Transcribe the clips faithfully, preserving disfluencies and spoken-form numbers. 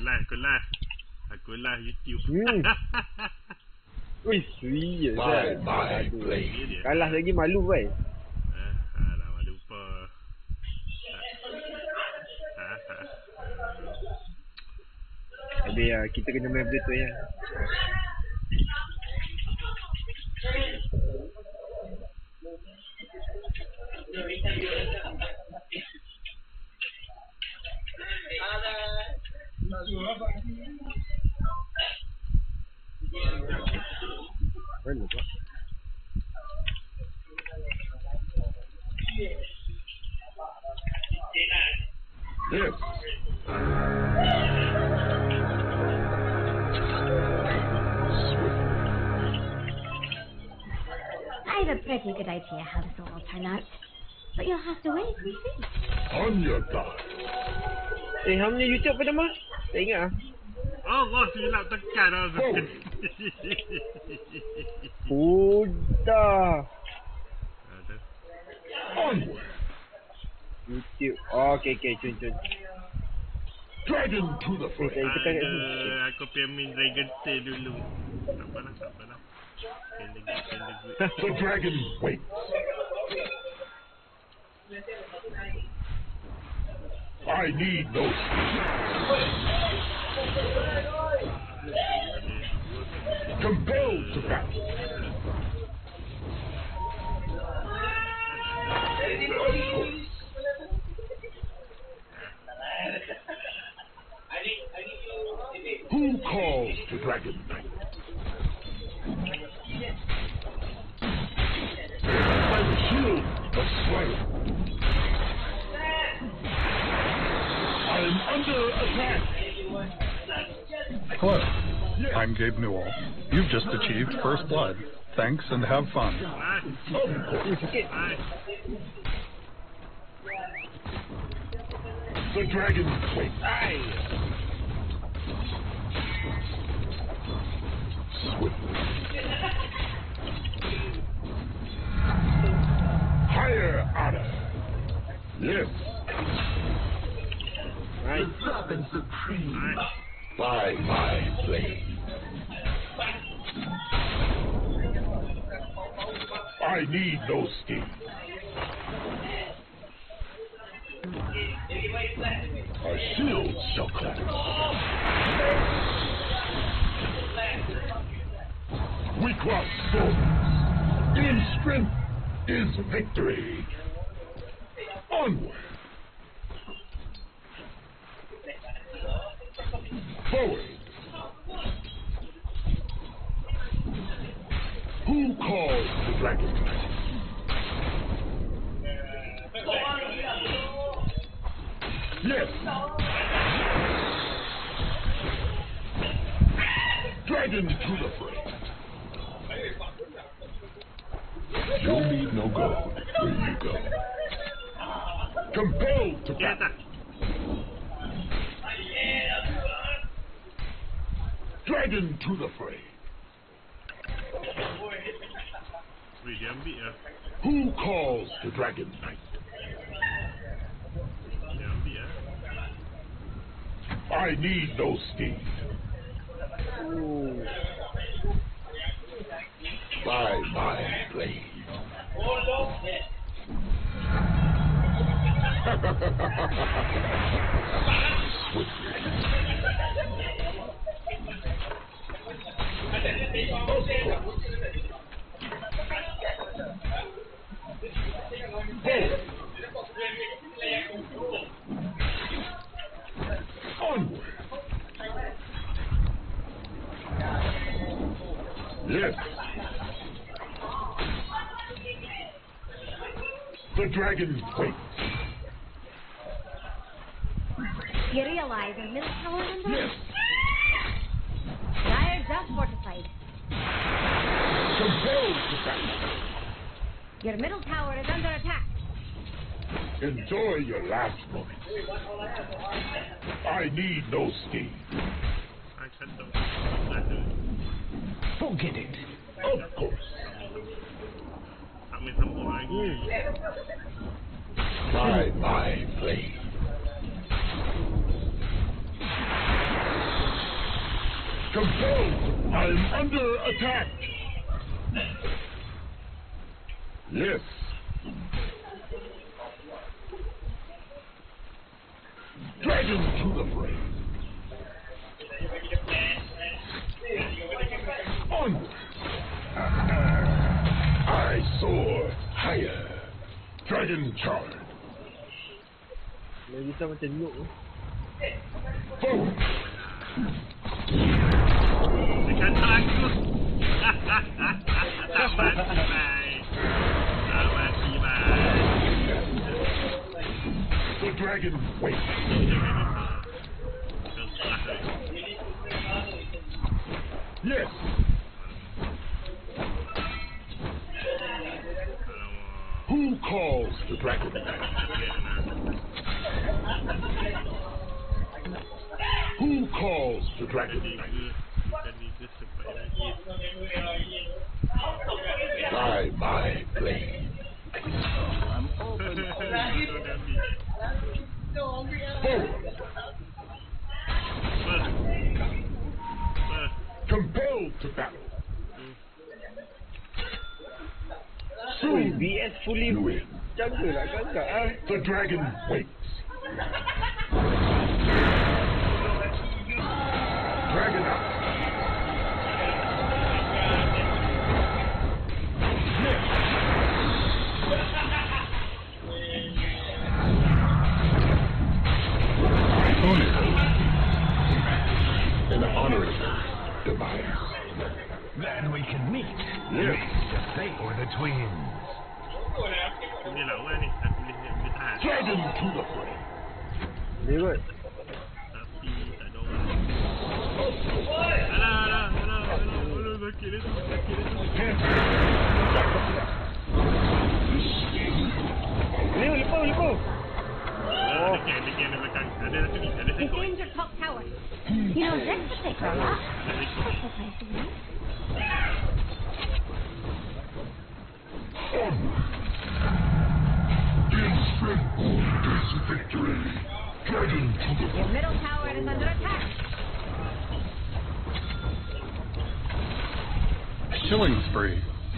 live, aku live. Aku live YouTube. Hmm. Wih, sui je. Bye, bye, play. Kalah lagi malu, boy. Ah, alah, malu lupa. Ha, ha. Habis uh, kita kena main betul ya. Mana tu? Yes. I have a pretty good idea how this will all turn out. But you'll have to wait and see. On your guard. Eh, hang punya YouTube apa nama? Tak ingat ah. Allah, silap tekan lah. Sudah. Ada. Onward. YouTube. Oh, okey okey, cun cun. Dragon to the Eh, fray. saya tekan kat sini. Ada, aku pergi main Dragon Tail dulu. Tak apalah, tak apalah. Can the good, can the good. The dragon waits. I need no compelled to battle. Who calls to Dragon Knight? By the shield of Slayer. I'm under attack. Hello, I'm Gabe Newell. You've just achieved First Blood. Thanks and have fun. Nice. Sikit. Nice. The dragon waits. Swiftly. Higher honor. Yes. Nice. Serpent supreme. Nice. By my blade. I need no steam. Our shields shall clash. We cross swords. In strength is victory. Onward. Forward. Who calls the dragon? Yes. Dragon to the fray. You'll need no gold where you go. Compelled to battle. Dragon to the fray. Weh, dia ambil lah. Who calls the Dragon Knight? Dia ambil lah. I need no steed. By my blade. Onward. Yes. The dragon waits. You realize our middle tower is under? Yes. Dire just fortified. Compelled to battle. Your middle tower is under attack. Enjoy your last moment. I need no steed. I said don't. Don't do it. Forget it. Of course. Tak main sambung lagi. By my blade. Compelled! I'm under attack! Yes. Dragon to the fray. Onward. I soar higher. Dragon charge. Dia bisa macam Nuke tu. Forward. Dekat aku. Tak mati, bye. Tak mati, bye. The dragon waits. Yes. Who calls the dragon? Who calls the dragon? By my blade. Forward. Compelled to battle. Ui, Soon B S fully you win. jaga lah kakak ah. The dragon waits. Dragon out. An honorable demise. Then we can meet. Yes. They were the twins. Ni lawa ni, tak boleh boleh tahan. Dragon to the fray. Dia kot. Tapi tak ada orang. Alah, alah, alah, alah, alah, sakit dia tu, sakit dia tu. Leo, lepas, lepas. Oh, dekat, dekat di belakang. Ada satu ni, ada He's satu. in your top tower. You know, that's the take her off. Ada satu. That's so nice of you. Instant is victory. Dragon to the Your middle tower is under attack. Killing spree.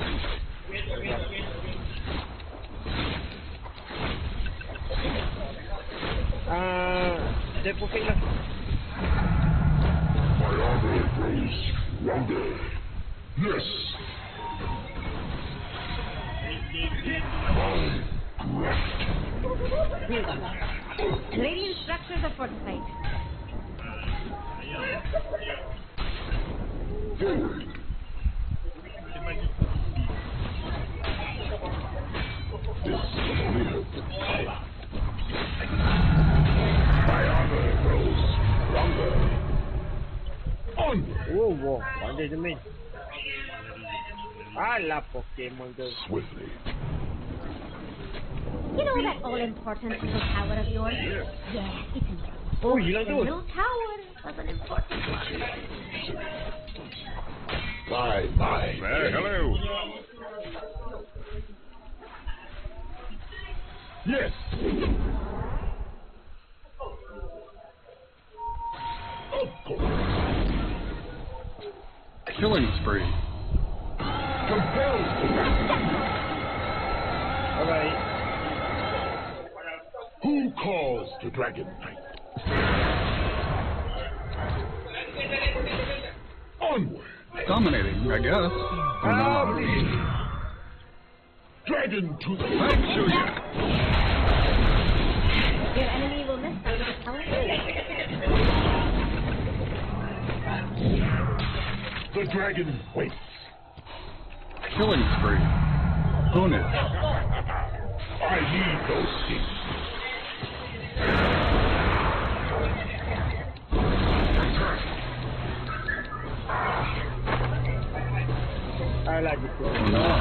Ah, dia perfect lah. My armor grows louder. Yes. My craft. Radiant structures are fortified. Forward. Dia bagi. This only helps the power. My armor grows stronger. Onward. Oh, wow. Pandai je main. Alah, Pokemon tu. Swiftly. You know that all-important little tower of yours? Yes. Yeah, it's important. Oh, hilang The tu. little tower was an important one. By my Hey, hello. Yes. Of course. Killing spree. Compelled to battle. Alright. Who calls the dragon knight? Onward. Dominating, I guess. Or Ah, not. boleh. Dragon to the Thanks, Julia. Your enemy will miss that little tower. The dragon waits. Killing spree. Own it. I need those things. Alah, gitu. Or not.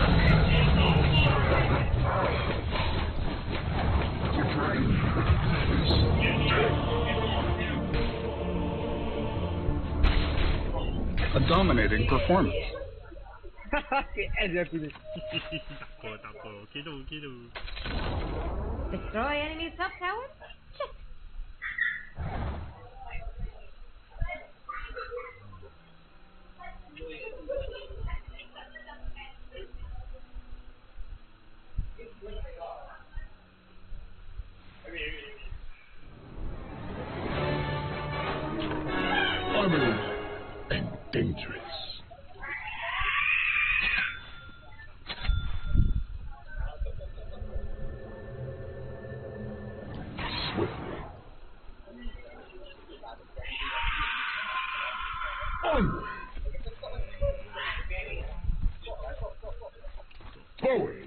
A dominating performance. K S dia aku ni. Tak apa, tak apa. Okey tu, okey tu. Destroy enemy top tower? Check. armored and dangerous. Swiftly. Onward. Forward.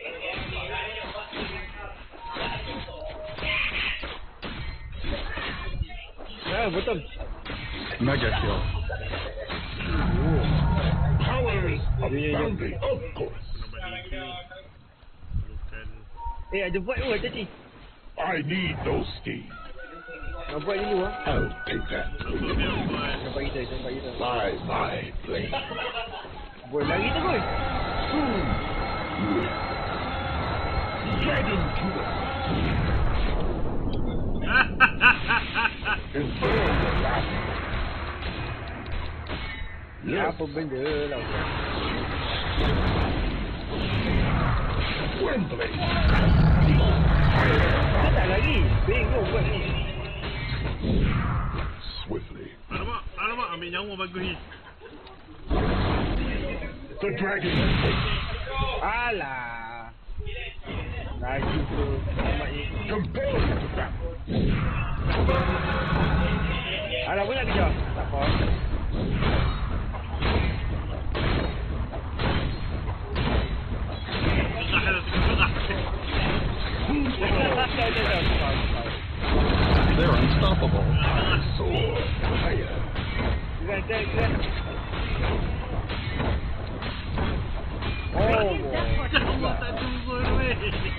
Ah, betul. Mega kill. Powers of Yeah, yeah. boundary, of course. Nampak D K. Perlukan Eh, ada buat pun tadi. I need those steeds. Nak buat dulu ah. I'll take that from Betul you. dia buat. Nampak kita, nampak kita. By my blade. Boy, lari tu boy. Dragon to the Infer the last. Yes, Apa benda lah. Wembley. Dia tak lari. Bingung buat ni. Swiftly. Alamak, alamak, ambil nyawa bagus ni. The dragon. Alah. Lagi tu. Selamat ni. Compel him to battle. Alah, boleh nak kejar? Tak apa. Tengah dah, tengah, tengah. They're unstoppable. Sword. Fire. Gerak, gerak, gerak. Oh, Jangan tak turun weh.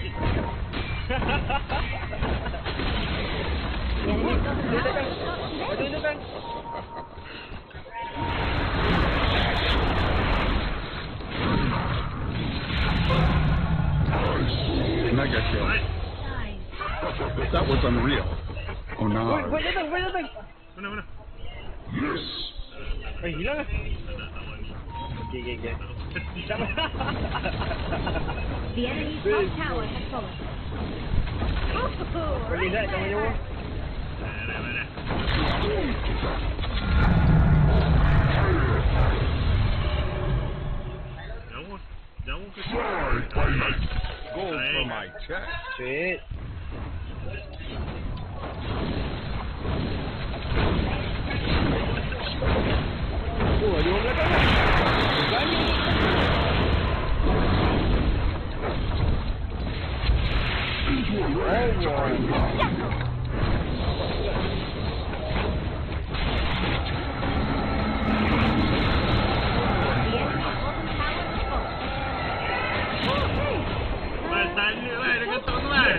Dia tekan. Ada tekan. Mega kill. That was unreal. Oh Boy, no. boy datang, boy datang. Mana, mana? Yes. Eh, hilang lah. Tak nak tahu ni. Okay, okay, okay. The enemy's top tower has fallen. Boleh tak jangan nyawa? Mana, mana? Nyawa, nyawa ke Sword by night. Gold for my chest. Sweet. Oh, ada orang belakang tak? Berani. Mai, tanya mai, dia ketuk tu mai.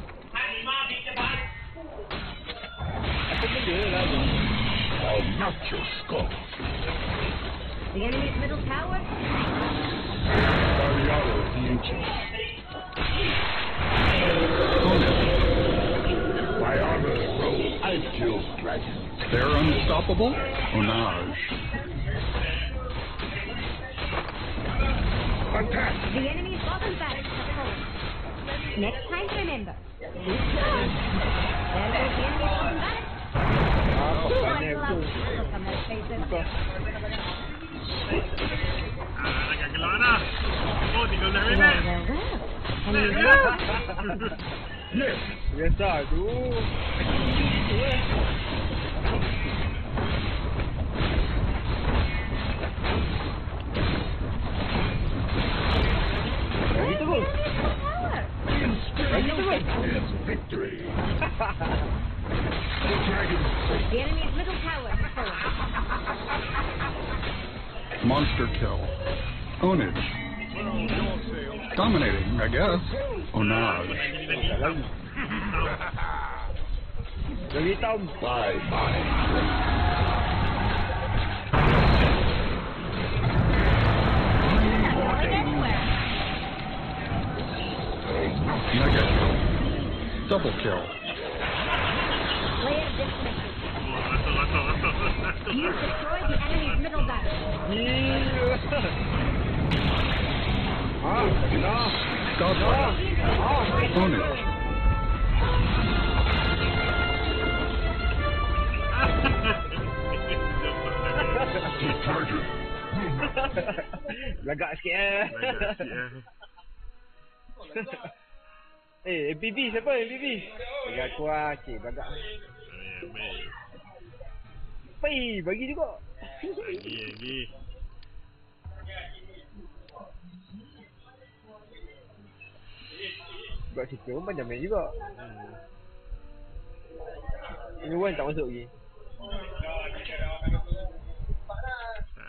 Apa benda lah tu? I'll knock your skull. The enemy's middle tower. Ariana the Ancient. My armor rose. I've killed dragons. They're unstoppable. Onage. Attack! The enemy's bottom barracks have fallen. Next time, remember. There goes the enemy's bottom barracks. Apa Who pandai likes tu? love? Look on their faces. Ah, nak kat keluar dah. Oh, tiga belas Well, minit. well, well. And Yes. you Yes! Biasa tu. Tu eh. Lagi terus. Lagi terus. Is victory. The dragon face. The enemy's middle tower has fallen. Monster kill. Onage. Dominating, I guess. Onage. Tak lagi. Lagi hitam. By my Going anywhere. Mega kill. Double kill. Player disconnected. Masuk, masuk, masuk, masuk. You destroyed the enemy's middle barracks. Gila. Ah, tak kena. Godlike. Ah, Onage. Lagak sikit eh. Lagak sikit eh. Eh, M P B siapa M P B? Bagi aku lah, cik, lagak. Ambil, ambil. Pai, bagi juga. Lagi, lagi. Buat situ pun panjang main juga. Hmm. Ini Wan tak masuk lagi. Tak.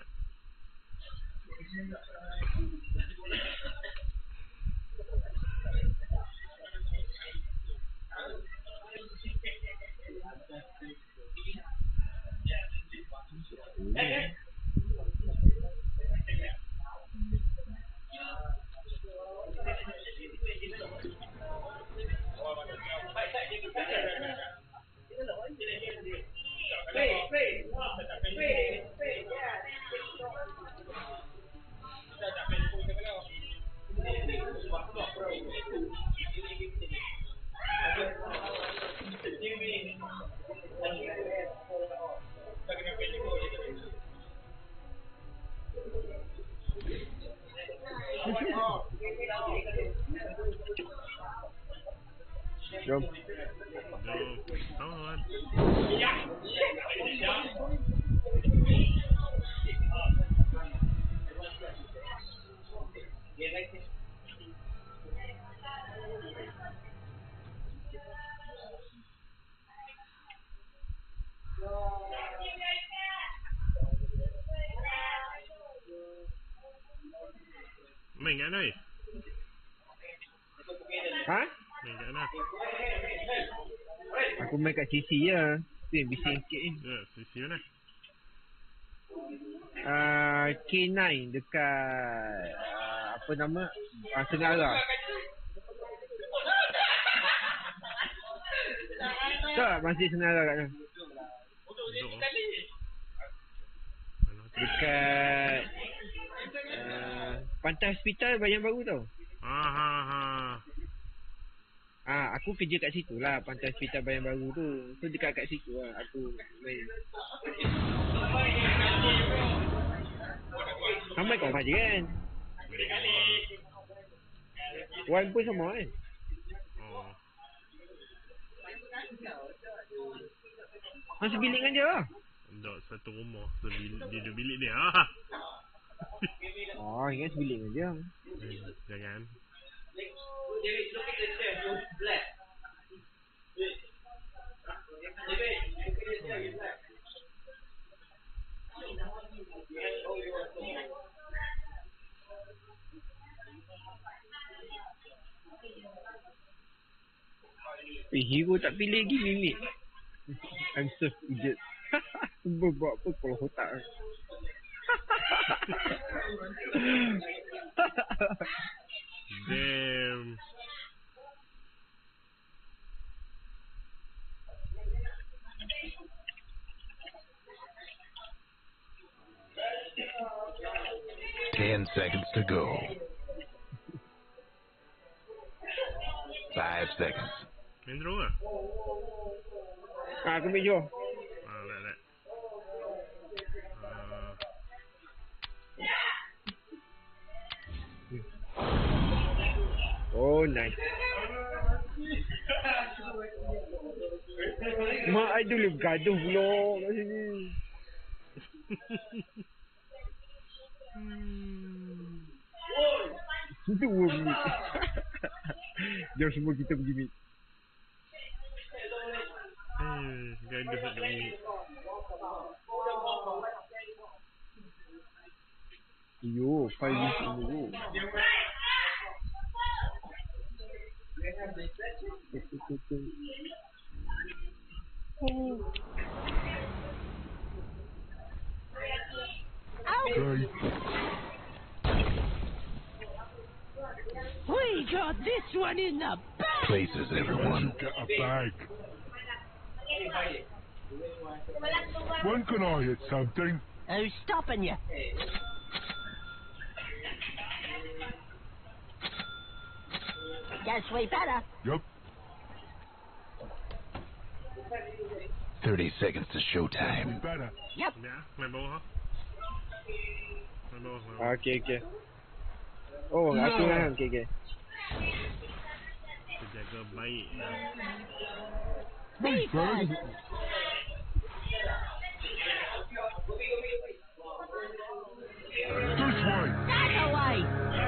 Jom. Jom. Come on. Main kat mana ni? Ha? Main kat mana? Aku main kat C C je. Tu yang bising sikit ni. Ya, sisi mana? Uh, K nine dekat uh, apa nama? Uh, Senara. Tak, masjid Senara kat sana. Duduk. Mana tu? Dekat uh, Pantai Hospital Bayan Baru tau. Ha ha ha. Ah, aku kerja kat situ lah, Pantai Hospital Bayan Baru tu. Tu dekat kat situ lah aku main. Ramai kau je kan? Wan pun sama kan? Oh. Masih bilik dengan dia lah. Tak, satu rumah. Sebil, dia duduk bilik dia. Ha. Oh, ingat sebilik dengan dia. Hmm, jangan. Eh, hero tak pilih lagi mimik. I'm so idiot. Buat apa kalau otak. Damn. Ten seconds to go. Five seconds. Main draw ke? Ah, aku ambil jom. Ah, lek, lek. Ah, Oh, nice. Mak I dulu gaduh pula kat sini. Dua minit. Jom semua kita pergi meet. hmm, gaduh satu minit. Yo, five minutes in a row. Okay. We got this one in the bag. Places, everyone. Get a bag. When can I hit something? Who's stopping you? Guess we better. Yep. Thirty seconds to showtime. Better. Yep. Ya, main bawah. Ha. Hello, hello. Ah, okey okey. Oh, aku lah. Okey okey. Penjaga baik lah. Me first. This way. That away.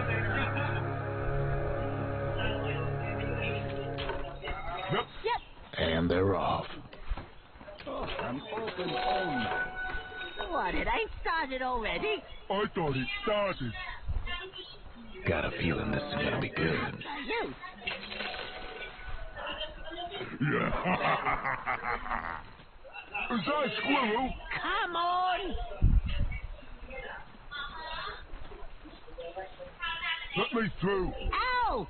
Yep. Yep. And they're off. An open home. What, it ain't started already? I thought it started. Got a feeling this is gonna be good. Are you? Yeah. Is that a squirrel? Come on. Let me through. Ow.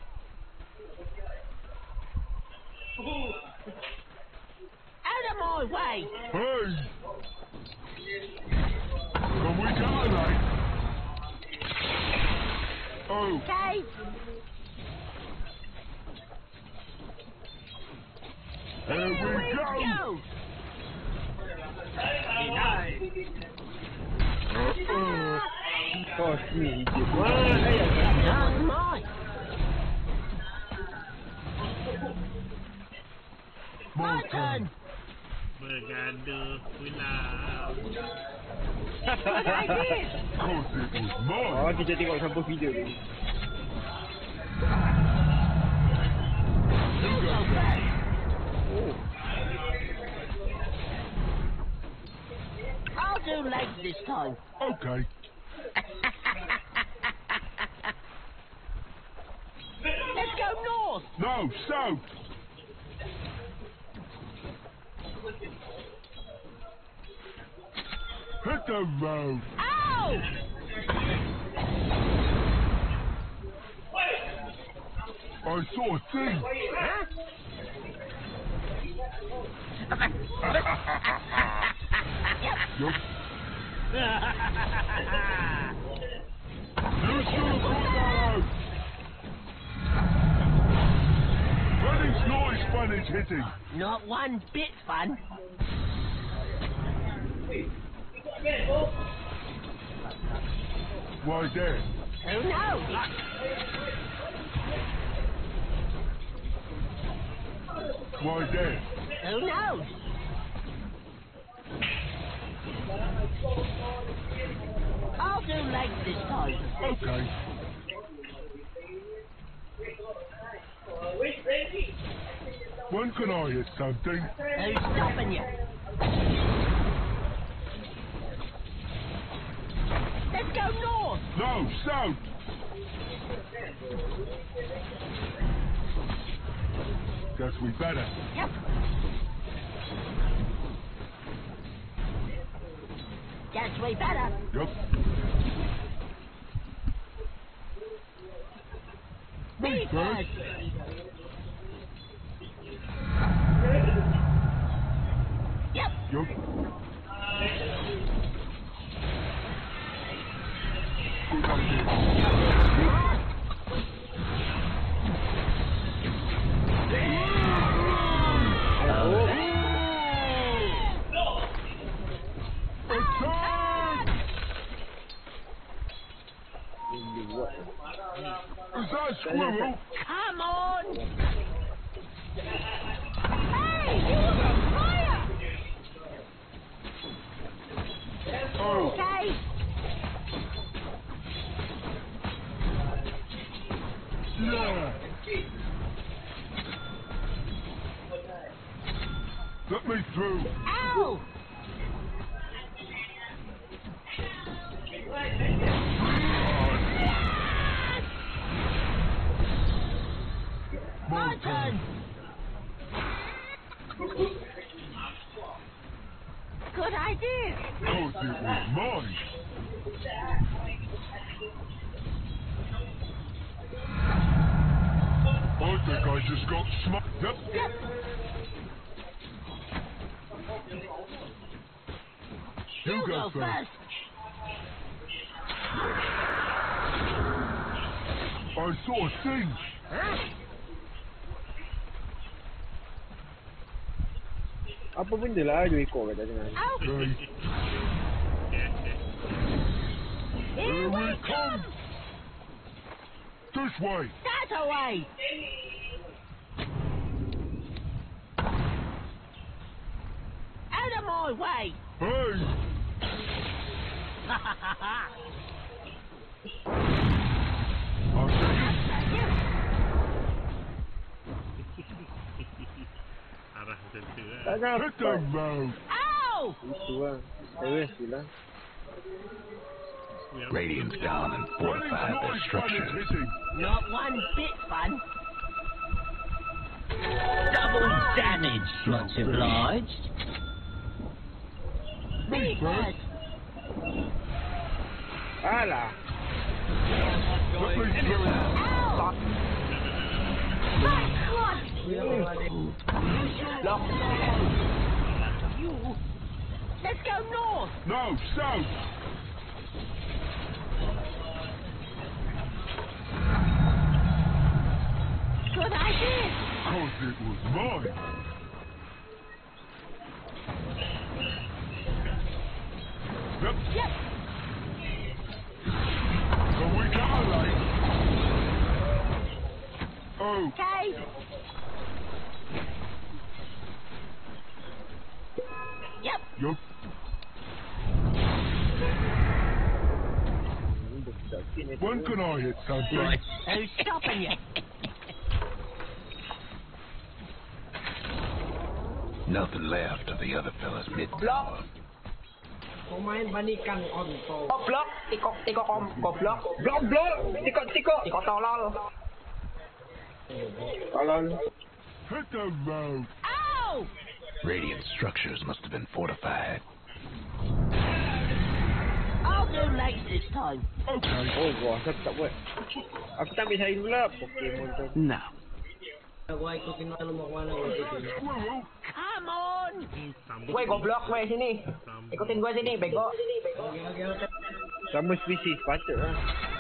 Out of my way. Hey. Can we dominate? Oh, Okay. here we go. Go. Uh-uh. Kau ni idiot. Not mine. My turn. Berganda pula. What I did. Of course it was mine. Oh, kita tengok sampai video ni. You go first. Oh. I'll do legs this time. Okay. Let's go north. No, south. Hit the road. Ow! I saw a thing. Yup. You should have put that out. When it's noise fun is hitting. Not one bit fun. Why there? Who knows? Why there? Who knows? I'll do legs this time. Okay. When can I hit something? Who's stopping you? Let's go north. No, south. Guess we better. Yep. Guess we better. Yup. Me first. Yep. Yup. Good idea. Attack! Is that a squirrel? Come on. Hey, you were on fire. Oh, Okay. yeah. Let me through. Ow. My turn. Good idea. Of course it was mine. I think I just got smacked. Yep. Yep. You You go go first. first. I saw a thing. Apa benda lah dua ekor kat tengah ni. Ow. Okay. Here we come! This way. That away! Out of my way! Hey. Arah macam tu lah. Tak ada Hit them now. Ow! Itu lah. Saya silah. Yang Radiant's down and Running fortified their noise fun is structures. hitting. Not one bit fun. Double damage, much obliged. Me first. Alah. Let me through. Ow! Lock. You. Let's go north. No, south. Good idea. Cause it was mine. Yep. Yep. So we got like. Oh, Okay. Yep. yup. When can I hit something? Who's stopping you? Nothing left of the other fella's mid tower. Pemain banikan kontol. Goblok, tikok tikok om, goblok, Blok, blok. Tikok, tikok. tikok tolol. Tolol. Hit them now. Ow! Radiant structures must have been fortified. I'll do late this time. Okay. Oh, wah, saya tak buat. Aku tak ambil saya pula. Pokemon tu. No. Gua ikutin malu mau mana gua ikutin. Squirrel. Come on! sambut. Woi goblok, woi sini. Sambut. Ikutin gua sini, bego. Oke oke oke. Sama spesies, patutlah.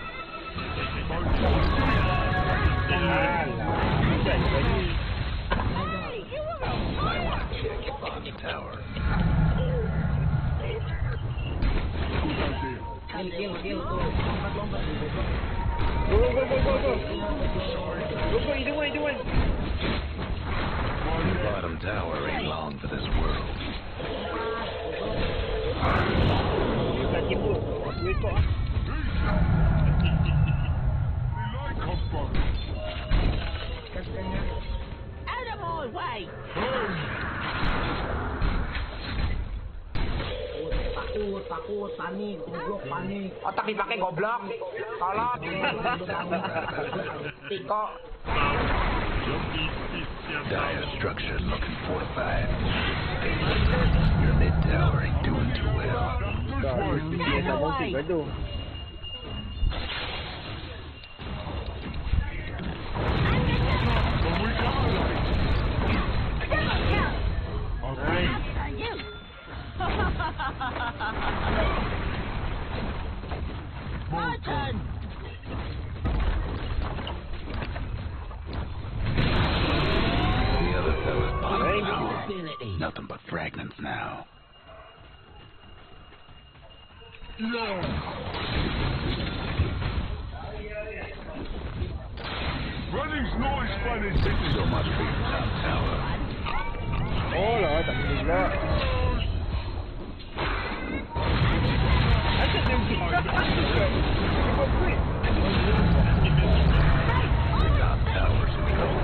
Alah. Bukan bagi. Hey, you were on Might fire! want to check your bottom tower. Good idea. Kill kill kill tuh. Lompat lompat tuh bego. Go, go, go, go, go. Go, go, either one, either one. Your bottom tower ain't long for this world. Tak tipu. Dua ekor. We like comfort. Kasihnya. Out of my way! Takut takut panik goblok panik. Otak dipakai goblok. Tolol. Tikok. Zombie speed siap Dire tahu. structures looking fortified. Your mid tower ain't doing too well. Tak, dia tak mahu tik gaduh. So we got like. Okay. After you! My turn! The other fella's bottom Hey. tower. Ability. Nothing but fragments now. Running's noise fun is hitting. So much for your top tower. Oh lah, tak boleh pula. Asal dia mesti The top tower's in trouble.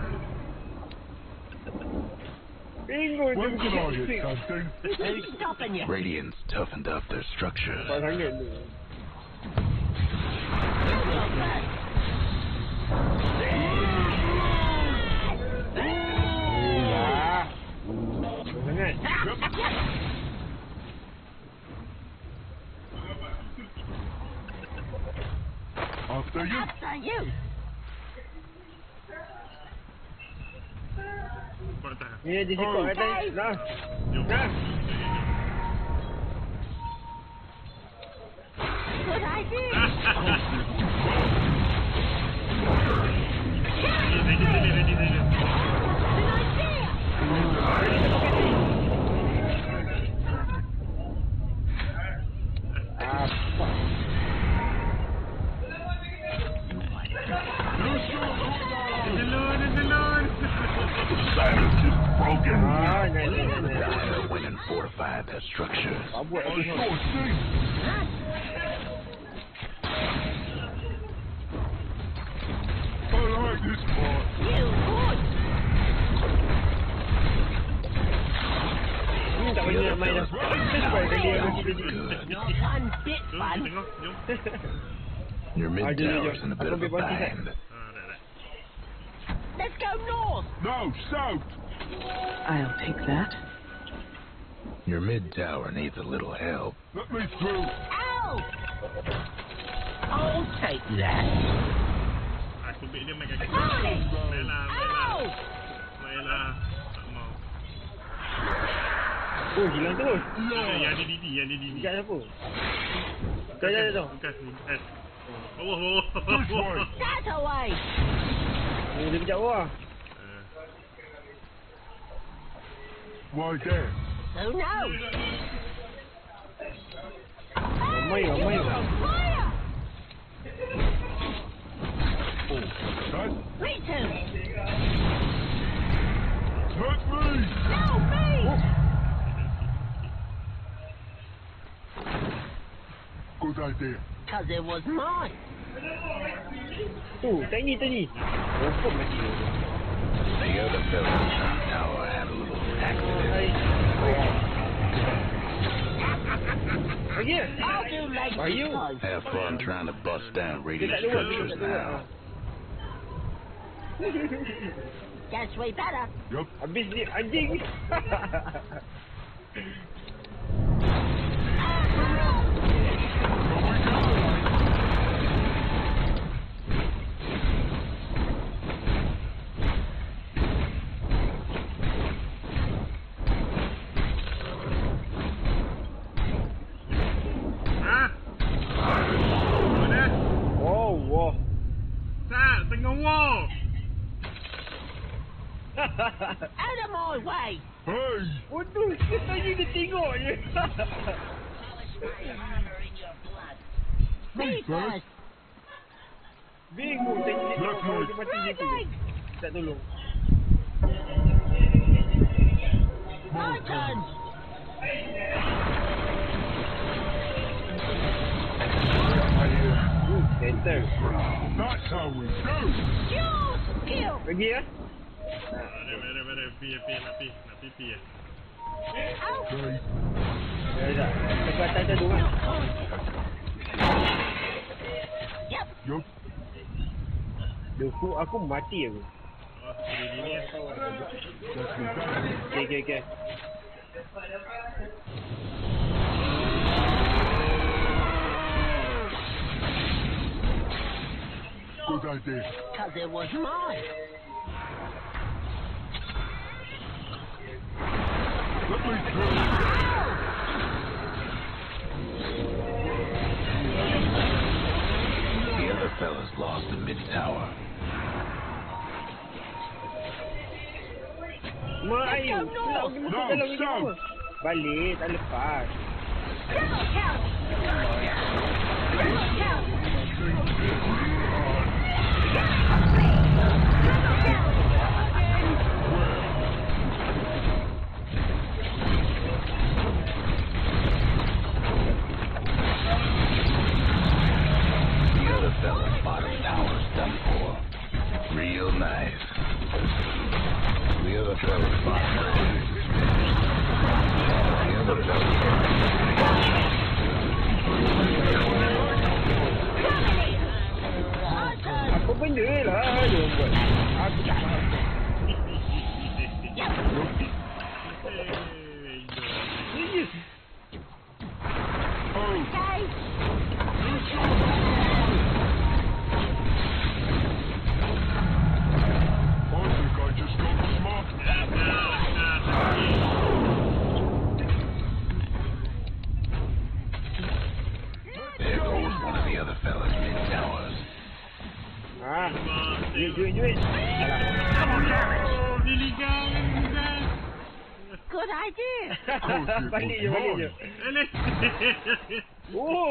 bingo dia When can I mesti hit something? Who's stopping you? Radiant's toughened up their structures. Kuat sangat ni. Lah. Kuat sangat. After you. After you! Kau tak. Ni ada sikok kat atas. Lah. Jom. Lah. Good idea! Ready, ready, ready, ready. Good idea! Apa? their structures. Buat I lagi. saw a thing. I like this part. You would. Hmm, tak boleh nak main dah. Sampai kali aku kita ni. Not one bit Jom, fun. tengok, jom. Your mid Ah, jom, jom, tower's in a bit jom. of a Aku ambil banting, bind. Ah, dah, dah. Let's go north. No, south. I'll take that. Your mid tower needs a little help. Let me through. Ow! I'll take that. Ah, tubik dia main kaki. Molly! Mainlah, mainlah. Ow! Mainlah. Tak mau. Oh, hilang terus. Eh, Yang ni Didi, yang ni Didi. Dekat siapa? Dah, dah, dah. Bukan, bukan. Bawah, bawah, This way. bawah. That away. Oh, dia kejap bawah. Eh, Why there? Who knows? Ramai, ramai. Fire! Oh, that? Me too. Let me. No, me! Good idea. Because it was mine. Tu, tiny tadi. Rokok mati dia. The other fellows in the tower had a little accident. Hai. Lagi ya? I'll do like Are you? this. Have fun trying to bust down Dia radiant tak ada buat, dia structures tak ada buat. now. Guess we better. Yup. Habis dia anjing. Ah. Mana? Wow, wow. Tak, tengah wall. Out of my way. Hey. Bodoh, dia tadi dia tengok je. Me Me first. first. Bingung tadi dia tengok Left kalau leg. dia mati Right gitu. leg. Tak tolong. My turn. Hmm, center. That's how we do. Yours. Kill. Lagi ya? Mari, mari, mari. Pi, pi, nak pi. Nak pi, pi ya. Out. Okay. Ya, dah. Sampai atas tu kan. Yep. Yup. Aku, aku mati aku. Oh, Didi ni. That's me done. Okay, okay, okay. Good idea. Because it was mine. Let me through. The other fellas lost the mid tower. Mak ayu. No, Nak pergi masuk dalam lagi no. apa? Balik, tak lepas. Double count. Double count. The other fellas' bottom tower's done for. Real nice. The other fellas' bottom tower is finished. The other fellas' Apa benda lah dia buat. Aku tak faham. Serius. Oh, Okay. I think I just got smart. There goes one of the other fellas' mid towers. Ah, duit, duit, duit. Alah. Oh, diligang, diligang. Good idea. Balik je, balik je. Eleh. Oh.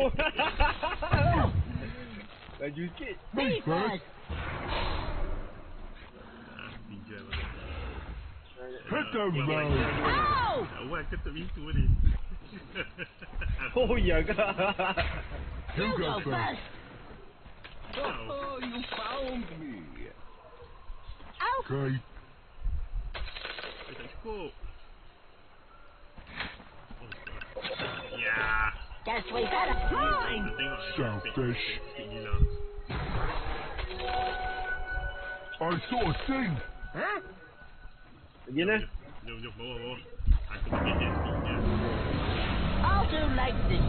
Laju sikit. Me first. Pinjam. Hit those roads. Ow! Awak ketuk pintu ni. Oh ya ke? You You go go first. first. Oh, you found me. Oh, Okay. Eh, tak cukup. Oh, ya. guess we better climb. Kita tengok eh, Selfish. sikit gila. I saw a thing. Huh? Pergi lah. Jom, jom, bawah, bawah. Aku pergi jet ski-nya. I'll do like this.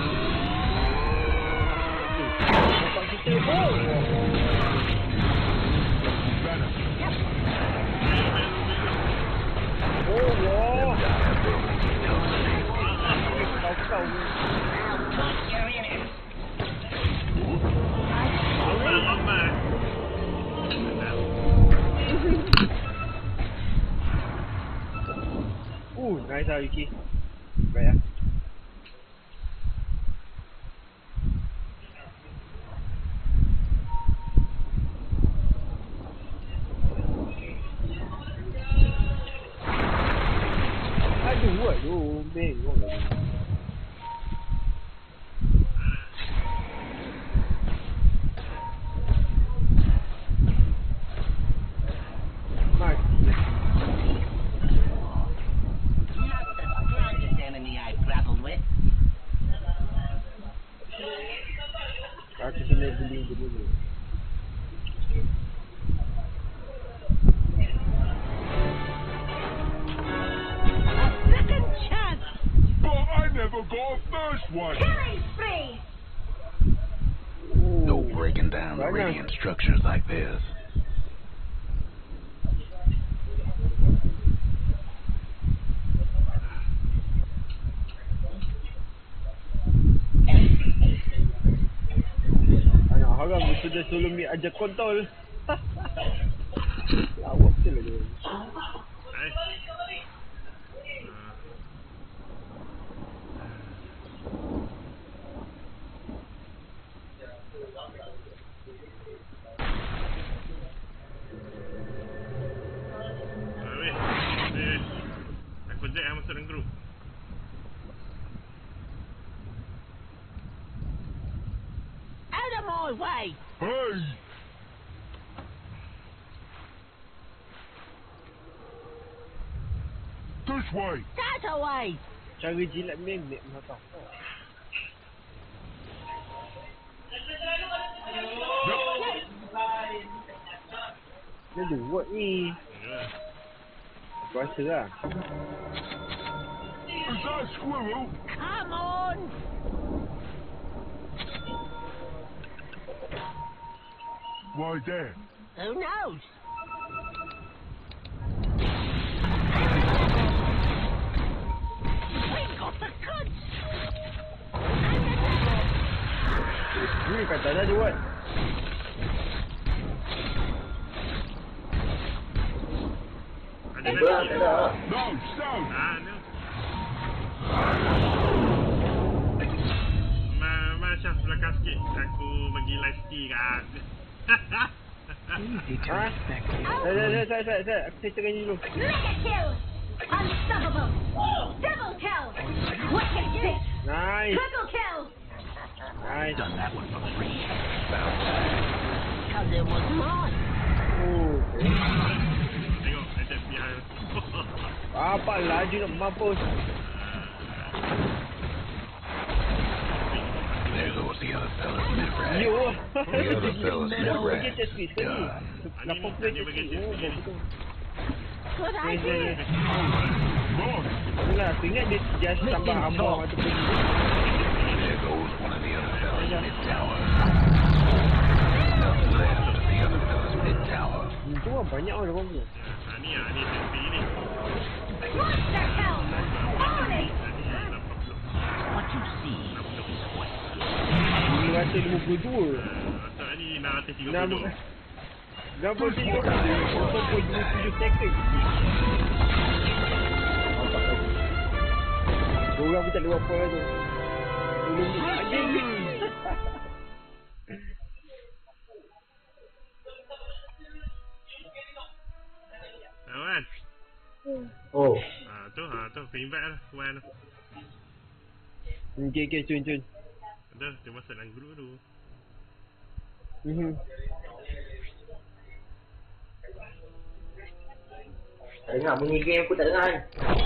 Nampak kita. Oh! Better. Oh, wow. Them dire buildings Kau-kau don't sleep. ni. Now put your in it. Lambat, lambat. Uh, nice lah Yuki. Baik lah. Aduh, buat tu. Bengok lagi. Mati lah. Not the strongest enemy I've grappled with. Aku kena beli benda ni. A second chance. But I never got a first one. Killing spree! Oh. No breaking down the Banyak. radiant structures like this. Anak haram dia sudah solo mi ajar kontol. Lawak betul lah dia. Eh. Ah, weh. Weh. Aku Jack yang masuk dalam grup. Out of my way. Hey. This way. That away. Cara jilat memek mata. Dia buat ni. Ya. Aku rasa lah. Is that a squirrel? Come on. Why there? Who knows? We got the goods. Ni kata dah dia buat. Ada lagi. No, stone. Ah, no. Ma, macam belakang sikit. Aku bagi live ski kan. Easy to Ha? respect. Saya, saya, saya, saya, saya. Aku settlekan ni dulu. Mega kill! Unstoppable! Double kill! Wicked six! Nice. Triple kill! Nice. Done that one for free. Because it was mine. Oh, okay. Tengok, ada F B I. Apa laju nak mampus. There goes the other fella's mid-range. Yo. The other fella's Bagi mid-range. test speed sekali. Done. lapan puluh test speed. Oh, betul. Good Nice, nice, idea. nice. Run. Itulah, aku ingat dia just tambah armor ataupun There goes one of the other fellas mid-tower. Nothing left of the other fella's mid-tower. itu lah banyak orang orang tu. Ah, ni ah, ni F B I ni. Monster kill! Only! What you see is what lima ratus lima puluh dua. Masak ni enam ratus tiga Enam puluh. enam puluh tiga kosong puluh tujuh second. Nampak lagi. Dua orang pun tak ada apa-apa tu. Tolong ni. Anjing. Kawan. Oh. Ah, tu, ah, tu. Aku invite lah kawan tu. Okay, okay, cun, cun. Dah, dia masuk dalam grup tu. Mhm. Tak dengar bunyi game aku, tak dengar kan?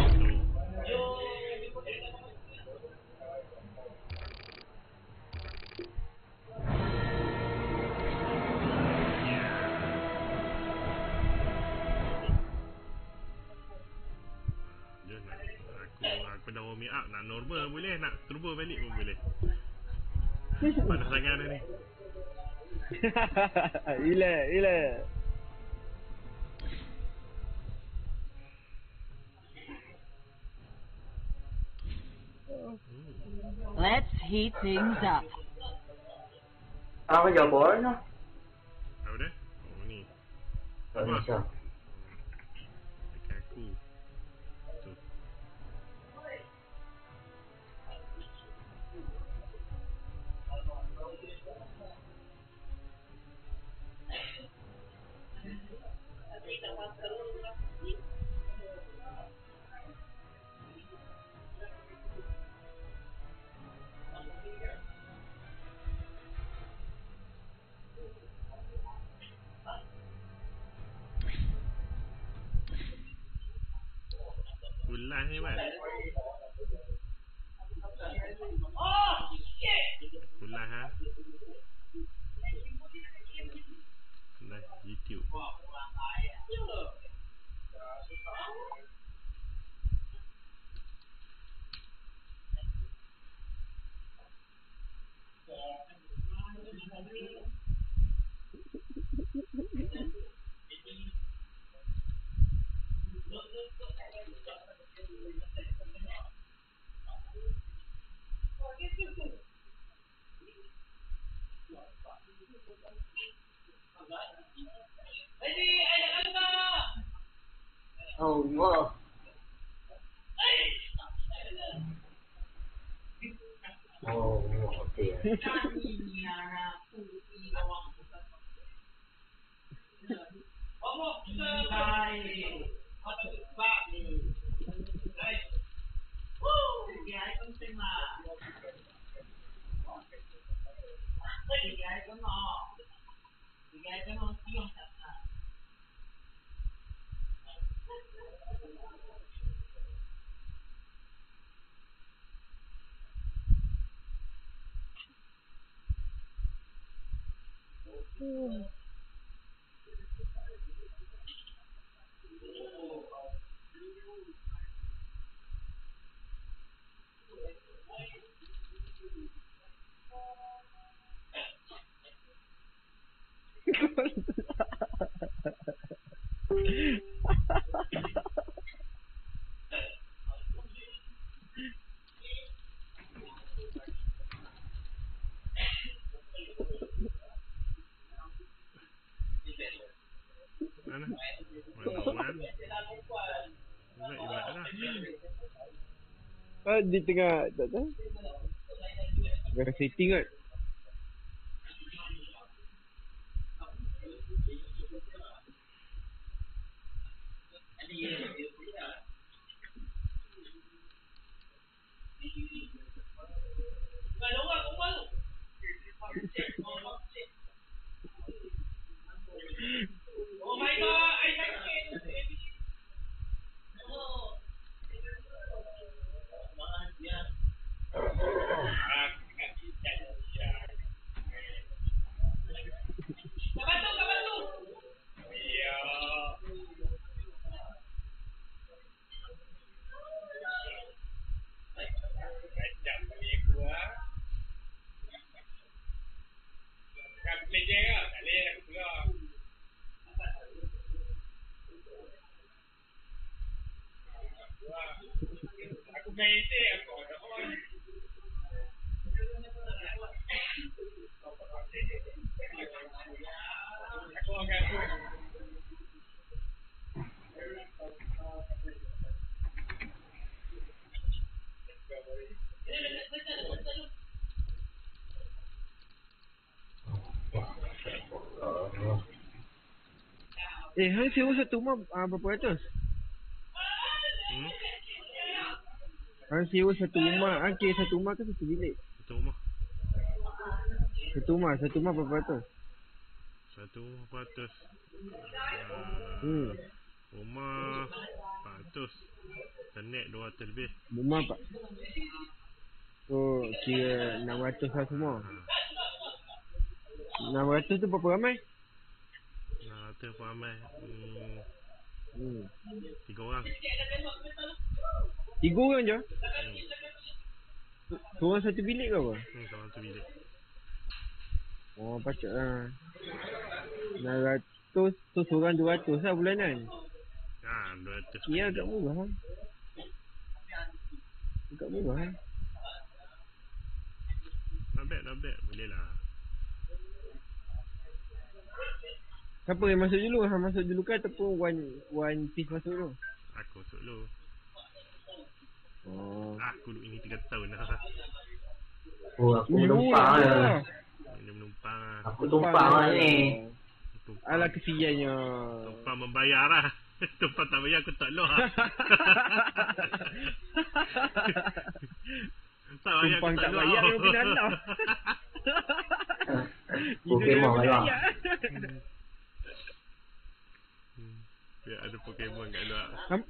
Dia nak aku aku dah warm up, nak normal boleh, nak turbo balik pun boleh. Panas sangat dah ni. Relax, relax. Let's heat things up. Apa jawapan tu? Apa dah? Oh ni. Tak bisa. Dekat aku. Tu. Bulan ni Mat. Bulan ha. Bulan YouTube. Oh, wow. Oh, okey. Mana? Mana? Ibat, ibat dah. Ah, di tengah, tak tahu. Tengah setting kot. Eh, hang sewa satu rumah uh, berapa ratus? Hmm? Hang sewa satu rumah. Hang kira satu rumah ke satu bilik? Satu rumah. Satu rumah. Satu rumah berapa ratus? Satu rumah empat ratus. Uh, Hmm. Rumah empat ratus. Internet dua ratus lebih. Rumah pak. So, kira enam ratus lah semua. Ha. enam ratus tu berapa ramai? enam ratus pun ramai. Hmm, Hmm. tiga orang. Tiga orang je? Hmm. Seorang satu bilik ke apa? Hmm, seorang tu bilik. Oh, patut lah. enam ratus tu seorang dua ratus lah bulanan. Ha, dua ratus. Ya, agak murah lah. Agak murah lah. Not bad, not bad. Boleh lah. Siapa yang masuk dulu? Han masuk dulu ke ataupun one one piece masuk dulu? Aku masuk dulu. Oh. Aku duduk ini tiga tahun dah. Oh, aku menumpang lah. Ini menumpang lah. Aku tumpang lah ni. Tumpang. Alah kesiannya. Tumpang membayar lah. Tumpang tak bayar aku tak loh lah. Tak bayar Tumpang aku tak tak bayar loh. memang kena lah. Pokemon lah. Hmm. Biar ada Pokemon kat luar. Ham-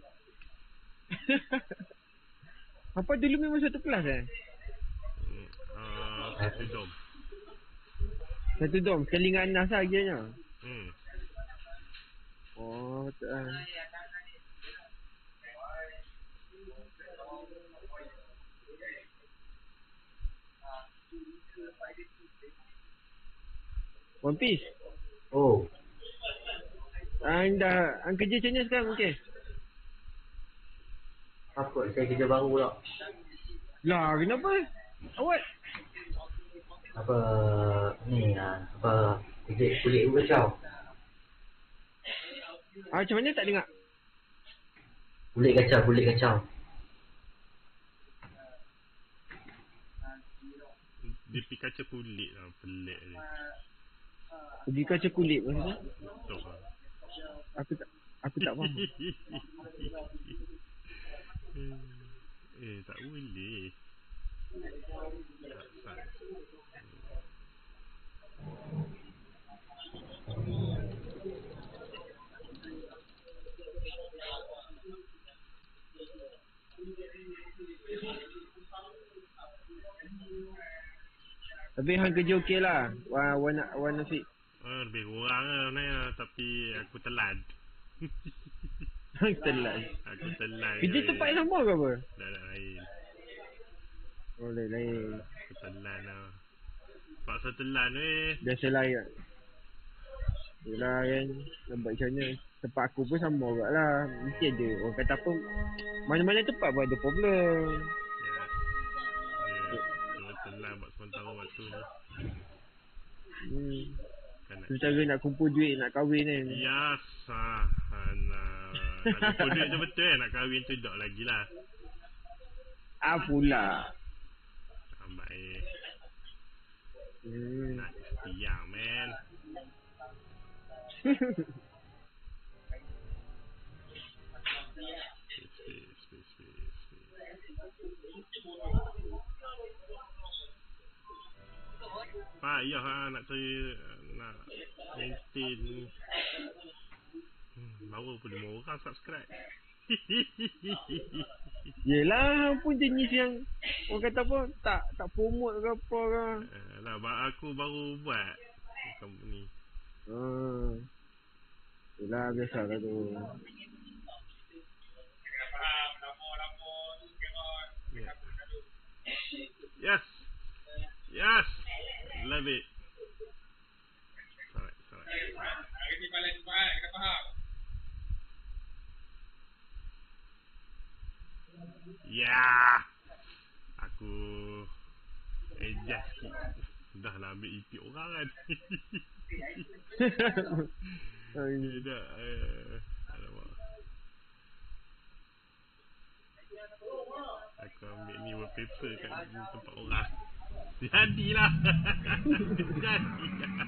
Apa dulu memang satu kelas eh? Hmm. Uh, satu dom. Satu dom. Sekali dengan Anas lah akhirnya. Hmm. Oh, betul lah. One Piece. Oh, Anda, ang kerja macam mana sekarang mungkin? apa? Saya kerja baru pula. Lah, kenapa? Awak? Apa, ni lah. Apa, kulit, kulit aku kacau. Ah, macam mana tak dengar? Kulit kacau, kulit kacau. Dia pergi kaca kulit lah. Pelik dia. Pergi kaca kulit maksudnya? Betul lah. Aku tak, aku tak faham. Eh, tak boleh. Tak sah. Tapi hang kerja okey lah. Wan wan wan nasi. Oh, lebih kurang lah sebenarnya. Tapi aku telan. Hang telan. Aku telan. Kerja tempat yang sama ke apa? Dah dah lain. Oh, lain lain. Aku telan lah. Paksa telan weh. Biasalah ya. Yelah kan. Nampak macam mana. Tempat aku pun sama juga lah. Mesti ada. Orang kata apa. Mana-mana tempat pun ada problem. Ya. Dia cuma telan buat sementara waktu ni. Hmm. Kan nak. Tu cara nak kumpul duit nak kahwin kan. Ya sah. Nak kumpul duit tu betul eh. Nak kahwin tu dok lagi lah. Ah pula. Ambak eh. Hmm. Nak istiang man. Space, space, space, space, space. Payah lah nak cari, nak maintain. Hmm, baru pun lima orang subscribe. Yelah pun jenis yang orang kata apa tak tak promote ke apa ke. Eh, lah, aku baru buat company. Hmm. Yelah biasa lah tu. Yes. Yes. Love it. Alright, alright. Ya. Aku adjust sikit. Dah lah ambil E P orang kan. Eh, dah. Eh, alamak. Aku ambil ni wallpaper kat tempat orang. Jadilah. Jadilah.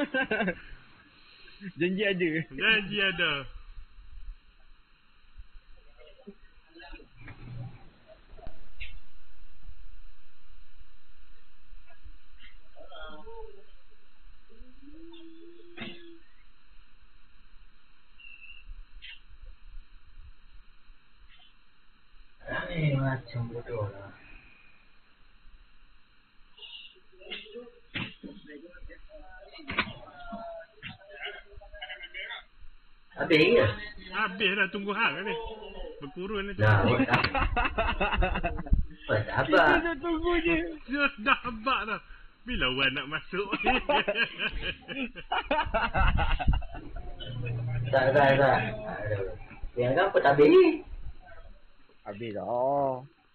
Janji ada. Janji ada. Habis ke? Habis dah tunggu hang ni. Berkurun ni. Dah, buat dah. Buat apa? Kita dah tunggu je. Dia dah habak dah. Bila Wan nak masuk? Tak, tak, tak. Aduh. Yang kan apa tak habis? Habis dah.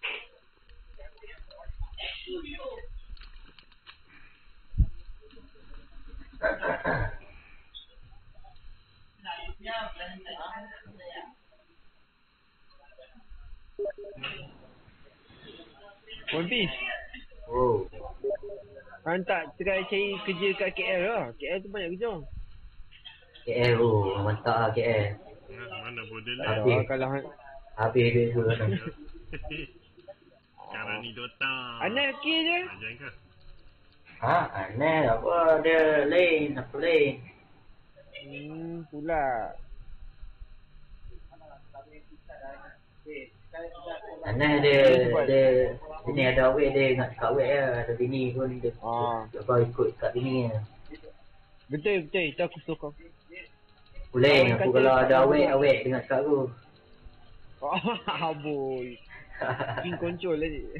One Piece. Oh. Han tak try cari kerja kat K L lah. K L tu banyak kerja. K L, oh. Mantap lah K L. Mana boleh lah. Habis. Oh, kalau Han... Habis duit tu kan. Sekarang ni Dota. Anak lelaki je. Ajar ke? Ha? Aneh apa? Dia lain. Apa lain? Hmm, pula. Aneh dia, dia, bini ada awet dia nak cakap awet lah. Ada bini pun dia, Ah. dia kau ikut kat bini lah. Betul, betul. Itu aku suka. Boleh, Kawan aku kata kalau tak ada ada awet, awet. awet dia nak cakap aku. Oh, boy. King control lah ni.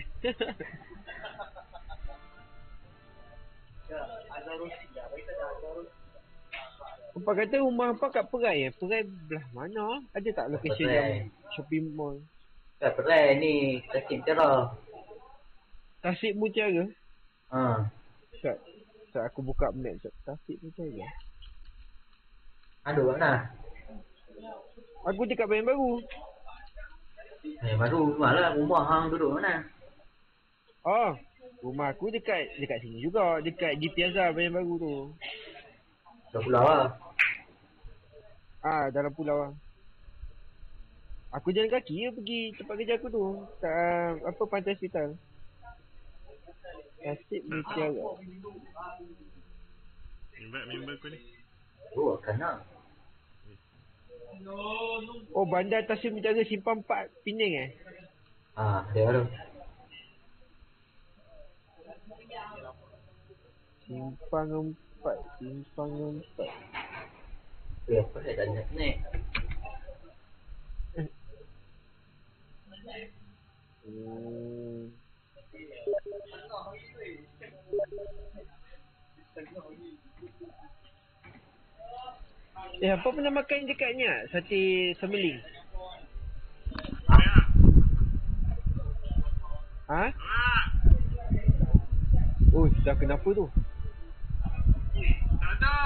Apa kata rumah apa kat Perai eh? Perai belah mana? Ada tak location Perai. yang shopping mall? Kat Perai ni, Tasik Cerah. Tasik Mutiara? Ha. Sat, sat aku buka map sat. Tasik Mutiara. Aduh, kat mana? Aku dekat Bayan Baru. Eh, baru rumah lah. Rumah hang duduk mana? Oh, rumah aku dekat dekat sini juga. Dekat di Piazza Bayan Baru tu. Dah pulau lah. Ah, dalam pulau lah. Aku jalan kaki je pergi tempat kerja aku tu. Kat apa Pantai Hospital. Tasik Mutiara. Member-member aku ni. Oh, akan nak. Oh, bandar Tasik Mutiara Simpang empat Pening eh? Ha, dia tu. Simpang empat, Simpang empat. Eh, apa dia tak nak naik? Hmm. Eh, apa pernah makan dekatnya? Sate semeling. Ha? Oh, dah kenapa tu? Tak ada.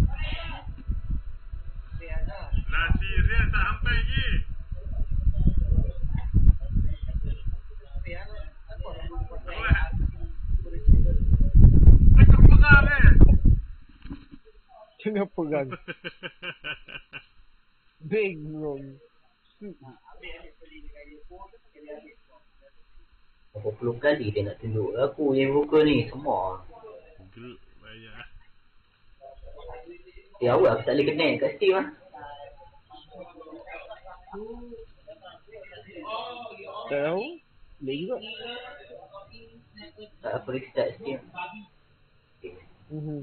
Nasi real tak sampai lagi. Tengah pegang eh. Tengah pegang. Bingung. Berapa puluh kali dia nak tunjuk aku yang muka ni semua. Group bayar. Eh, awak aku tak boleh connect kat Steam lah. Tak tahu? Boleh juga. Tak apa restart Steam. Mhm.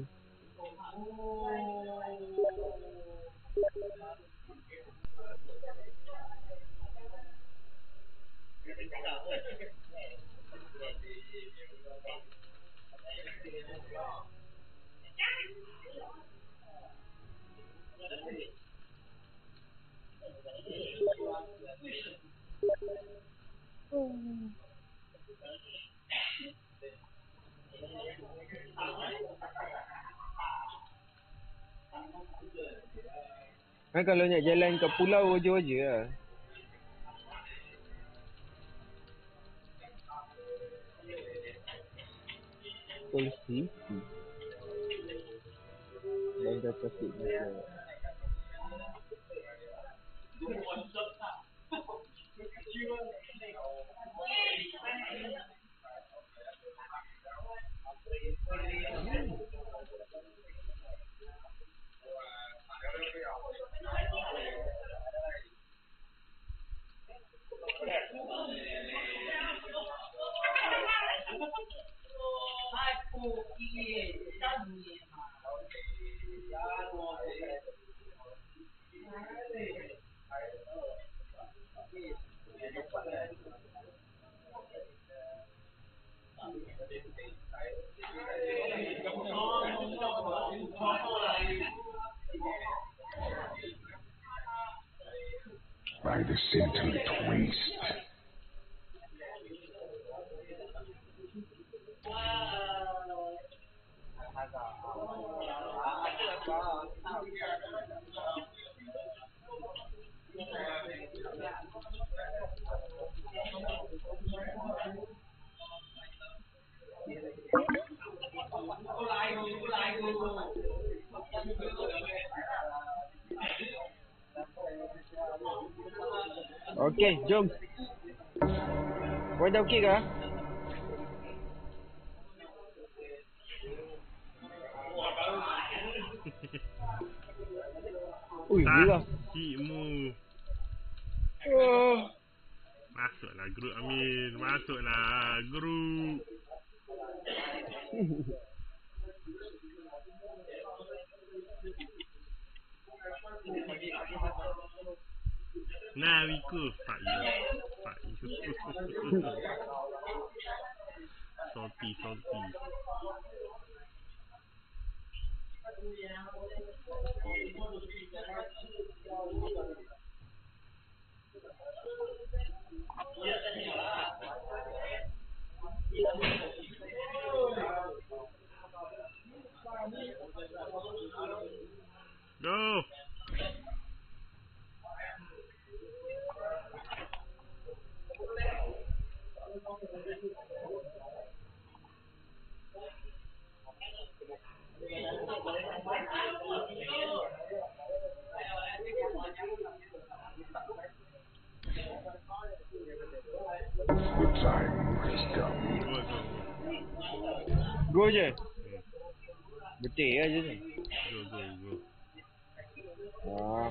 Kan kalau nak jalan ke pulau waja-waja lah. Polisi. Bandar Tasik Mutiara. By the centered twist. Okey, jom. Kau dah okey ke? Ui, gila. Cikmu. Oh. Masuklah grup Amin. Masuklah grup. Nah, Wiku. Fuck you. Fuck you. Salty, salty. Go. The time has come. Go, go, go. Go je. Hmm. Betul aja ni. Go, go, go. Ah.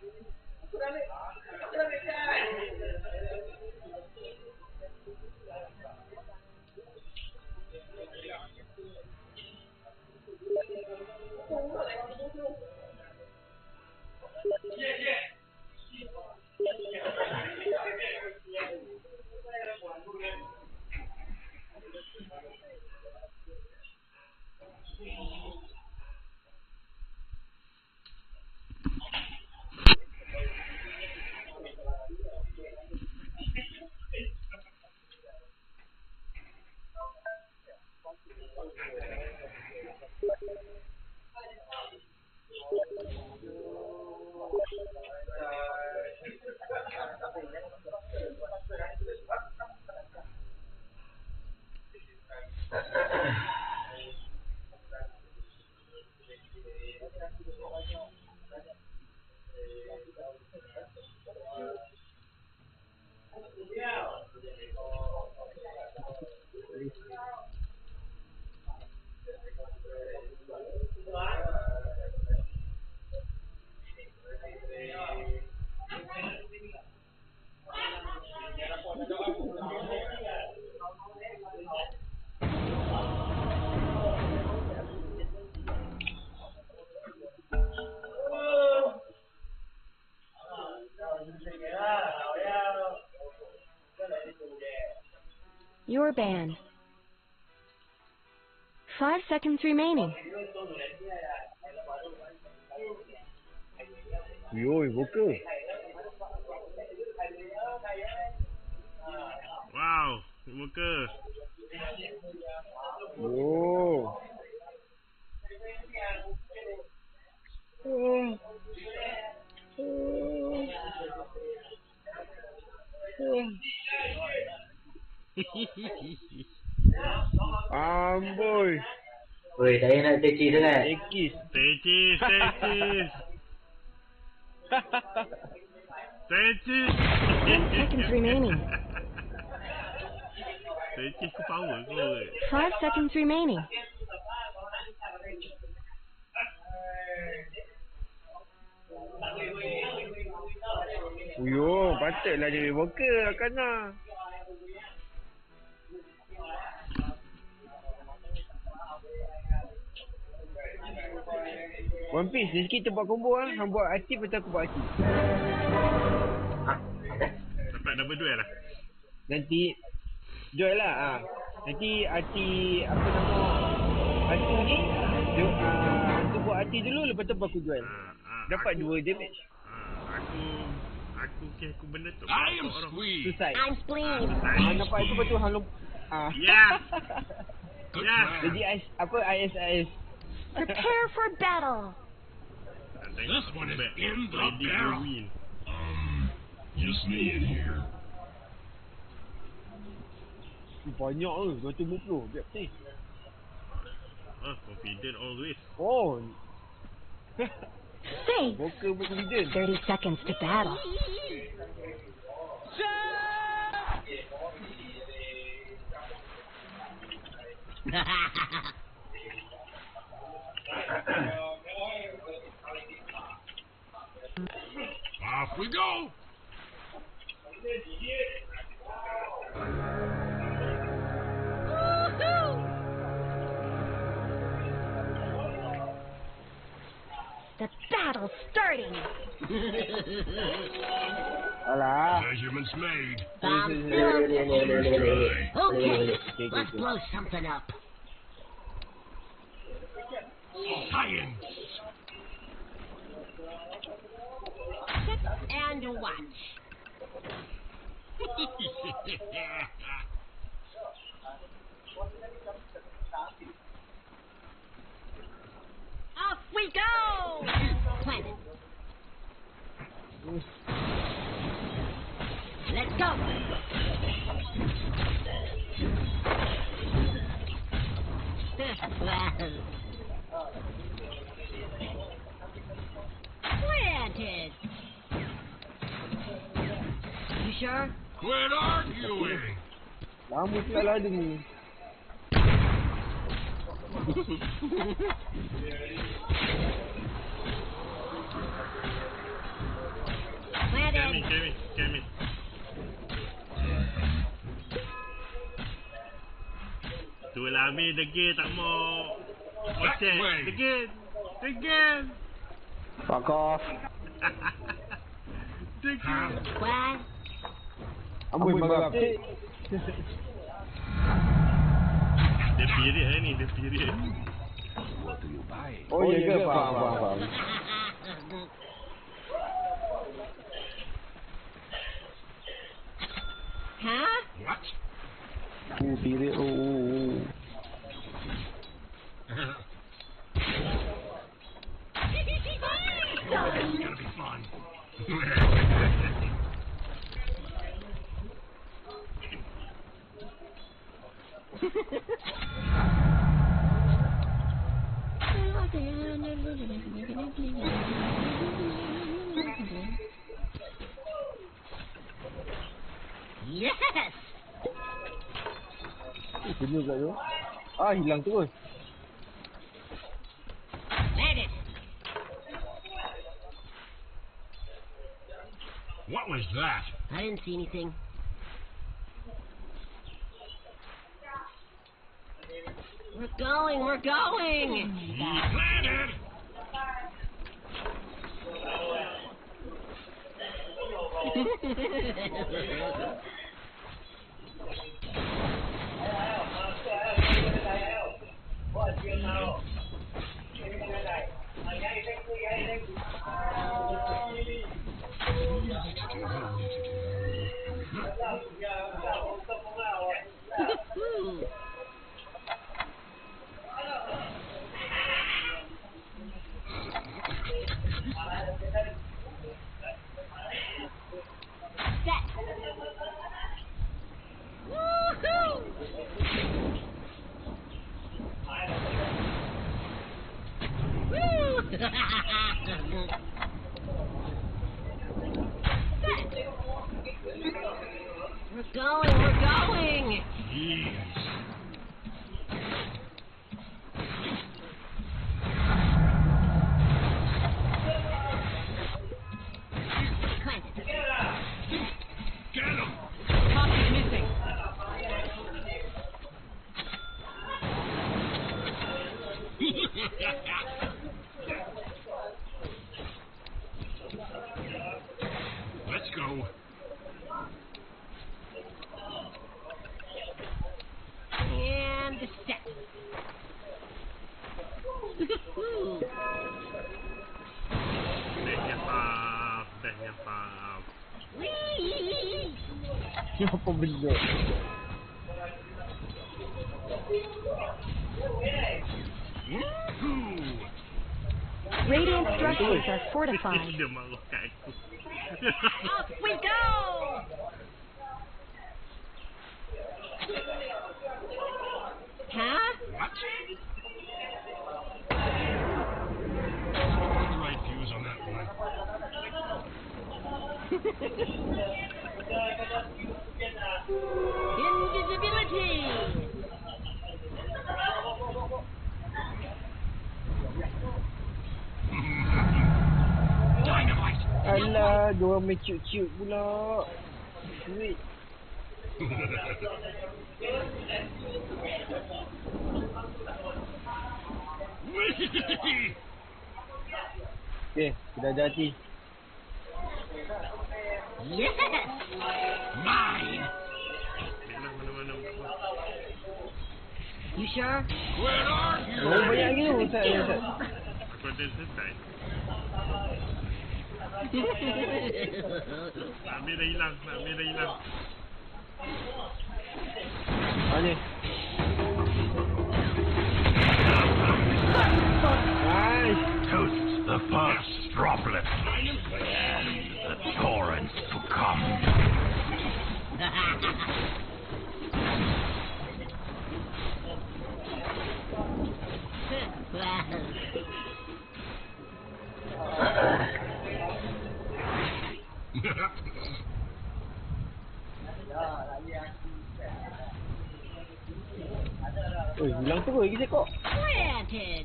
You're banned. Five seconds remaining. Yo, buka. Wow, buka. Oh. Oh. Oh. Amboi. Weh, saya nak teki sangat. Ekis. Tekis, tekis. Tekis. Ten seconds remaining. Tekis ku power kau. Five seconds remaining. Uyo, patutlah jadi worker lah Kana. One Piece, rezeki kita buat combo lah. Hang buat aktif atau aku buat aktif. Ha? Apa? Dapat double duel lah. Nanti join lah. Ha. Nanti arti apa nama arti ni dia, uh, tu buat arti dulu lepas tu aku join. Ha, ha, Dapat aku, dua damage. Ha, aku aku ke aku benda tu. I am sweet. Suicide. I'm spleen. Hang nampak itu betul hang lom. Ah. Ya. Good Ya. plan. Jadi I, apa I S I S. Prepare for battle. This one is in the Ready to barrel. win. Um, just me in here. Banyak ke dua ratus lima puluh. Biar ni. Oh, confident always. Oh. Say, Boker pun confident. thirty seconds to battle. Off we go. The battle's starting. Alah. Measurements made. Bomb Boleh, filled. boleh, boleh, boleh, boleh, boleh. Okay, Okay, let's okay. blow something up. Science. Sit and watch. Off we go! Planet. Let's go! Planted! You sure? Quit arguing. Lama pula lah ada ni. Scare me, Planted! scare me, scare me. Tu lah Amir degil tak mau. That Ocek, way. degil. Degil. Fuck off. Degil. Squad? Amboi marah. Dia period lah ni, dia period. Oh, ya ke? Faham, faham, faham. Huh? What? Oh, period. Oh, oh, oh. It's gonna be fun. Yes! Eh, kena kat tu. Ah, hilang terus. Landed! What was that? I didn't see anything. We're going, we're going! He planted. Set! Woohoo! Woo! We're going, we're going! Jeez. Clint, Get him. Top is missing. go. And set. Bestnya Faf, bestnya Faf. Whee! Apa benda? Radiant structures are fortified. Dia marah kat aku. Off we go! Huh? What? Right views on that one. Invisibility! Dynamite! Alah, diorang main cute-cute pula. Sweet. Okay, sudah ada hati. Yes! Mine! Mana mana You sure? Where are you? Oh, banyak lagi tu Ustaz. Ya, Ustaz. Aku ada selesai. Nak ambil dah hilang, nak ambil dah hilang. Mana? Nice. Toast the first droplet, and the torrents to come. Oh, hilang terus lagi sekok. Planted!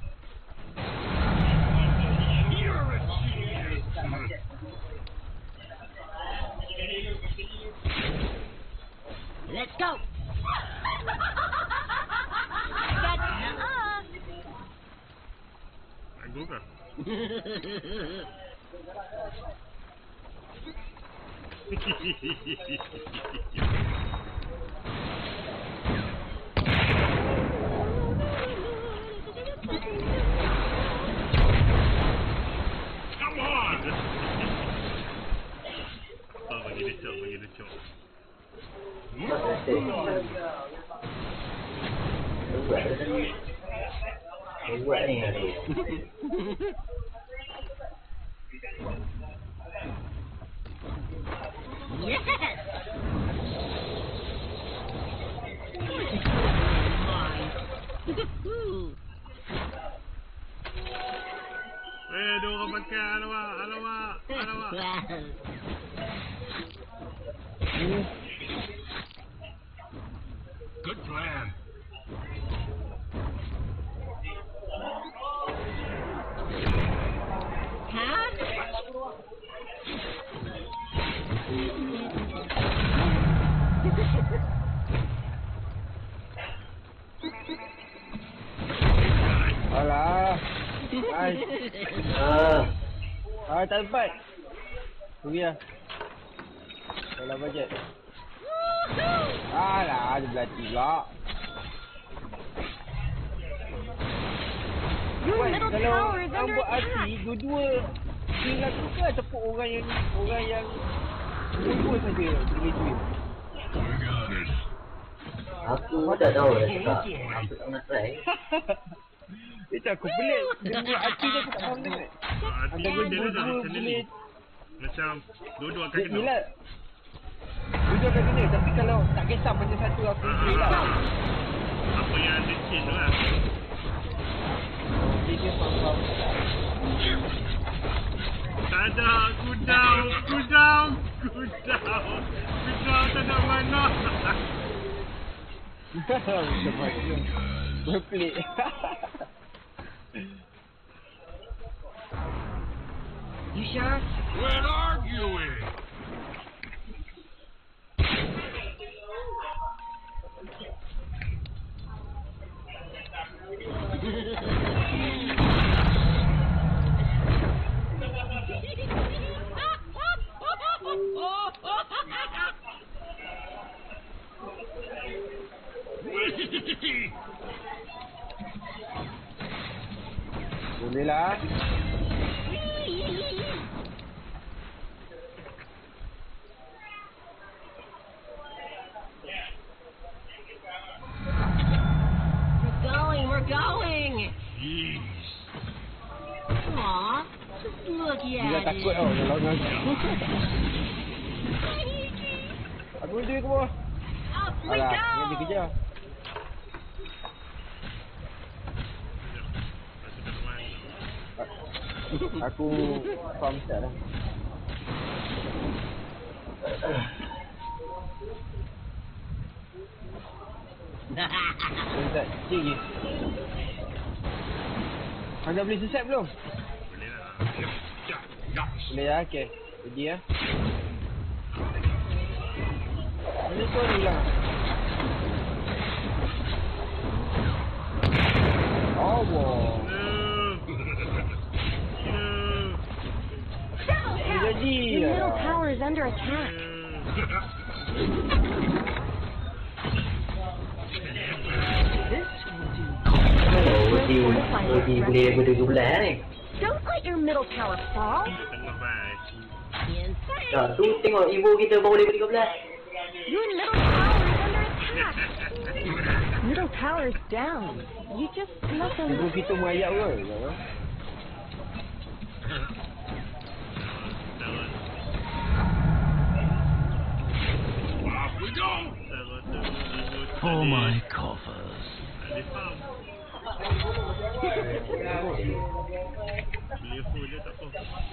Let's go! That's uh-uh. Aku kah? Come on! Oh, bagi dia cok, bagi dia cok. Buat ni aduh. Yes! Eh, dua orang pakai. Alamak, alamak, alamak. Good plan. Huh? Alah. Nice. Ah, Ah, tak dapat. Tu ya. Dalam bajet. Alah, ada belati pula. Your Wait, middle kalau tower is orang under buat attack. hati, dua-dua hilang tu ke ataupun orang yang orang yang dua-dua saja boleh duit. aku tak tahu dah cakap. Aku tak pernah try. Itu aku pelik. Dia buat hati dia aku tak faham sangat. Hati Ada dia dah dua-dua jadi boleh. channeling. Macam dua-dua akan Dia kena. yelah. Dua-dua akan kena. Tapi kalau tak kisah macam satu aku Ah, okey ah, lah. ah. Apa yang ada chain tu lah. Dia dia faham-faham. Tak ada, aku down, aku down, aku down. Aku down, tak ada mana. Macam mana? Berpelik. You sure? We're arguing. Boleh lah. We're going, we're going. Jeez. Aw, just look Dia at takut it. tau kalau dengan aku dia ke bawah. Up we Alah, ingat dia go. kejar. Aku farm start dah. Start, cik je. Anda boleh sesat belum? Boleh lah. Boleh lah, okey. Pergi lah. Mana tu ni hilang? Oh, wow. Jadi Your middle tower is under attack. Oh, di, oh, di boleh daripada dua belas ni. Don't let your middle tower fall. Tengah baik. Dah, tu tengok ibu kita baru boleh tiga belas. Your middle tower is under attack. Middle tower is down. You just let them. ibu kita merayap ke? Off we go. For my coffers. Ada farm. Boleh full je tak apa.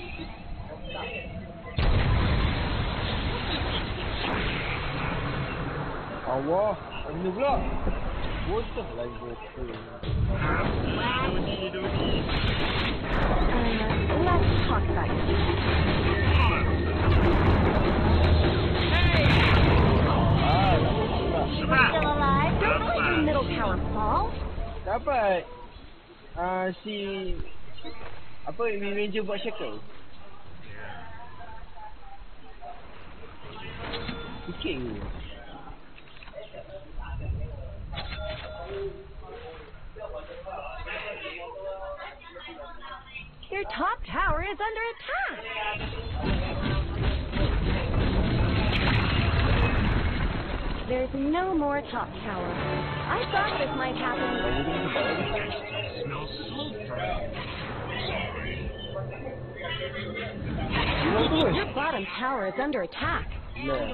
Allah, mana pula? Bocah lagi bocah. Dodi, Dodi. Uh, let's talk about it. Ah, dapat. Still alive? Don't let your middle tower fall. Dapat. Ah, si apa Mid Ranger buat shackle? Sikit ke? Your top tower is under attack. There's no more top tower. I thought this might happen. Smells sulfur. Your bottom tower is under attack. Yeah.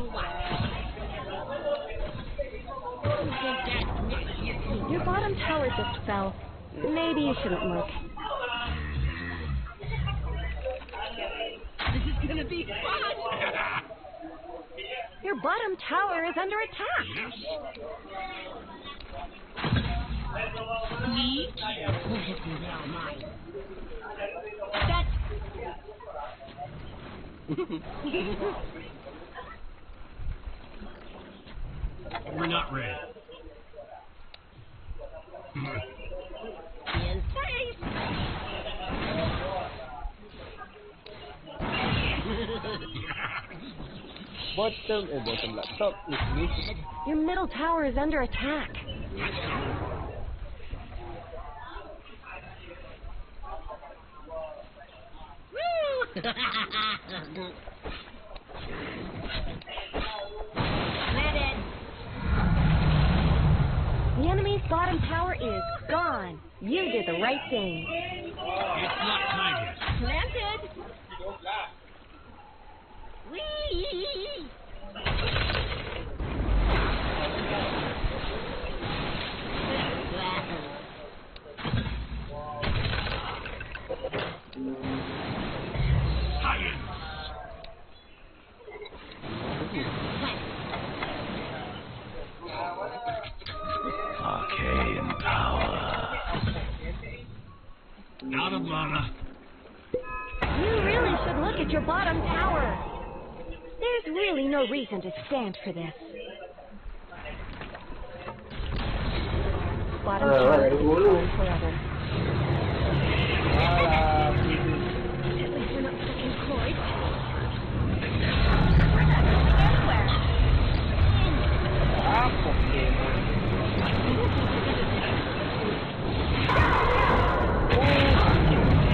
Your bottom tower just fell. Maybe you shouldn't look. This is gonna be fun. Your bottom tower is under attack. Me? We'll hit them down mine. That's... We're not ready. In face. Bottom eh bottom lah. Top is missed. Your middle tower is under attack. Let it. The enemy's bottom tower is gone. You did the right thing. It's not time yet. Planted. Whee! Science. Arcane power. Out of mana. You really should look at your bottom tower. There's really no reason to stand for this. Bottom Ah, tower ada is dulu. gone forever. Alah, At least we're not stuck in Croyd. apa game? Oh,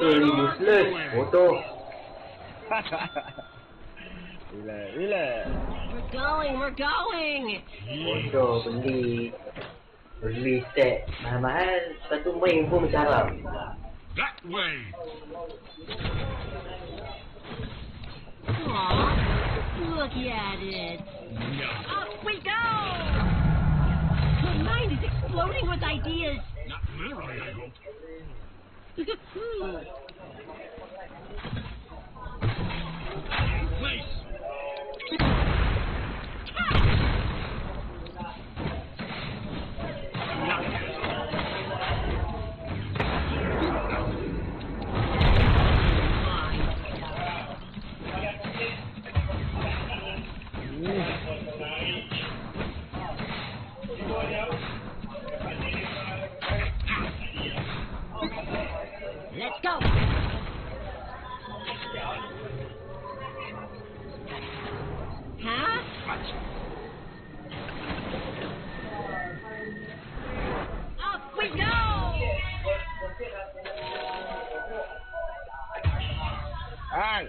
Eh, useless. Bodoh. Relax, relax. We're going, we're going. Bodoh beli. Beli set mahal-mahal. Lepas tu main pun macam haram. That way. Aw, look at it. Up we go! Her mind is exploding with ideas. Not literally, I hope. Place. Let's go. Huh? Up we go. Ah.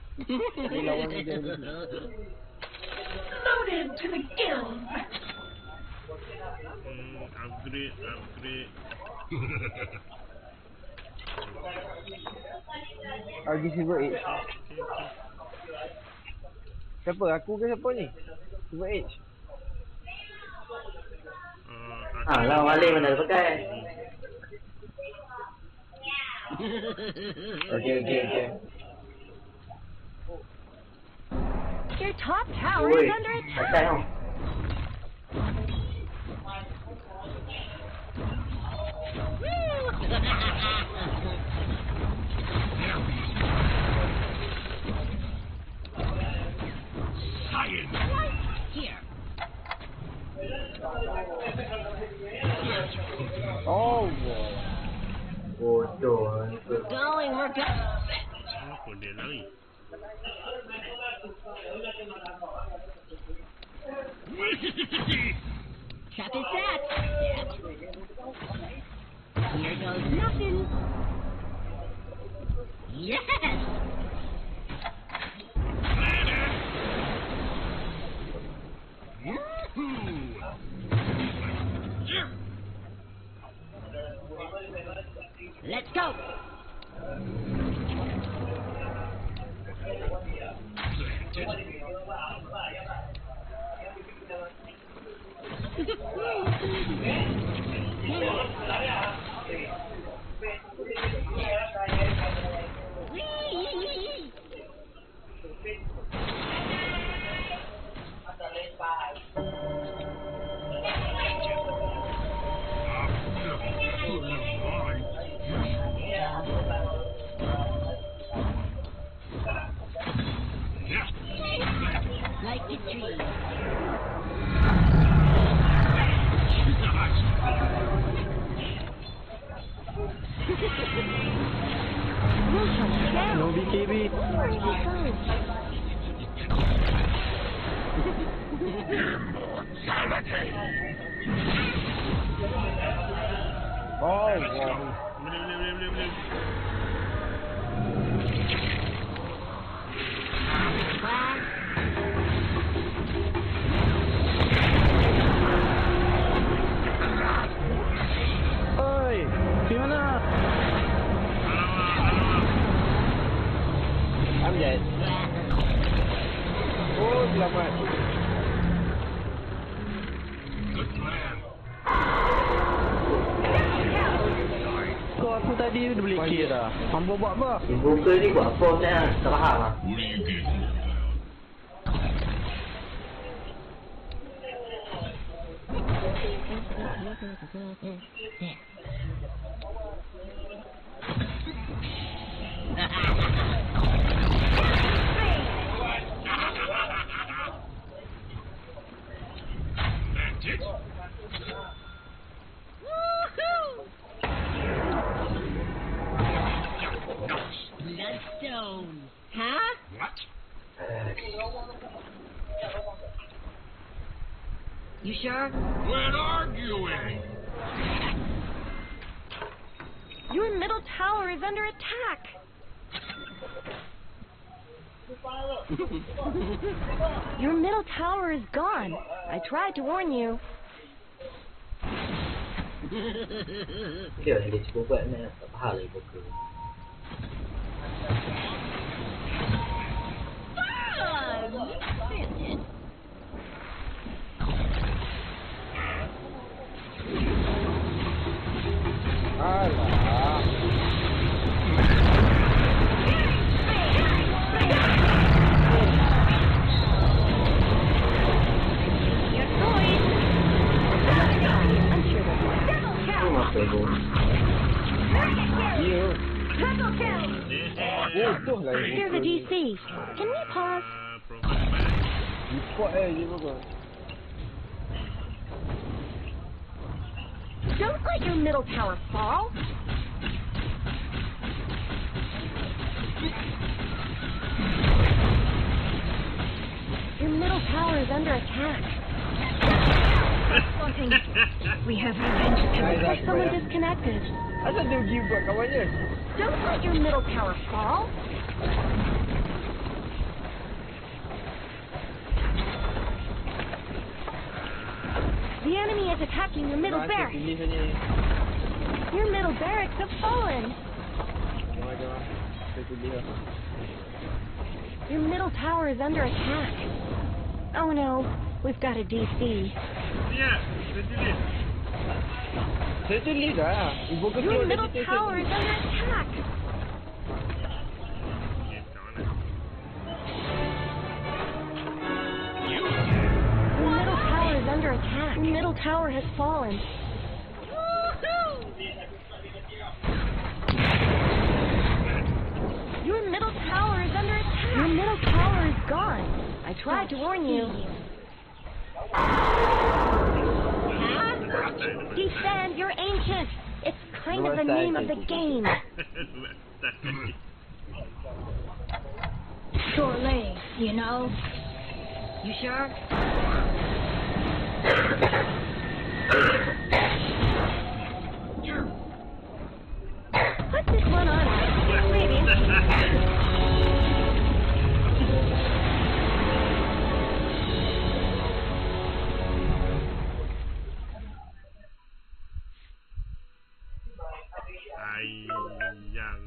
Loaded to the gills. Hmm, upgrade, upgrade. I'll give you eight. Siapa? Aku ke siapa ni? Silver Edge. Uh, Ah, lah Wali mana ada pakai. Okay, okay, okay. Your top tower Oi, is under pakai attack. tau. Science. Here. Oh, Bodoh. We're going, we're going. Apa dia lari? Trap is set. Here goes nothing. Yes! Let's go. Like a tree. no B K B. Oh, wow. Boleh, boleh, boleh, boleh, boleh. Oi, di mana? I'm dead. Oh, selamat. Good plan. Kau aku tadi dah beli kira dah. Hampa buat apa? Si Google ni buat apa sebenarnya? Tak faham lah. What are you getting? Magic. Bloodstone. Huh? What? You sure? Quit arguing. Your middle tower is under attack. Your middle tower is gone. I tried to warn you. Dia dia cuba buat ni tak faham lagi buku. Alah. Here's a D C. Can we pause? Report eh dia bukan. Don't let your middle tower fall. Your middle tower is under attack. We have revenge. Someone disconnected. Asal dia pergi buat kawannya? Don't let your middle tower fall. The enemy is attacking your middle barracks. Your middle barracks have fallen. Your middle tower is under attack. Oh no, we've got a D C. Yeah, saya tulis dah. Ibu ketua Your dah middle cerita tower is under attack. Your middle tower is under attack. Your middle tower has fallen. Your middle tower is under attack. Your middle tower is gone. I tried to warn you. Defend, you're ancient. It's kind of the name of the game. Short legs, you know. You sure? Put this one on us. Maybe. Ayang.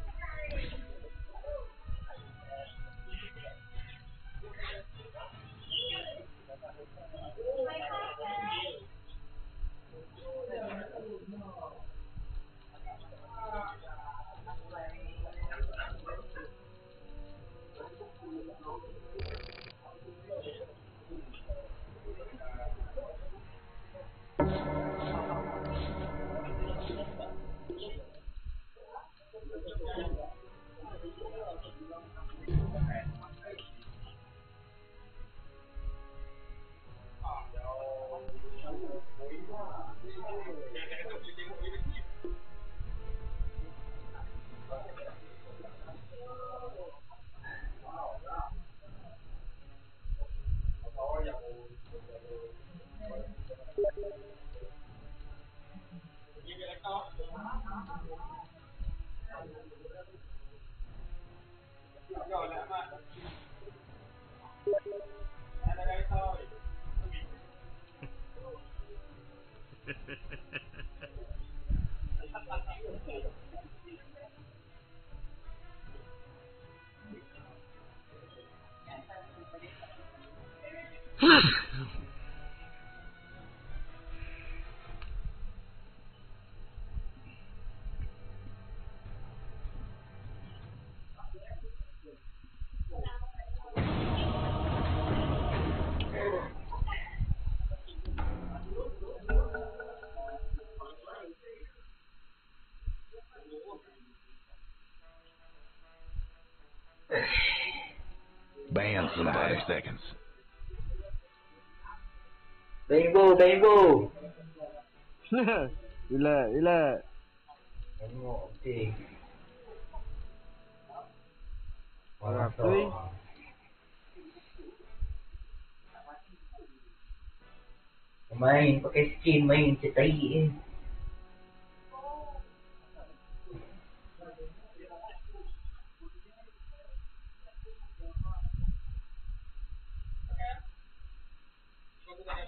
Ban for five seconds. Rainbow, rainbow. Relax, relax. Tengok, okey. Orang tu. Main pakai skin main cetai eh.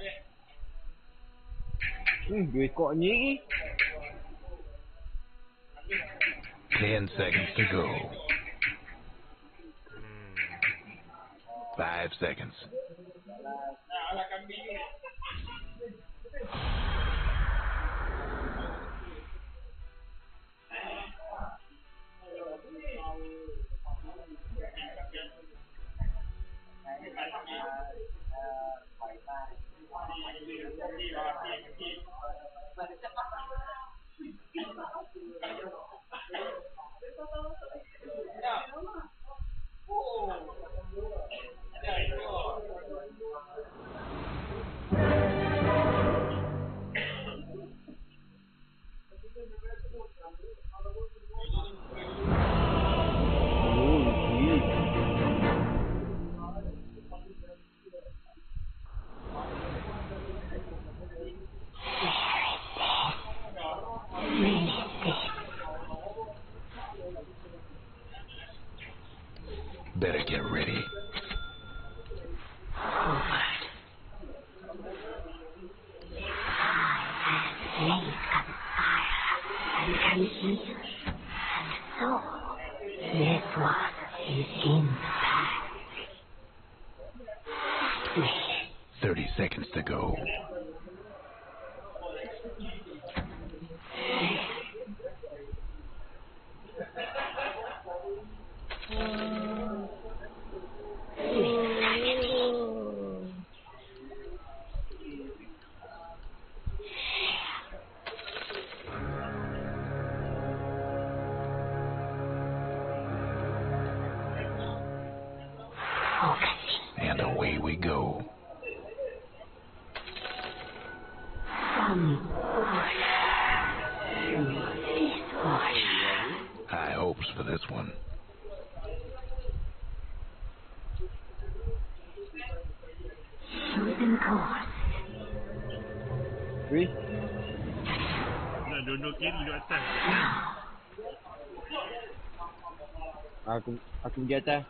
Hmm, dua ekor ni lagi. Ten seconds to go. Five seconds. Better get ready. Thirty seconds to go. And away we go. High hopes for this one. Chosen course. Wih, Nak duduk kiri, duduk atas. aku aku pergi atas.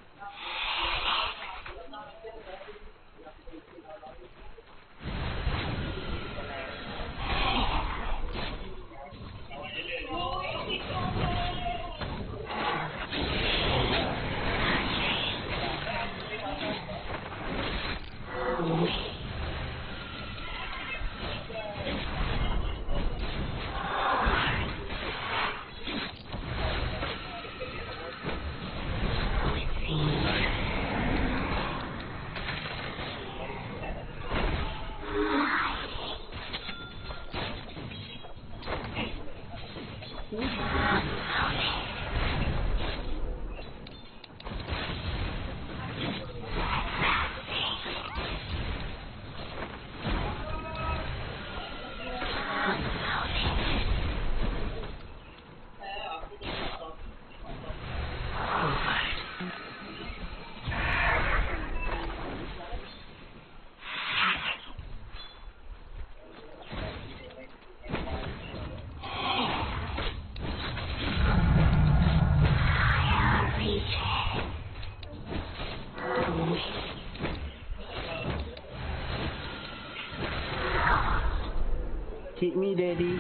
Hit me, daddy.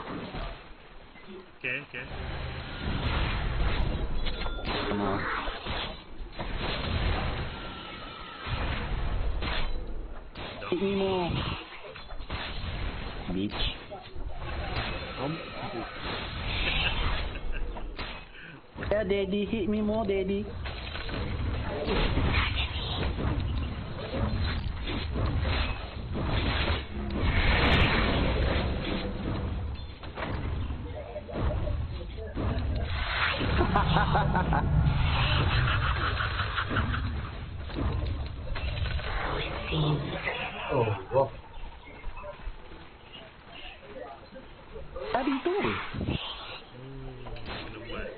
Okay, okay. Come on. Hit me more. Bitch. Yeah, daddy, hit me more, daddy. Oh, wow. Tadi tu. Kena buat.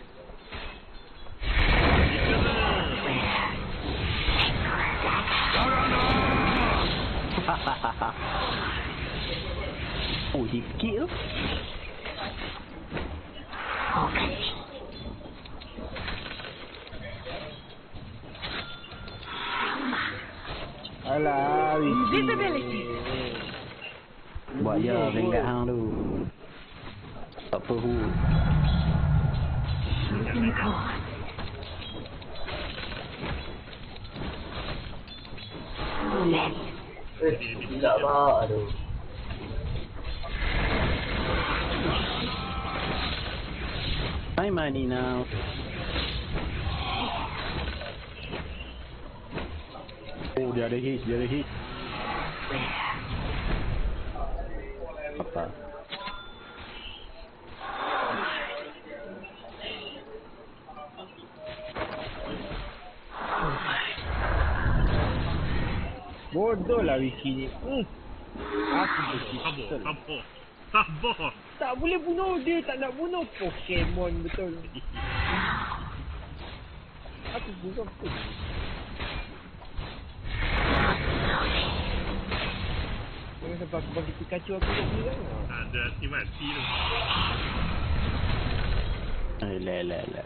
Oh, he kill. Alah, Wiki. Invisibility. Buat je ringkat hang tu. Tak apa hu. Chosen course. Eh, gila lah. Aduh. My money now. Oh, dia ada hit, dia ada hit. Apa? Bodoh lah Wiki ni. Hmm. Aku bersih. Sabar, sabar. Sabar. Tak boleh bunuh dia, tak nak bunuh Pokemon betul. Aku bunuh apa? Jangan sampai aku bagi Pikachu aku tak boleh kan? Ada hati mati tu. Eh, leh, leh, leh.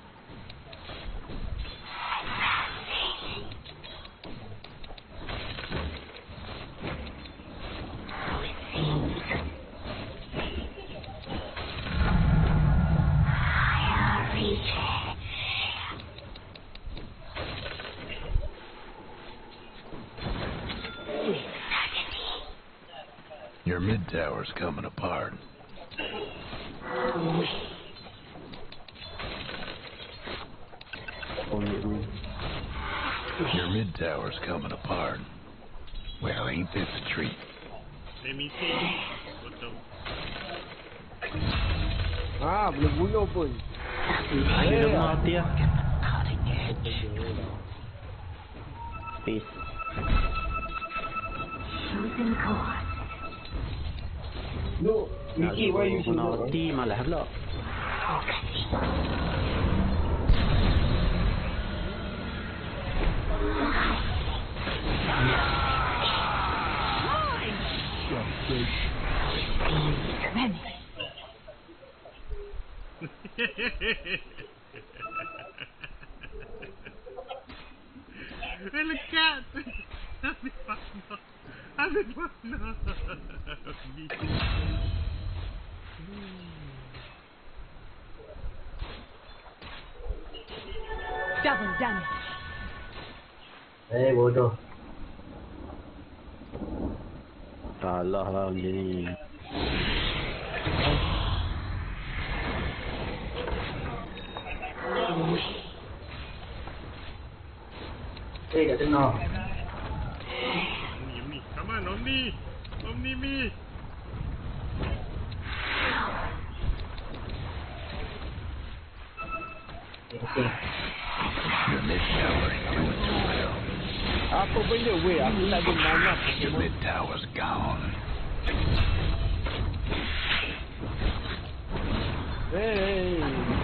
Your mid tower's coming apart. Your mid tower's coming apart. Well, ain't this a treat? Let me see. Betul. Ah, boleh bunuh pun. Dia dah mati lah. Peace. Chosen course. No, Wiki, why you should Guna mati malah pula. Lekat. Habis mana? Habis mana? Double damage. Eh, bodoh. Salah lah macam ni. Eh, tak kena. Omni, Omni. Come on, Omni. Omni me. Okay. Your mid tower's doing too well. Apa benda weh? Aku tak ada mana Your Pokemon. mid tower's gone. Hey.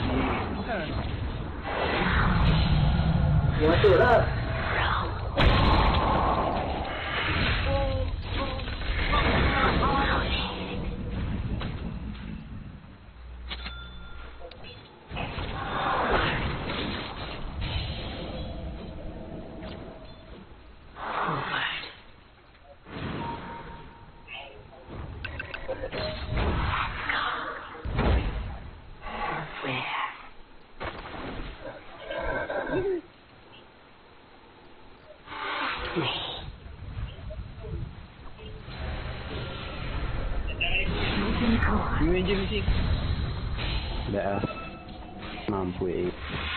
Dia masuk lah. You enjoy music? Dah mampu eh.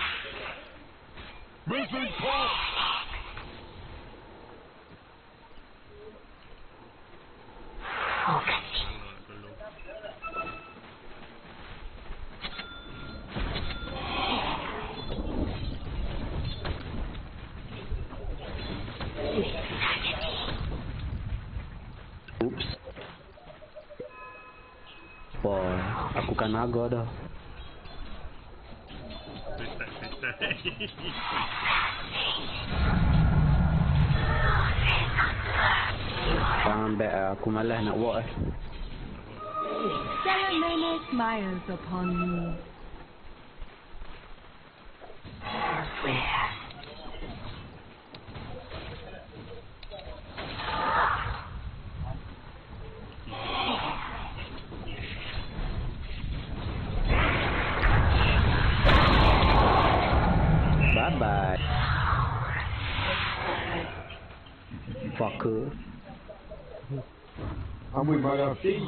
Oops. Wah, aku kan naga dah. Restart, restart. Jangan back lah, aku malas nak walk eh. Salamene smiles upon me. ke? Amboi marah ping.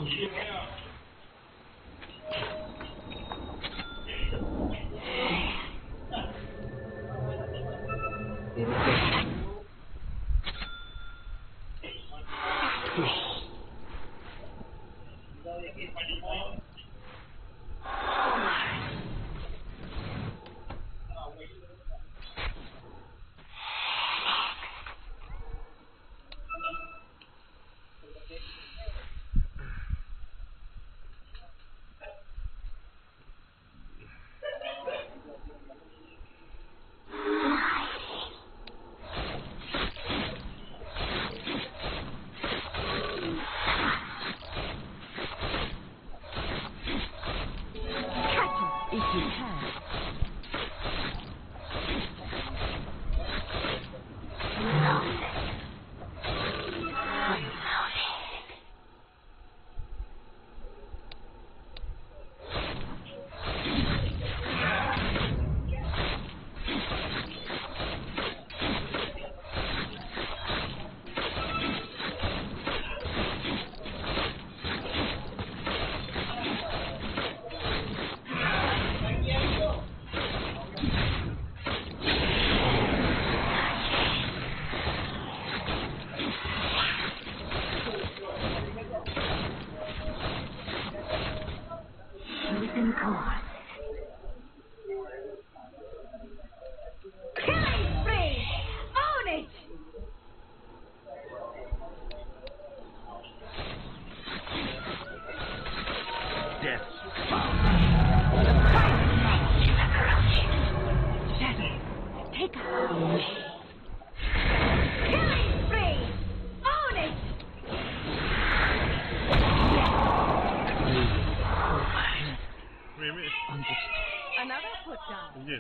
Another put down. Yeah.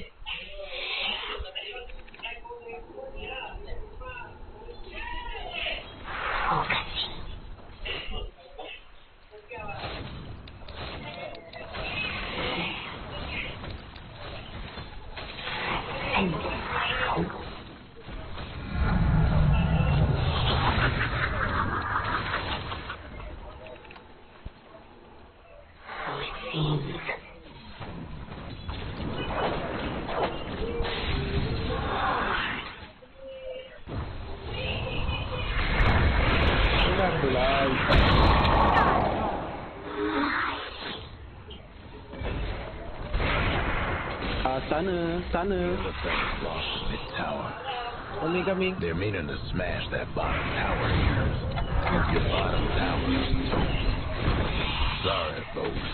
Ah, sana, sana. Mid tower. Coming, coming. They're meaning to smash that bottom tower of yours. Your bottom tower is toast. Sorry, folks.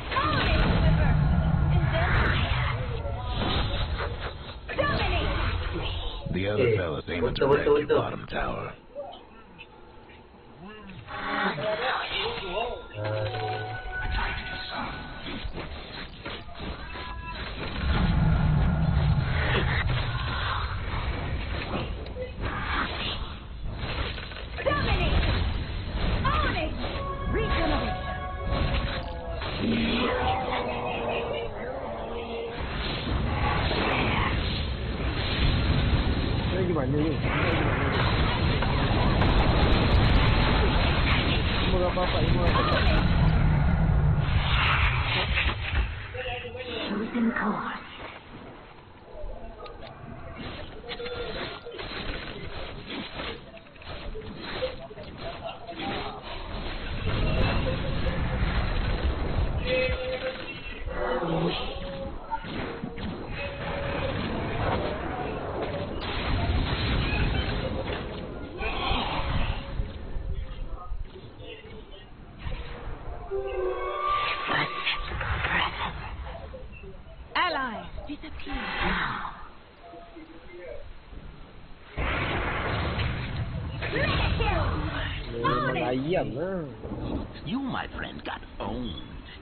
The other Hey, fellas aiming what's to up, what's wreck up, your what's up? bottom tower. Ini gimana ni? Semua apa-apa, semua apa-apa. Allies disappear. Memang ayam lah. You, my friend, got owned.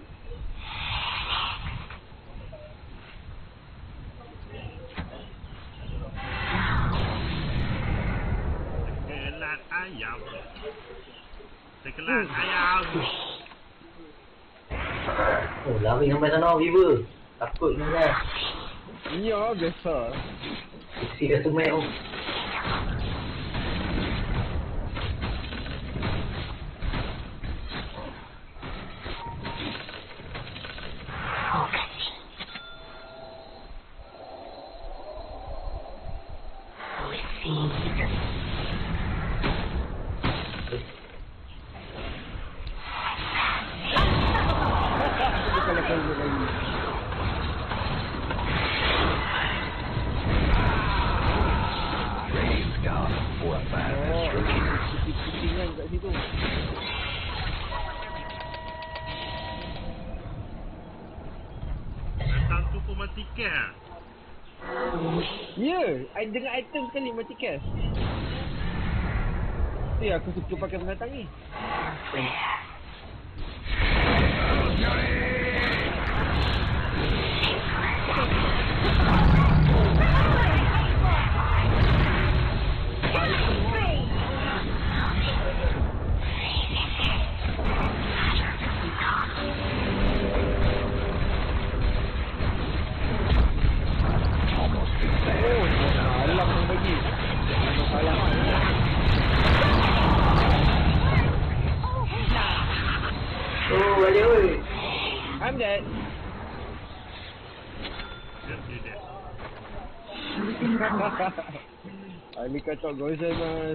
Sekelat ayam. Sekelat ayam. Oh, lari sampai sana, Viva. Takut ni kan. Ya, biasa. Isi dah semai oh. mati kan? Ya, yeah, dengan item sekali mati cash. Ya, aku suka pakai binatang ni. I'm dead. Yep, you're dead. Arigatou gozaimasu.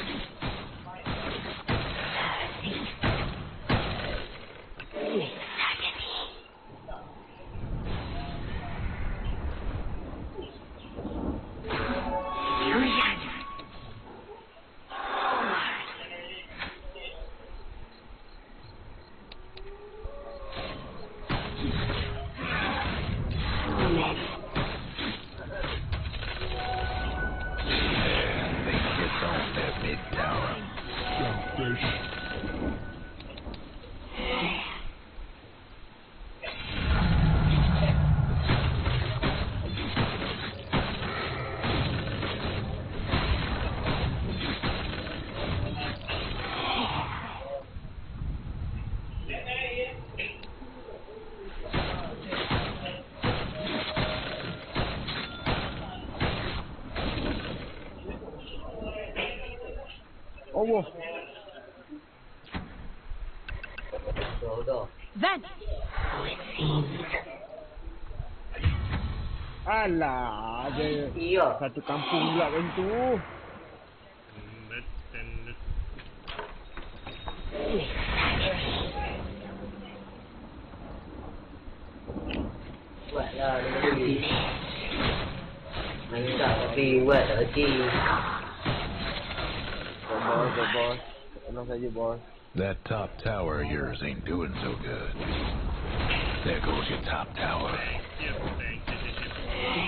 Allah. Vent. Alah, ada iya. Satu kampung pula kan tu. Net and net. Buatlah dengan diri. Main tak tapi buat tak hati. Bos, bos. Tenang saja, bos. That top tower of yours ain't doing so good. There goes your top tower. Yep, thank you.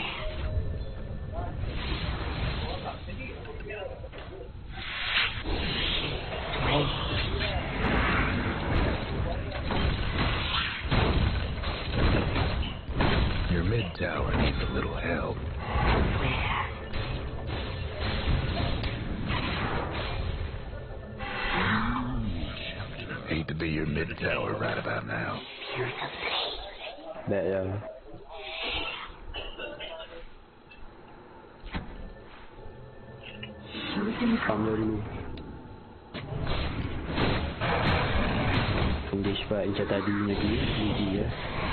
Your mid tower needs a little help. Hate to be your mid tower right about now. Baik je. Pam dulu. English Pak macam tadi lagi. Gigi ya.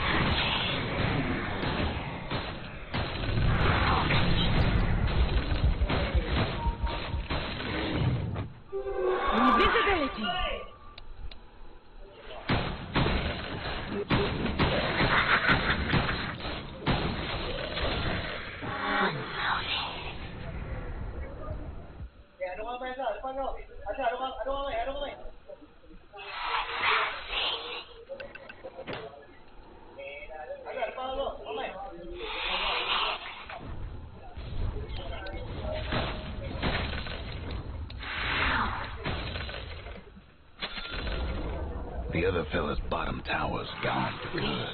Invisibility. The other fella's bottom tower's gone for good.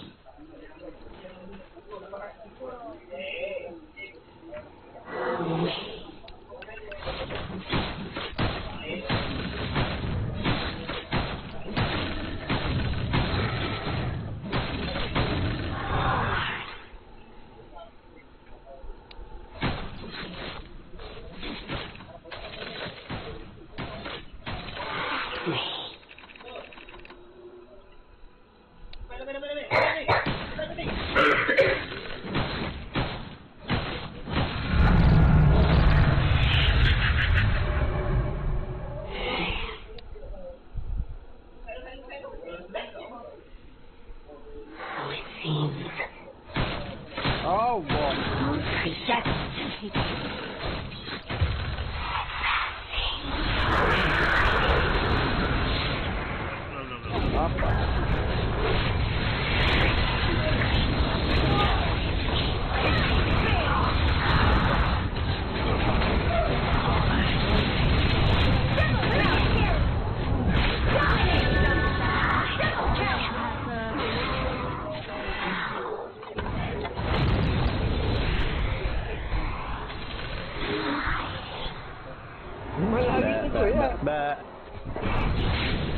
Oh, boy. Apa?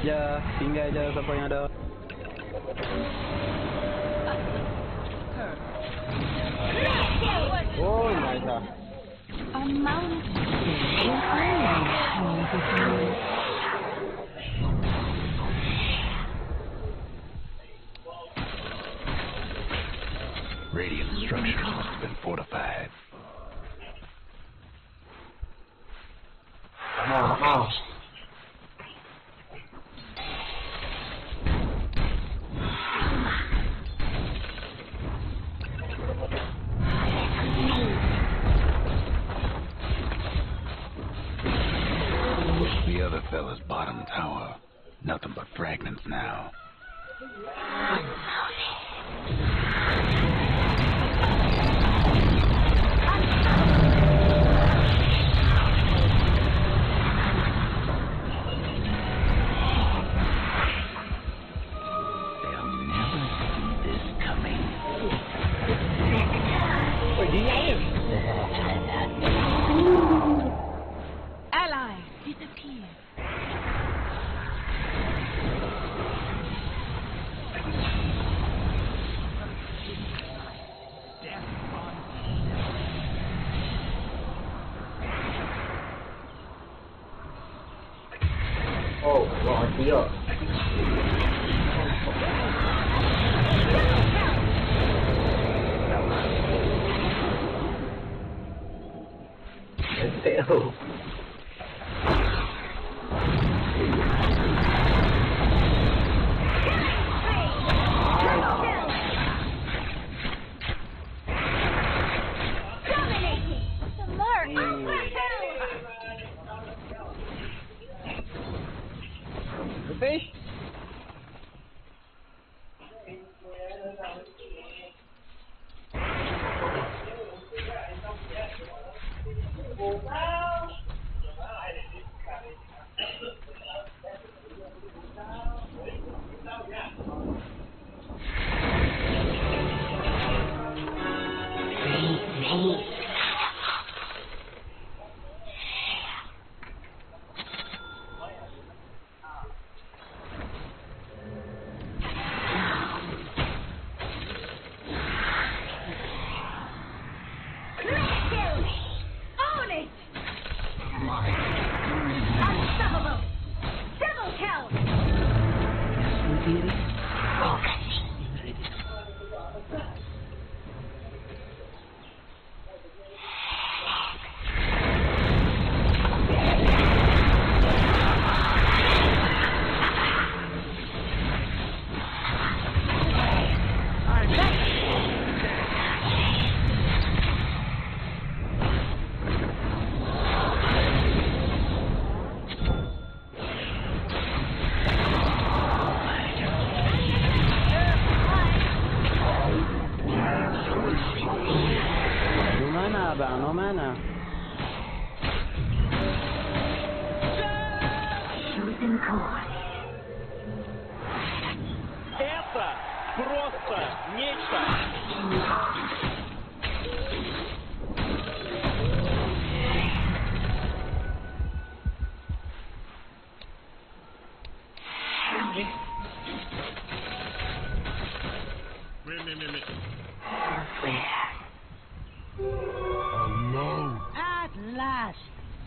je, tinggal je siapa yang ada. Oh, nice lah. A mountain is only beautiful. Radiant structure has been fortified. Mau, mau. The other fella's bottom tower. Nothing but fragments now. They'll never see this coming. Ally disappear. Oh, wah, dia. Tahu. Fish? Abang, no mana? Это просто нечто. Wait, wait, wait, wait. Oh no! At last.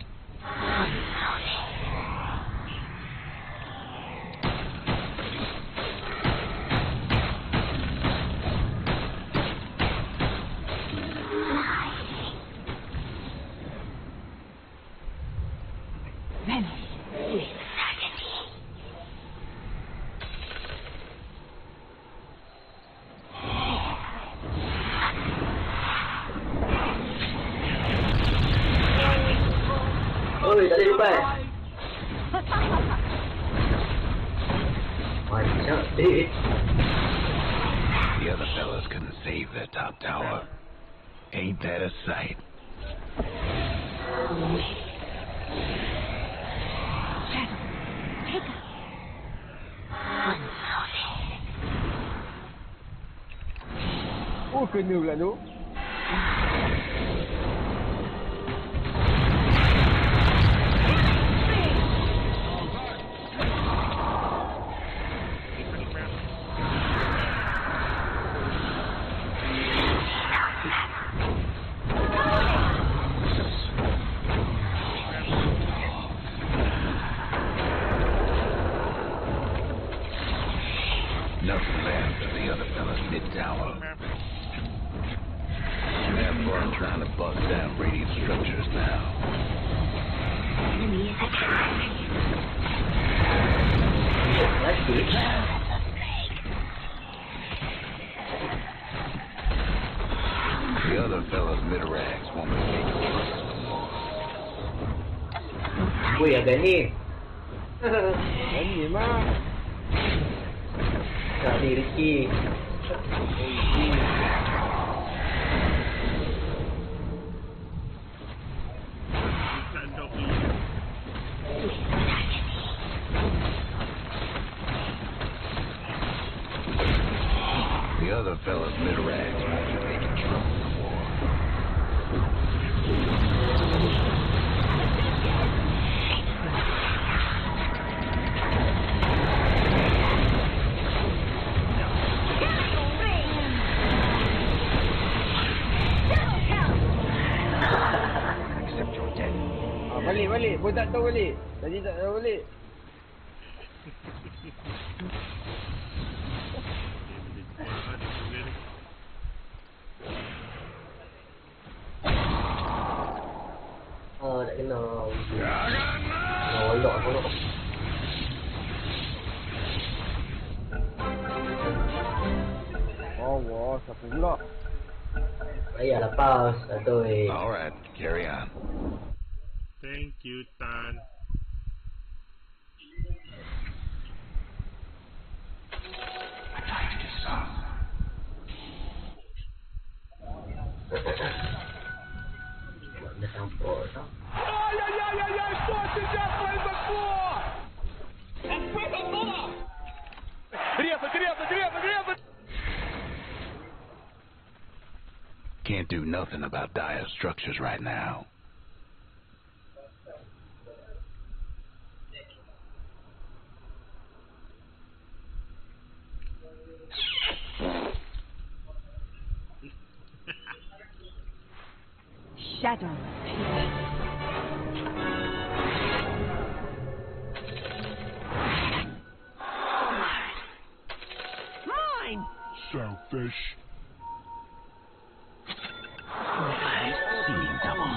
Oi, tak ada depan. Macam deh. The other fellas couldn't save their top tower. Ain't that a sight? Oh, kena pula tu. nothing left of the other fella's mid-tower. They're fun trying to bust down radiant structures now. Enemy is attacking. Let's do it. The other fella's mid-rags won't be making trust no more. Wih, ada ni. Ini mah. Tak ni Ricky. The other fella's mid-rags won't be making trouble no more. Accept your death. Ah, balik, balik. Pun tak tahu balik. Tadi tak tahu balik. Oh, tak kena. Oh, lock aku lock. Oh, wah, siapa pula? Ayah lepas, atau eh. Alright, carry on. Thank you, Tan. Dah campur tau. Ai, ai, ai, ai, ai, forte já foi before! É foi before! Criança, criança, criança, criança! Can't do nothing about dire structures right now. Shadow. Mine! Selfish. Feeling double.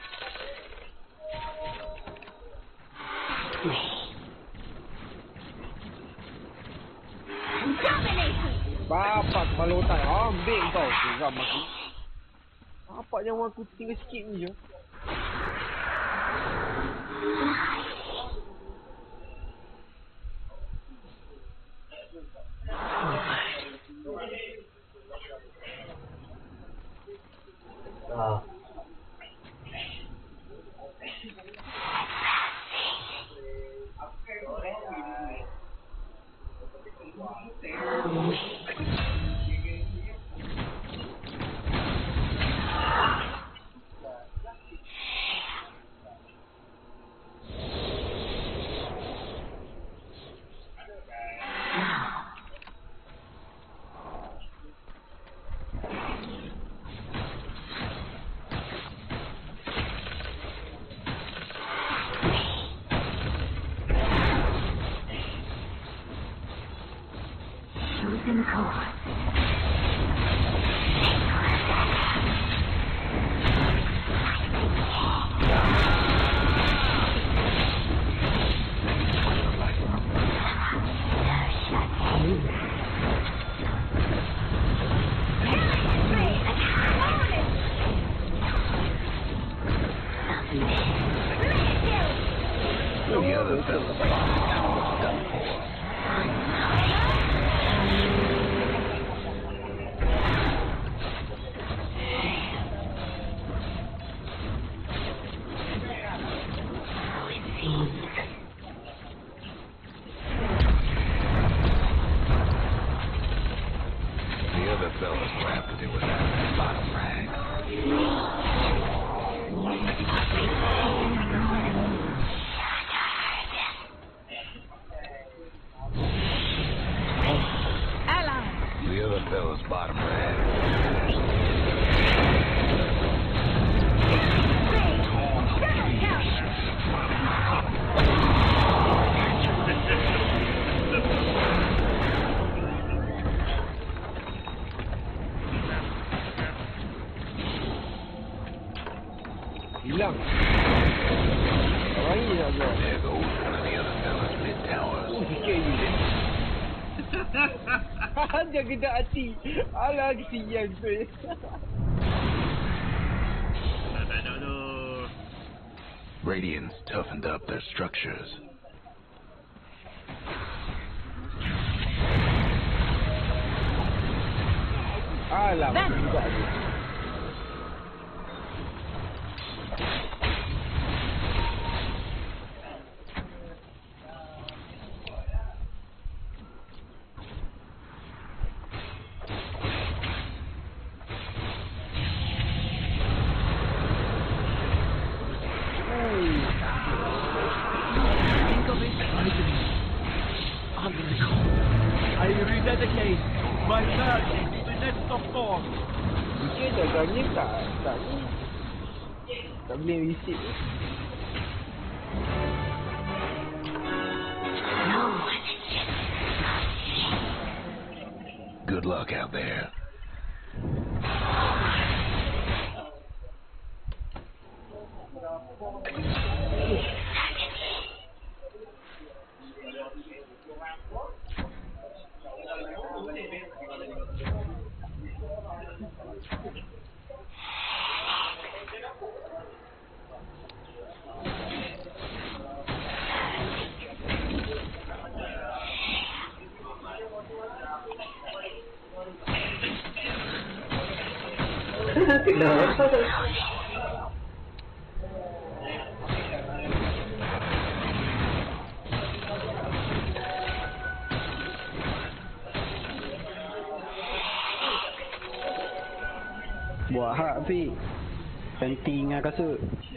Bapak kepala otak ambil kau. Geram aku. Bapak nyawa aku tinggal sikit ni je. Ah. Chosen course. The other fella's tower's done for. The other fella's trapped it with that bottom rag. The other fella's bottom rag. Dia gedak hati. Alah, kesian tu. Tak tak ada tu. Radiance toughened up their structures. Alah, gedak tu. I rededicate my search to the nest of God. Mungkin dagangnya tak, tak ni. Tak boleh visit ni. Good luck out there. Buat hak Fik. Panty dengan kasut.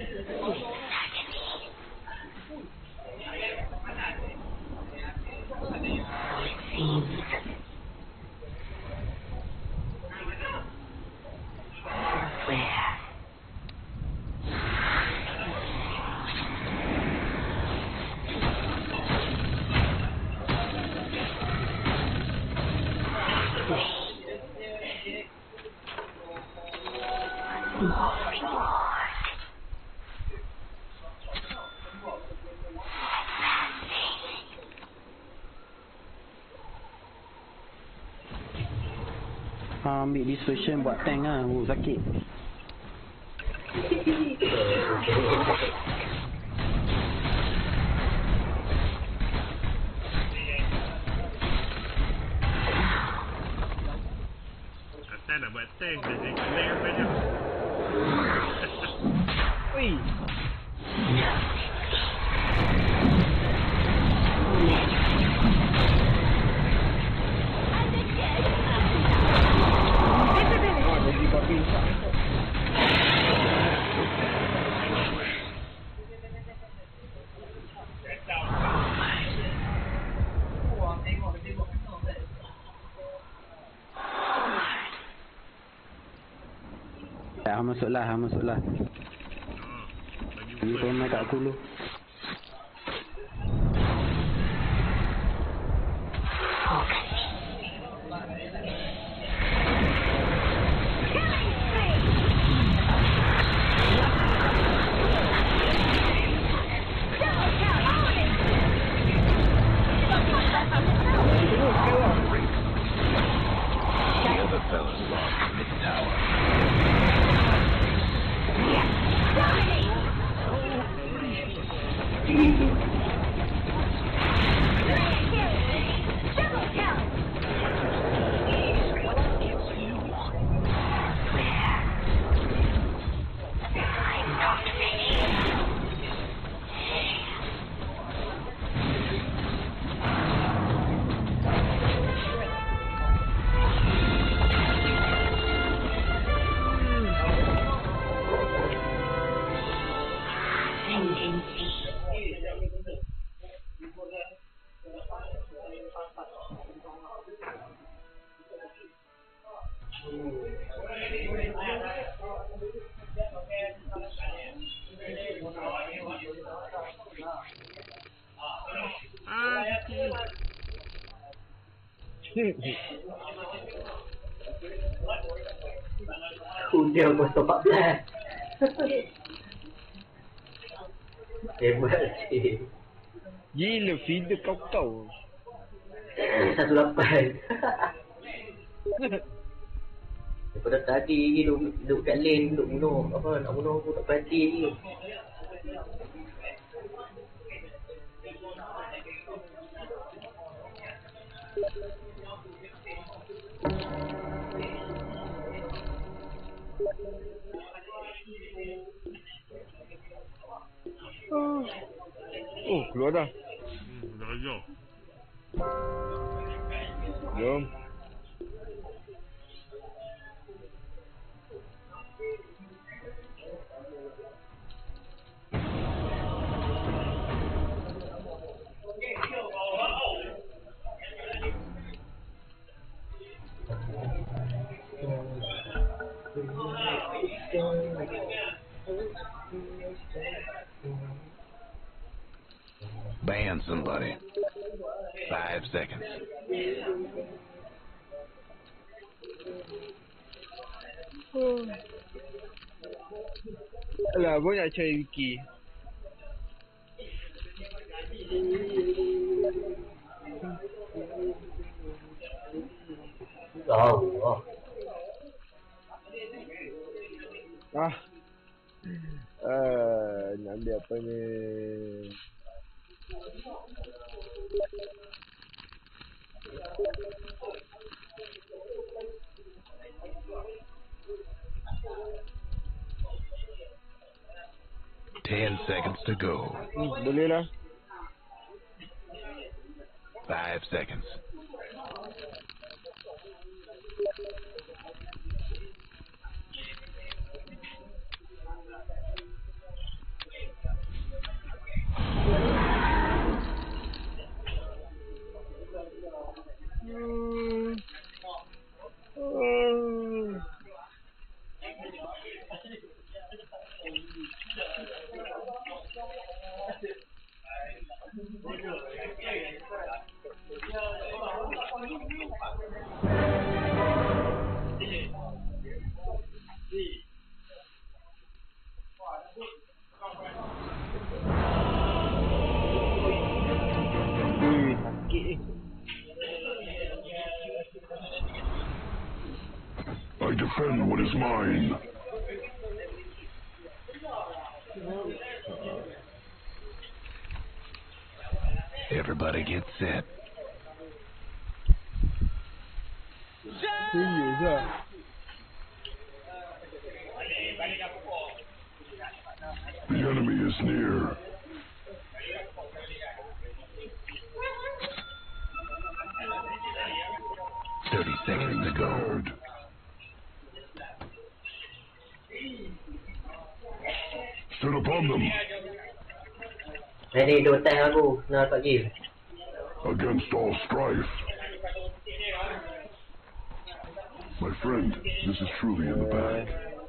Ha, ambil dispersion buat tank lah. Oh, sakit. Atas nak buat tank. Dia jadi kelek apa je. Ui. Ya, masuklah, masuklah. Ini pun nak kat aku dulu. Dia kosong empat belas. Hebat sih. Gila feeder kau-kau. satu lapan. Daripada tadi lagi duduk, duduk kat lane, duduk bunuh. Apa, nak bunuh aku tak berhenti lagi. Oh, keluar dah. Hmm, dah ajar. Jom. Ban somebody. Five seconds. Alah, abang nak cari Wiki. Allah. Ah. Ah, nak ambil apa ni? Ten seconds to go. Hmm, boleh lah. Five seconds. Hmm. Hmm. I defend what is mine. Everybody get set. Serius lah. The enemy is near. Thirty seconds to go. Set upon them. Ready dua time aku. Nak dapat game. Against all strife. My friend, this is truly in the bag.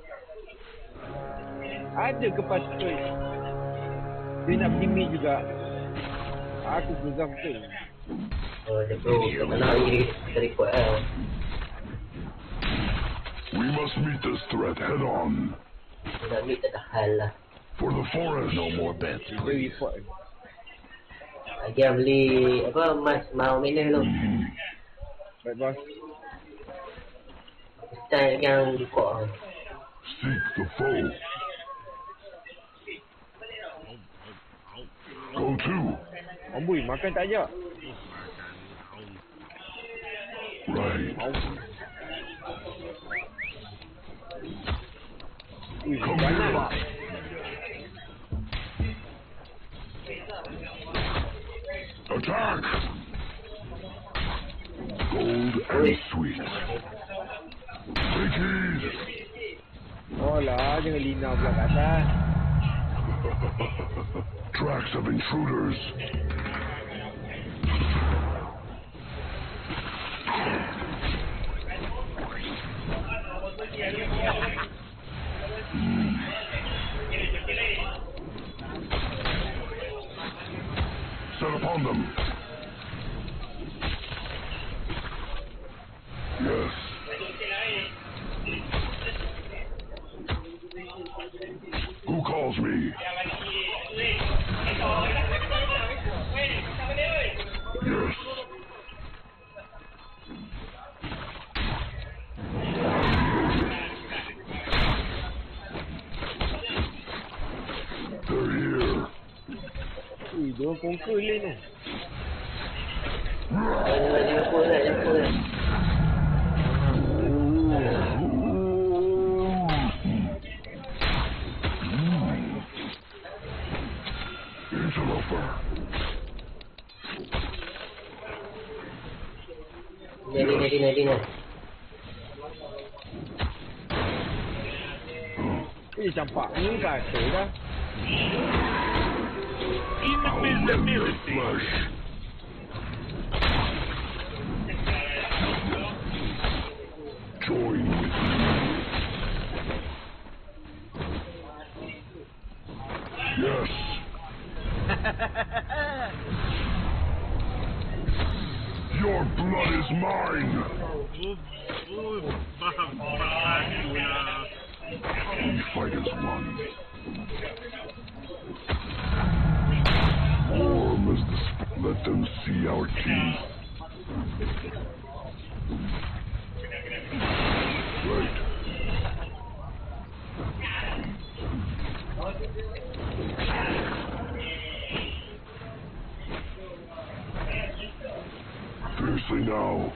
Ada kepatutan. Dia nak pergi mid juga. Aku geram betul. Oh, dia pro. Kenal lagi kita report lah. We must meet this threat head on. Kita meet tak ada hal lah. For the forest. No more bets, Dia please. report. Lagi yang beli apa mas mau minus tu. Baik bos. Style yang report. Seek the foe. Go to. Amboi, makan tak ajak. Right. Ui, Come banyak. here. Attack. Gold and sweet. Take heed. Oh lah, jangan Lina pula kat atas. Tracks of intruders. Mm. Set upon them. Yes. Who calls me? Yes. Kau conquer lane tu. Jangan lupa dah, jangan lupa dah. Interloper. Ni, ni, ni, ni, ni. Eh, campak ni kata dah. Invisibility. Join with me. Yes. Your blood is mine. Oh, oh, faham, faham pula. We fight as one. Warm as the sp- let them see our teeth. Right. Fiercely now.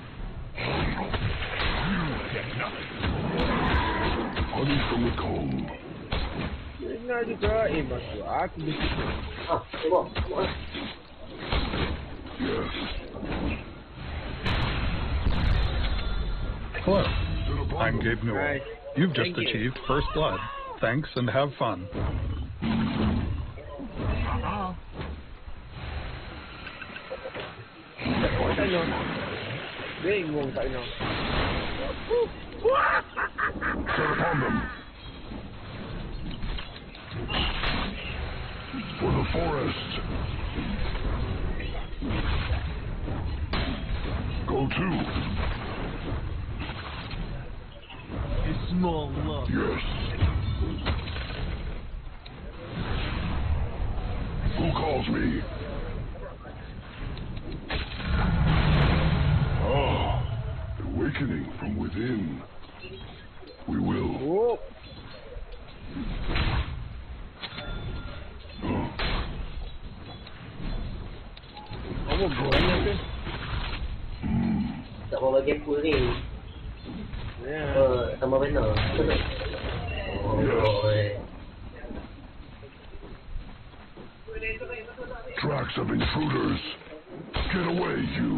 Honey from the comb. Dengar juga. Eh, masuk aku bisik. Ah, tengok. Tengok lah. Yes. Hello, I'm Gabe Newell. Nice. You've just Thank you. achieved First Blood. Thanks and have fun. Kau tak nak. Bingung tak nak. Set upon them. For the forest. Go to. Small love. Yes. Who calls me? Ah, awakening from within. We will. Oh. Ah. Kamu banyak ke? Hmm. Tak mau bagi aku ni. Ya. Uh, sama benar. Oh, boy. Tracks of intruders. Get away, you.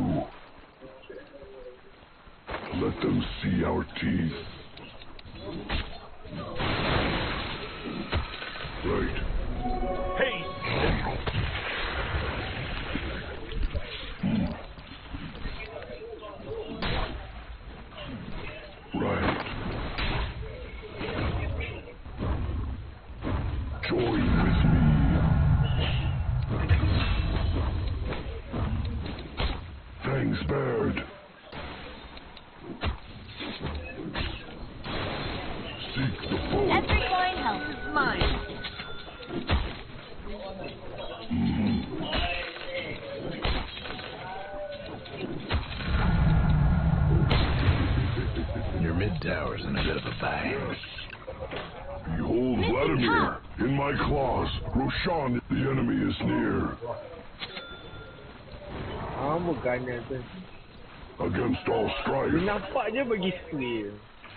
Let them see our teeth. Right. Hey! Hmm. Right. Join with me. Fangs bared. Seek the foe. Every coin helps. Mine. Mhm. Your mid tower's in a bit of a bind. Behold Vladimir, in my claws. Roshan, the enemy is near. Ah, bukannya tu. Against all strife, Dia nampak je bagi skill.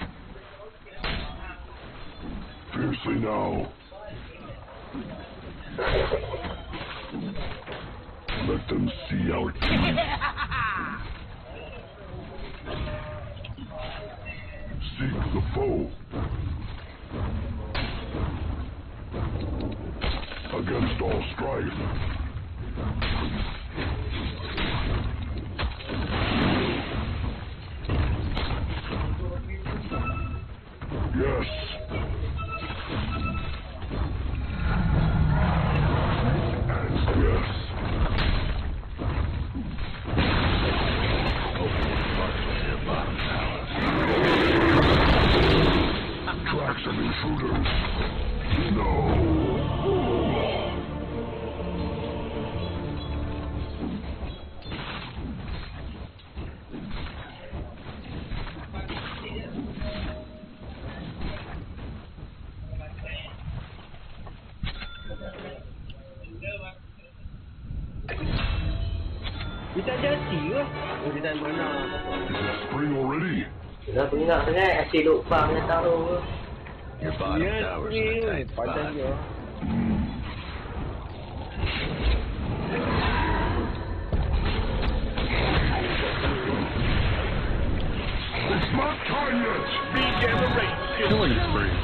fiercely now. Let them see our teeth. Seek the foe. Against all strife. Yes. Yes. Tracks of intruders. No. Dia tak mana. Is it spring already? Dah penat sangat asyik duk farm dengan taruh. Your bottom Ya, tower's in a ni tight padan spot. dia. It's not time yet! Begin the race. Killing spree.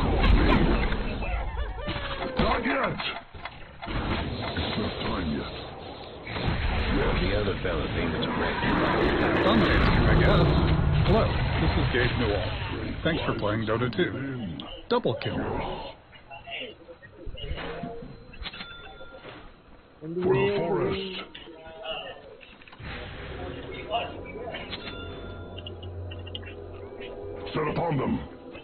Not yet! It's not time yet. The other fellas ain't as ready. Some days, I guess. Hello, this is Gabe Newell. Thanks for playing Dota two. Double kill. For the forest. Set upon them.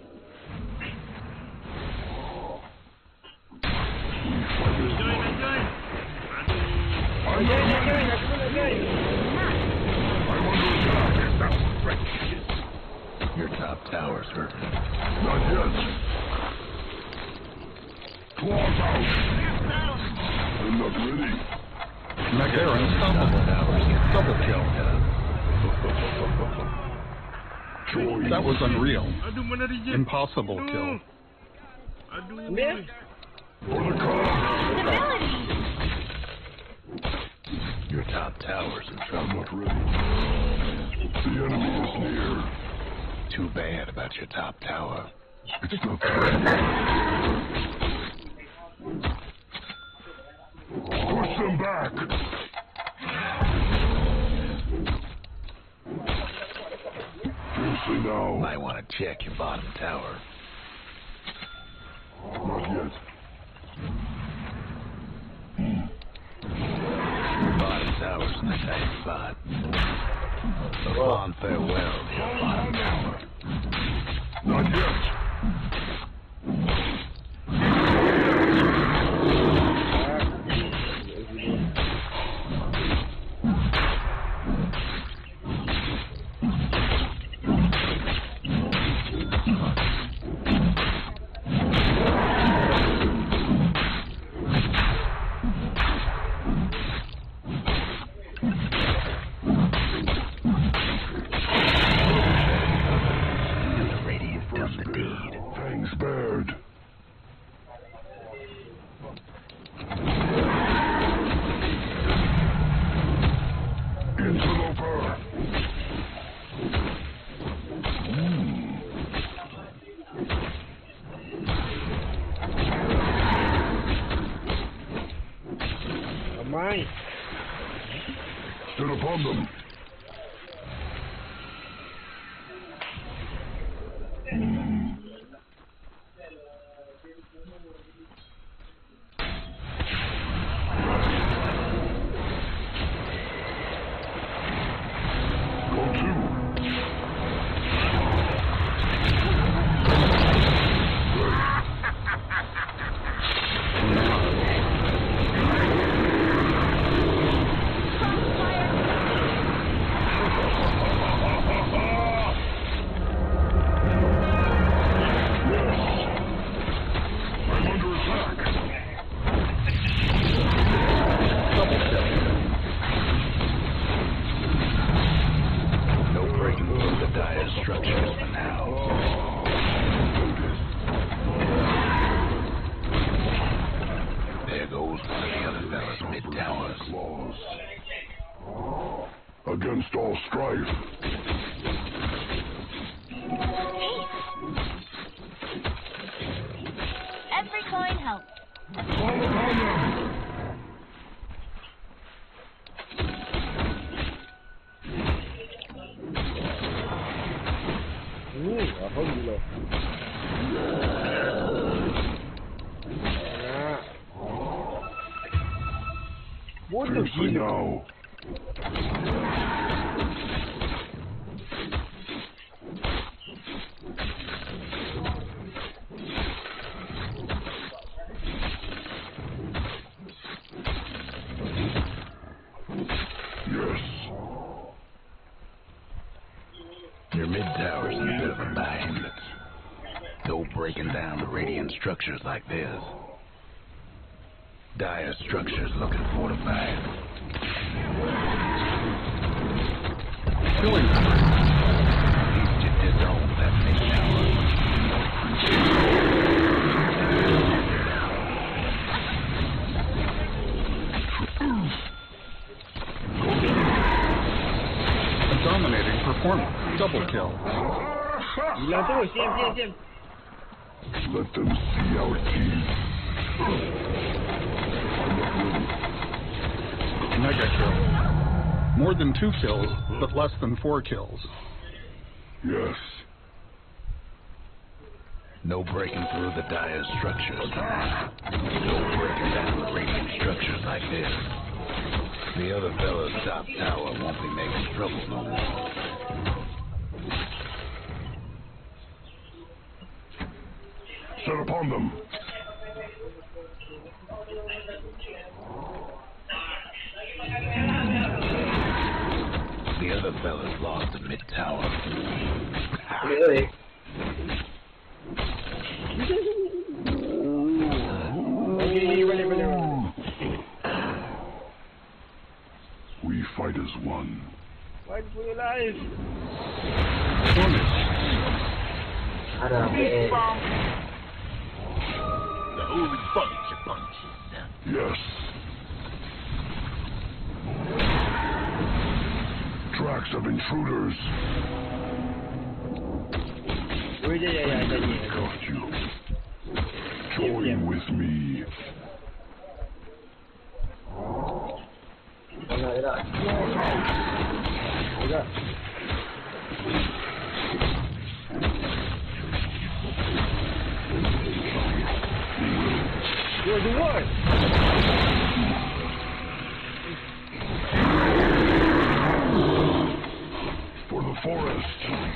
Join, join. I'm not ready. I'm under attack. Your top tower's hurt. Not yet. Claws out. I'm not ready. They're unstoppable. Double kill. Join. That was unreal. Aduh, mana reject? Impossible kill. Aduh. Ambil. For the cause. Your top tower's in I'm trouble. not ready. The enemy is near. Too bad about your top tower. It's not time. Push them back. Fiercely now. Might want to check your bottom tower. Not yet. Your bottom tower's in a tight spot. So long farewell to your bottom tower. Not yet. Fangs bared. Interloper. Mm. Ramai. Set upon them. Go to. I'm under attack. No breaking through the dire structures for now. There goes one of the other fellas mid-towers. Claws. Against all strife. Every coin helps. Fall upon them. Hmm, alhamdulillah. Nak. Bodoh Fiercely gila. now. Yes. Your mid-tower's in a bit of a bind. No breaking down the radiant structures like this. Dire structures looking fortified. Killing spree. He's just his own that mid tower. A dominating performance. Double kill. Hilang terus, diam, diam, diam. Let them see our teeth. Mega kill. More than two kills, but less than four kills. Yes. No breaking through the dire structures. No breaking down the radiant structures like this. The other fella's top tower won't be making trouble no more. Set upon them. The other fella's lost the mid tower. Really? We fight as one. Fight for your life. Ada P S. The holy bunch of punches. Yes. Tracks of intruders. Oh, yeah, yeah, yeah, yeah, yeah. Got you. Join with me. Tengok je tak? Tengok. Dua, dua. For the forest.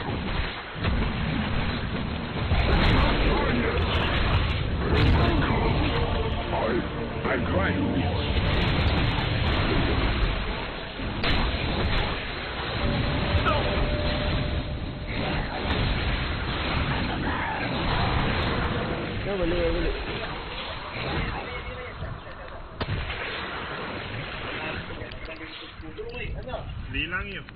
I, I'm crying. No, boleh, boleh. Hilang ya.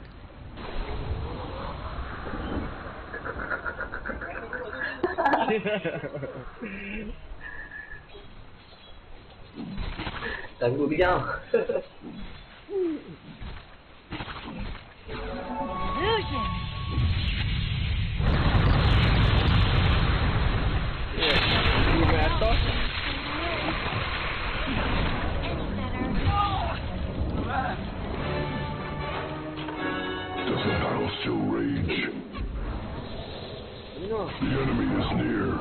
Tangguh bijak. Lucian! Does the battle still rage? The enemy is near.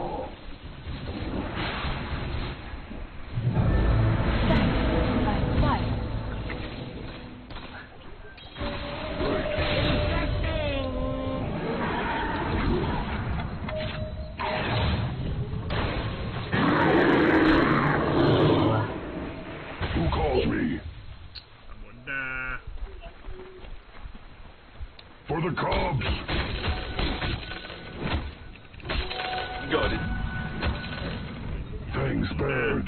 Who calls me? Mudah. For the cubs. Got it. Fangs bared.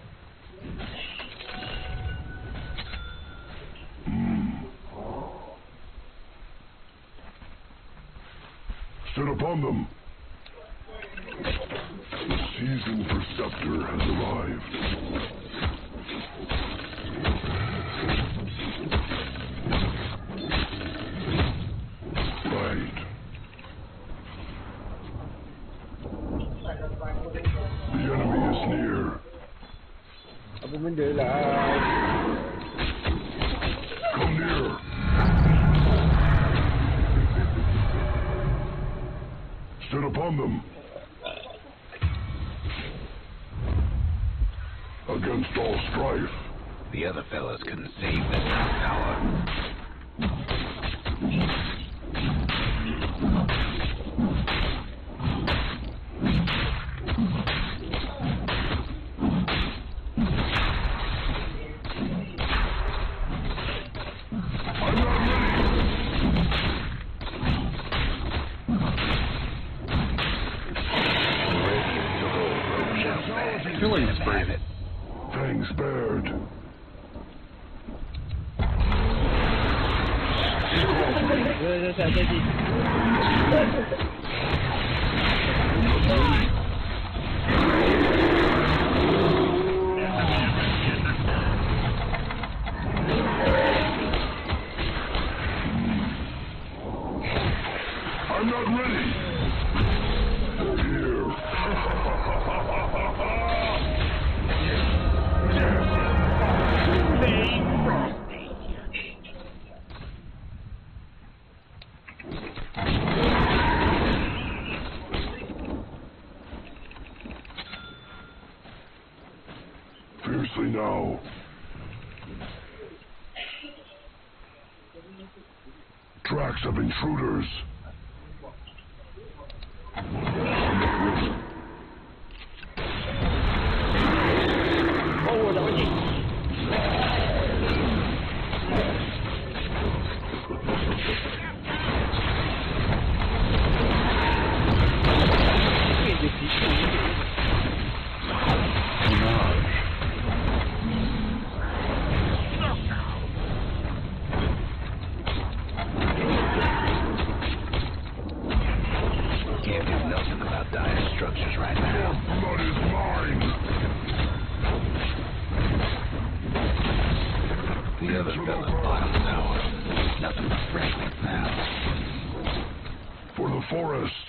Hmm. Sit upon them. The season for scepter has arrived. Right. The enemy is near. Apa benda lah? Come near. Sit upon them. Against all strife. The other fellas can save the top tower. Killing spree. Fangs bared. He calls Dah, dah, dah, tadi. I'm not ready. Here. Fiercely now. Tracks of intruders. Oh, dah pergi. Can't do nothing about dire structures right now. Blood is mine. The other fella's bottom tower. Nothing but fragments now. For the forest.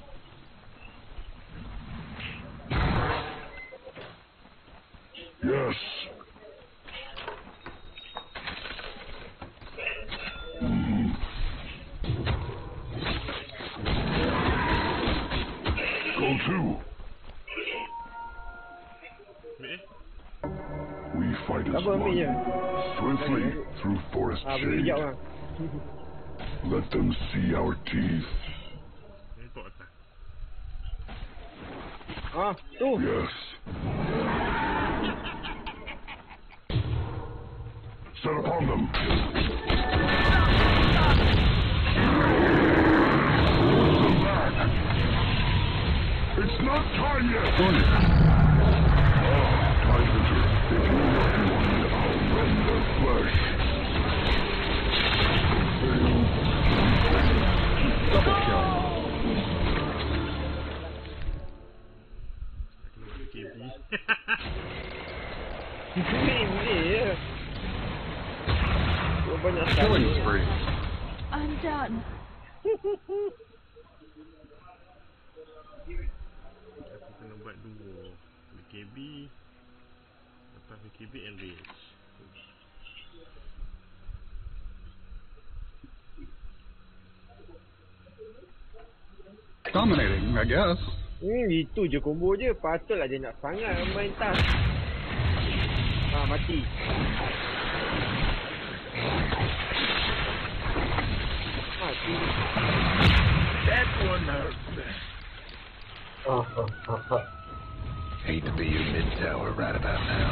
Yes. Go to. We fight as Apa ambil je? one. Swiftly through forest Ah, boleh shade. kejap lah. Let them see our teeth. Nampak tak? Ah, tu. Yes. Set upon them. Come back. It's not time yet. Ah, Tide Hunter, if you're lucky one, I'll rend their flesh. Double kill. K B. Boleh, boleh je. Kau banyak Killing sekali. spree. I'm done. Aku kena buat dua. B K B. Lepas B K B enrage. Dominating, I guess. Hmm, itu je combo je. Patutlah dia nak sangat main tas. Ah, mati. Mati. That one hurt. Oh, oh, oh, oh. Hate to be your mid tower right about now.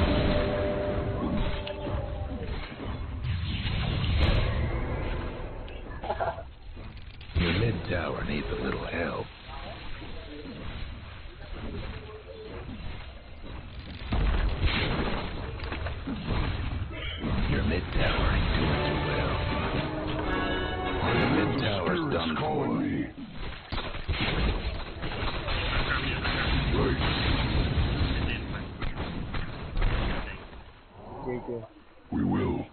Your mid tower needs a little help. Your mid tower ain't doing too well. Your mid tower's done for. Right. Okay, okay. We will.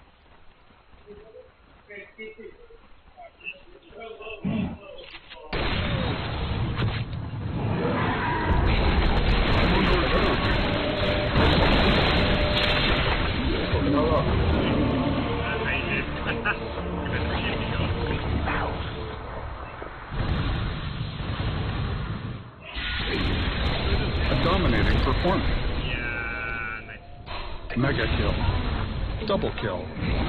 A dominating performance. Yeah, nice. Mega kill. Double kill.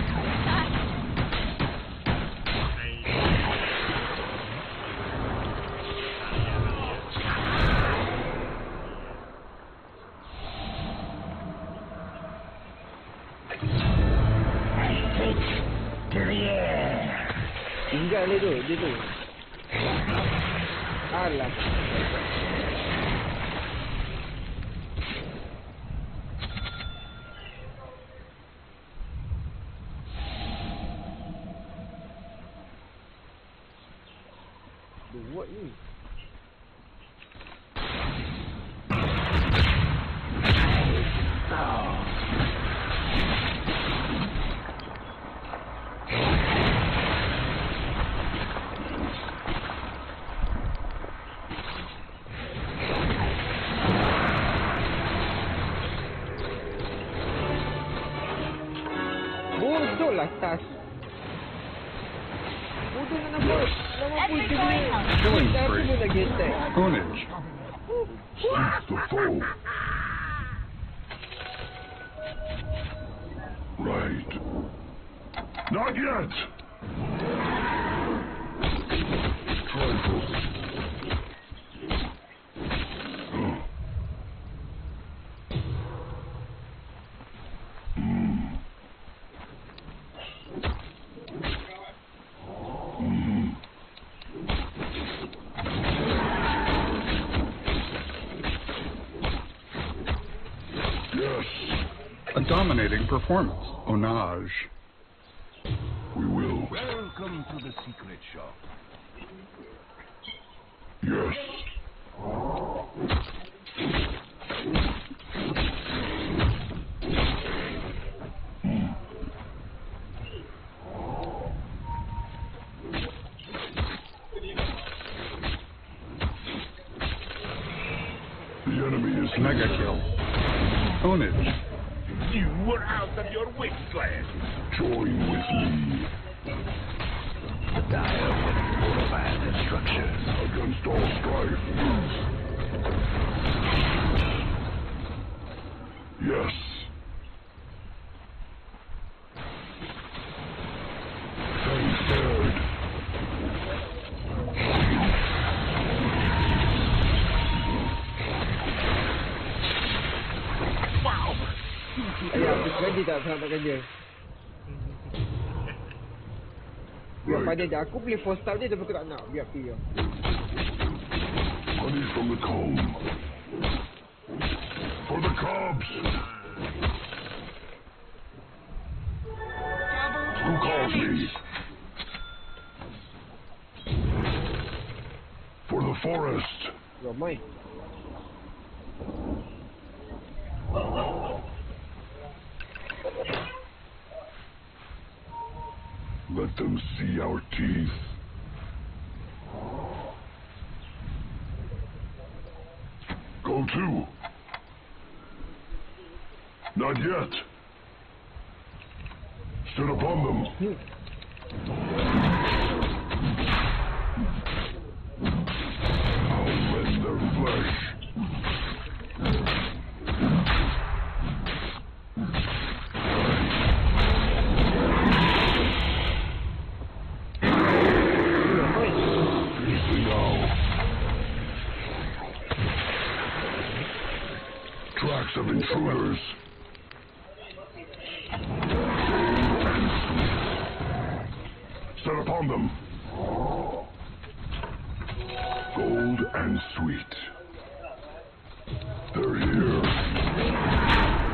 Tinggal dia tu, dia tu. Alah. Buat ni. Bodoh lah tas. Bodoh nak nampak. Nak mampu je dia. Killing Dah aku spree. pun lagi attack. Ownage. Seek the foe. Right. Not yet. Trifle. Hmm. Hmm. Yes, A dominating performance. Onage. we will. Welcome to the secret shop. Yes. Hmm. The enemy is Mega kill. Ownage. You were out of your wits, lad. Join with me The dire with fortified their structures. against all strife. Yes. Stay scared. Ayah, aku ready tak selamatkan dia? Biar pada dia. Aku boleh force stop dia tapi aku tak nak. Biar pergi dia. Honey from the comb. For the cubs. Who calls me? For the forest. Ramai. Let them see our teeth. Go to. Not yet. Sit upon them. I'll rend their flesh. Easy now. Tracks of intruders. Set upon them. Gold and sweet. They're here.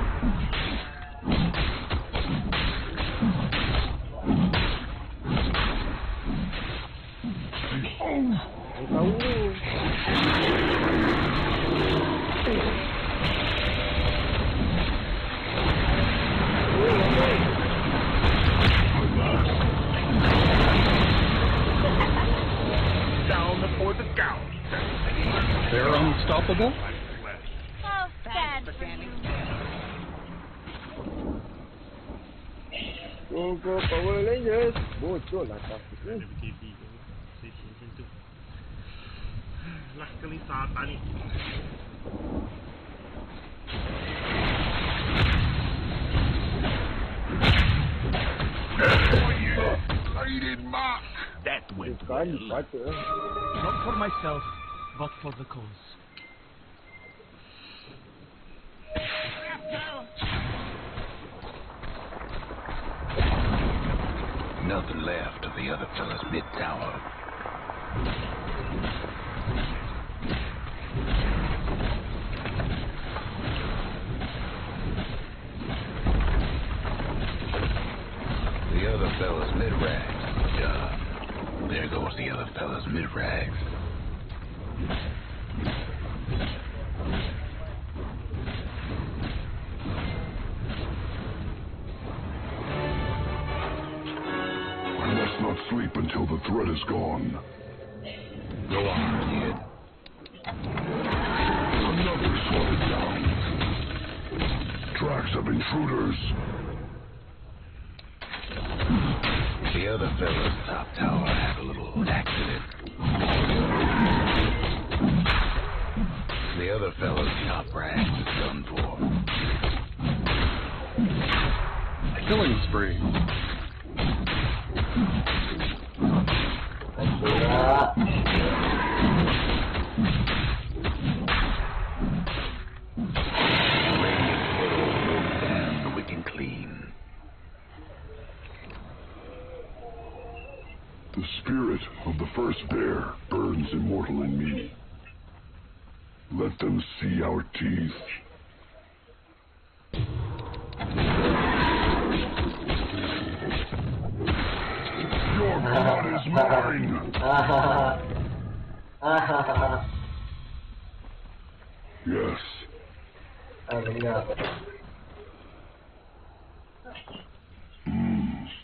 Oh! Down before the gout. They're unstoppable? Oh, sad. Go, go, Power Rangers. Bodoh lah tas. Ada B K B ke sesi macam tu. Lah kali Satan ni. Bladed mock! That went Bukan, well. patut lah. Not for myself, but for the cause. Nothing left of the other fella's mid tower. The other fella's mid rank. Yeah. There goes the other fella's mid-rags. I must not sleep until the threat is gone. Go on, kid. Another slotted down. Tracks of intruders. The other fella's top tower had a little accident. The other fella's top rags is done for. Killing spree. And we can clean. The spirit of the first bear burns immortal in me. Let them see our teeth. Your blood is mine! Yes. Mm.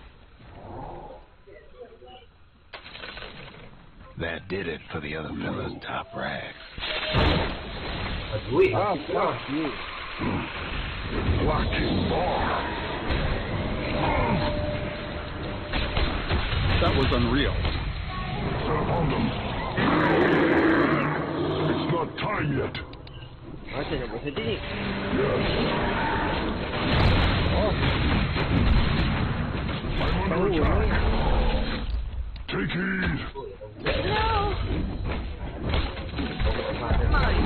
That did it for the other fella's top rags. Oh, fuck you. Blacking bar. That was unreal. Set upon them. It's not time yet. Macam nak buat sedih ni? Yes. Oh. I'm under attack. Take heed. No! Mine.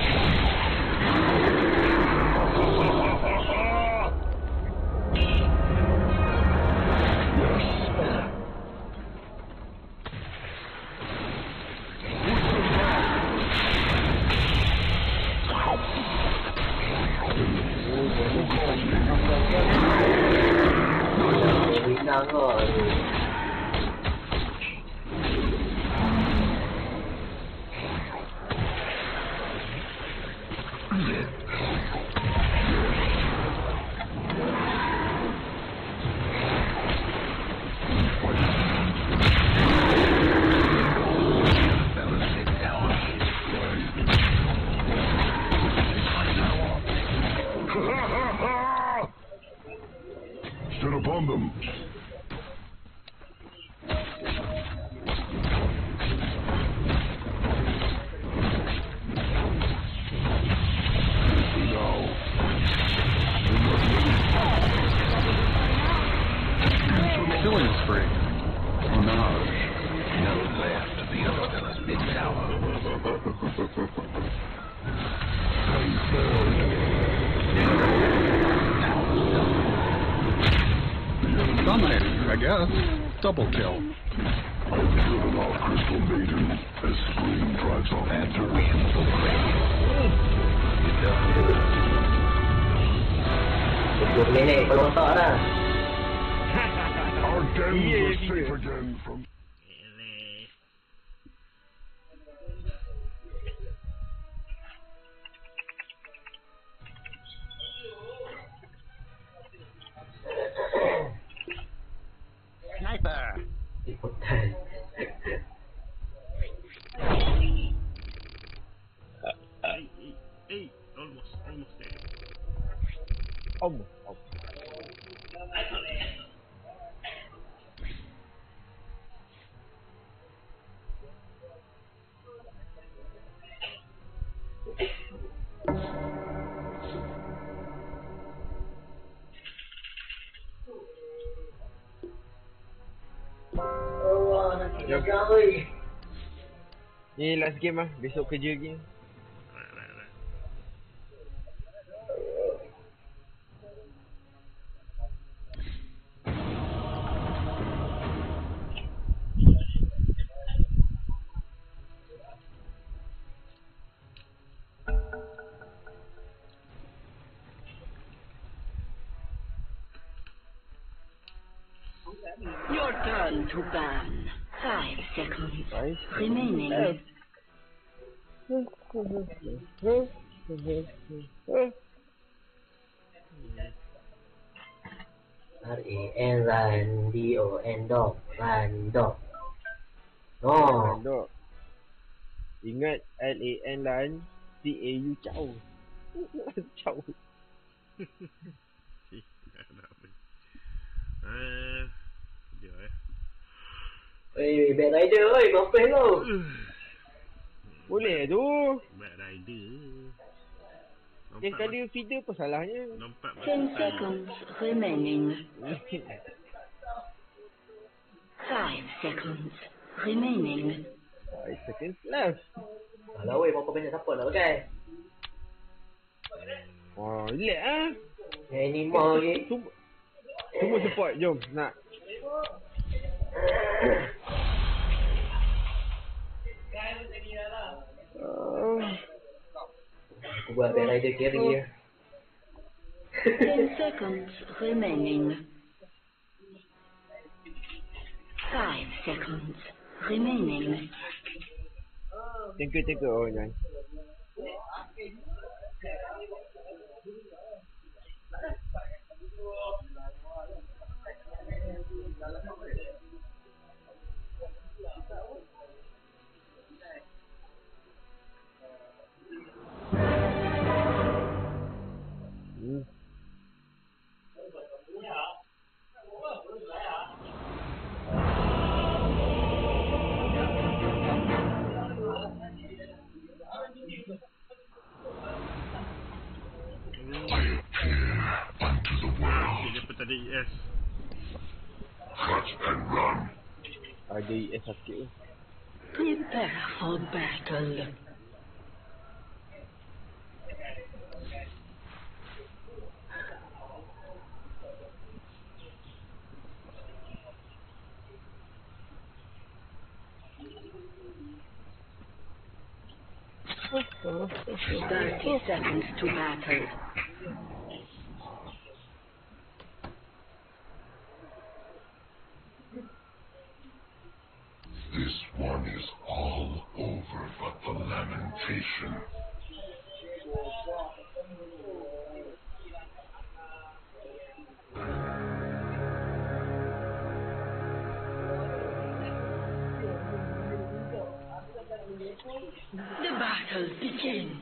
Set upon them. Killing spree. Menage. Nothing left of the other fella's mid-tower. Dominating, I guess. Double kill. I've driven off Crystal Maiden as Scream drives off That's the a real Our dens are safe again from... Sniper! Hey, hey, hey, almost, almost there. Almost, almost. Ni last game lah, besok kerja lagi. Your turn to ban. Five seconds Five remaining. R A N Random D O Random Random. Oh. Random. Ingat L A N lan C A U Chow. Chow. Eh, dia eh. Ê, mẹ Rider ơi, có phế không? Boleh tu. Mad Rider. Yang kali feeder apa salahnya? Nampak Ten seconds remaining. Five seconds remaining. Five seconds left. Alah weh, mau komen siapa lah pakai? Oh, relax ah. Animal ni. Semua, semua support, jom nak. Uh, Aku buat Bad Rider carry dia. Ten seconds remaining. Five seconds remaining. Thank you, thank you. Oh, jangan. Hmm. I appear unto the world. Dia dapat ada E S. Cut and run. Ada E S sakit tu. Prepare for battle. Thirty seconds to battle. This one is all over but the lamentation. The battle begins.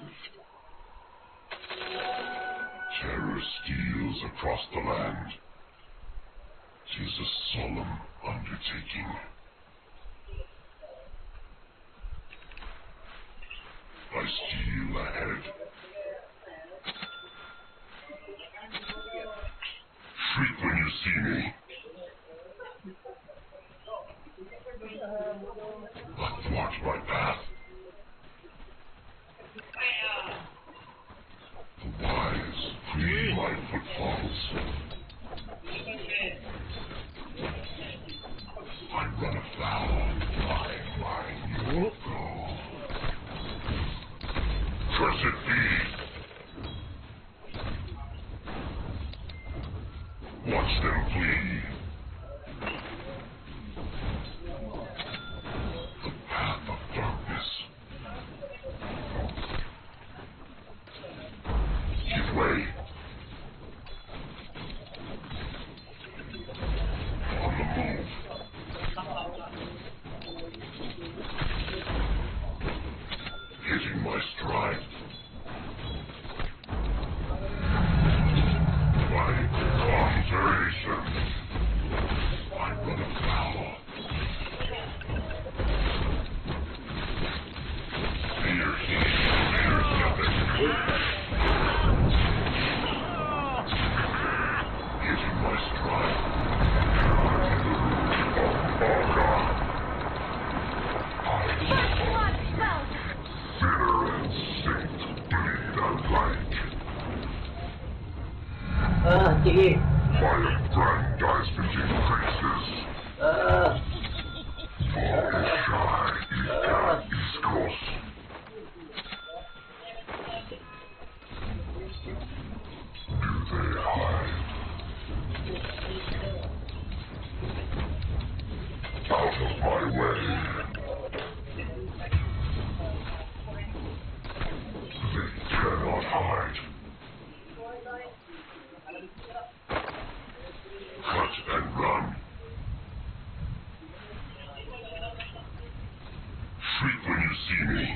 Terror steals across the land. Tis a solemn undertaking. I steal ahead. Shriek when you see me. Athwart my path. The wise flee my footfalls. I run afoul, flying my new goal. Cursed be! Watch them flee. The path of darkness. Give way. On the move. Hitting my stride. My conjuration. I run afoul. Fear he, fear nothing. Hitting my stride. Sinner and saint bleed alike. Ah, sige. My aggrandizement increases. Ah. Shy Ika Iskos. Do they hide? Out of my way. Shriek when you see me.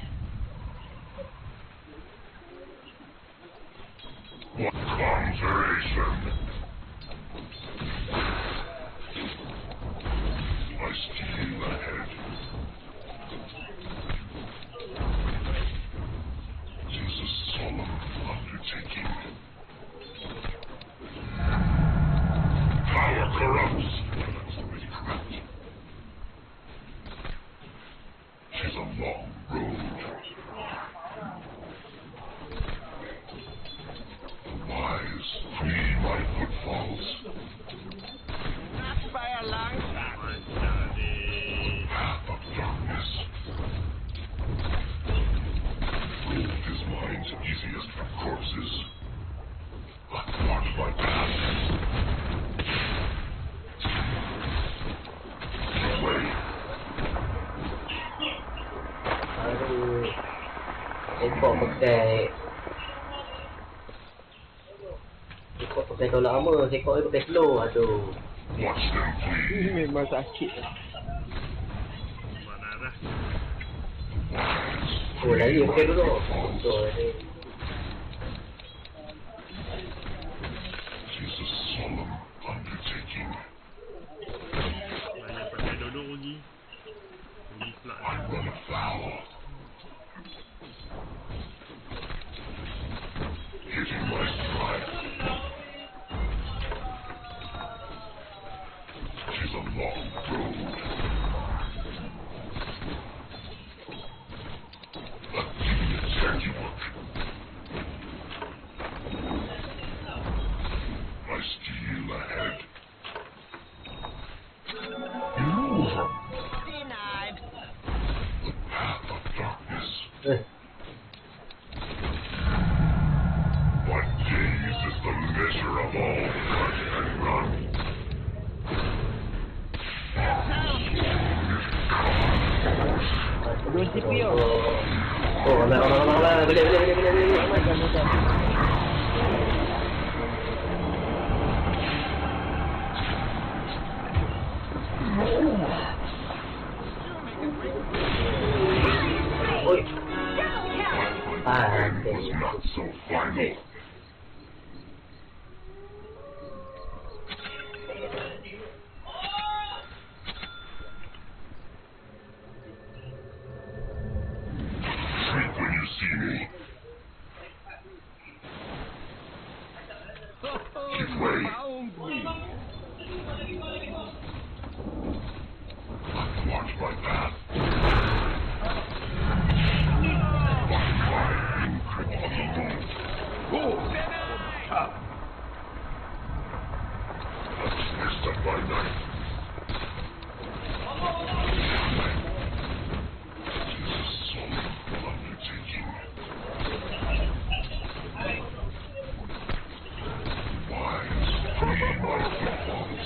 What conjuration? I steal ahead. Tis a solemn undertaking. Power corrupts. That's already corrupt. Tis a long road. The wise flee my footfalls. Not by a long shot. Path of darkness. Gold is mine's easiest from corpses. Athwart my path. Away. Aduh. Ekor pakai Ekor pakai tolak lama, ekor dia pakai slow. Aduh. Watch them flee. Ini memang sakit. Mana dah? Oh, lagi pakai dulu. Betul ni. Tis a solemn undertaking. Banyak pakai duduk lagi. Lagi pula. I run afoul. Hitting my stride. Tis a long road. A devious handiwork. I steal ahead. Illusion. Denied. The path of darkness. Eh. What gaze is the measure of all cut and run? Dua C P O. Oh, nak nak nak nak boleh boleh boleh boleh boleh. Oi. Ah, It was not so final. Shriek when you see me. Give way. Watch my path. Watch my incredible move. A twist of my knife. Tis a solemn undertaking. Wise flee my footfalls.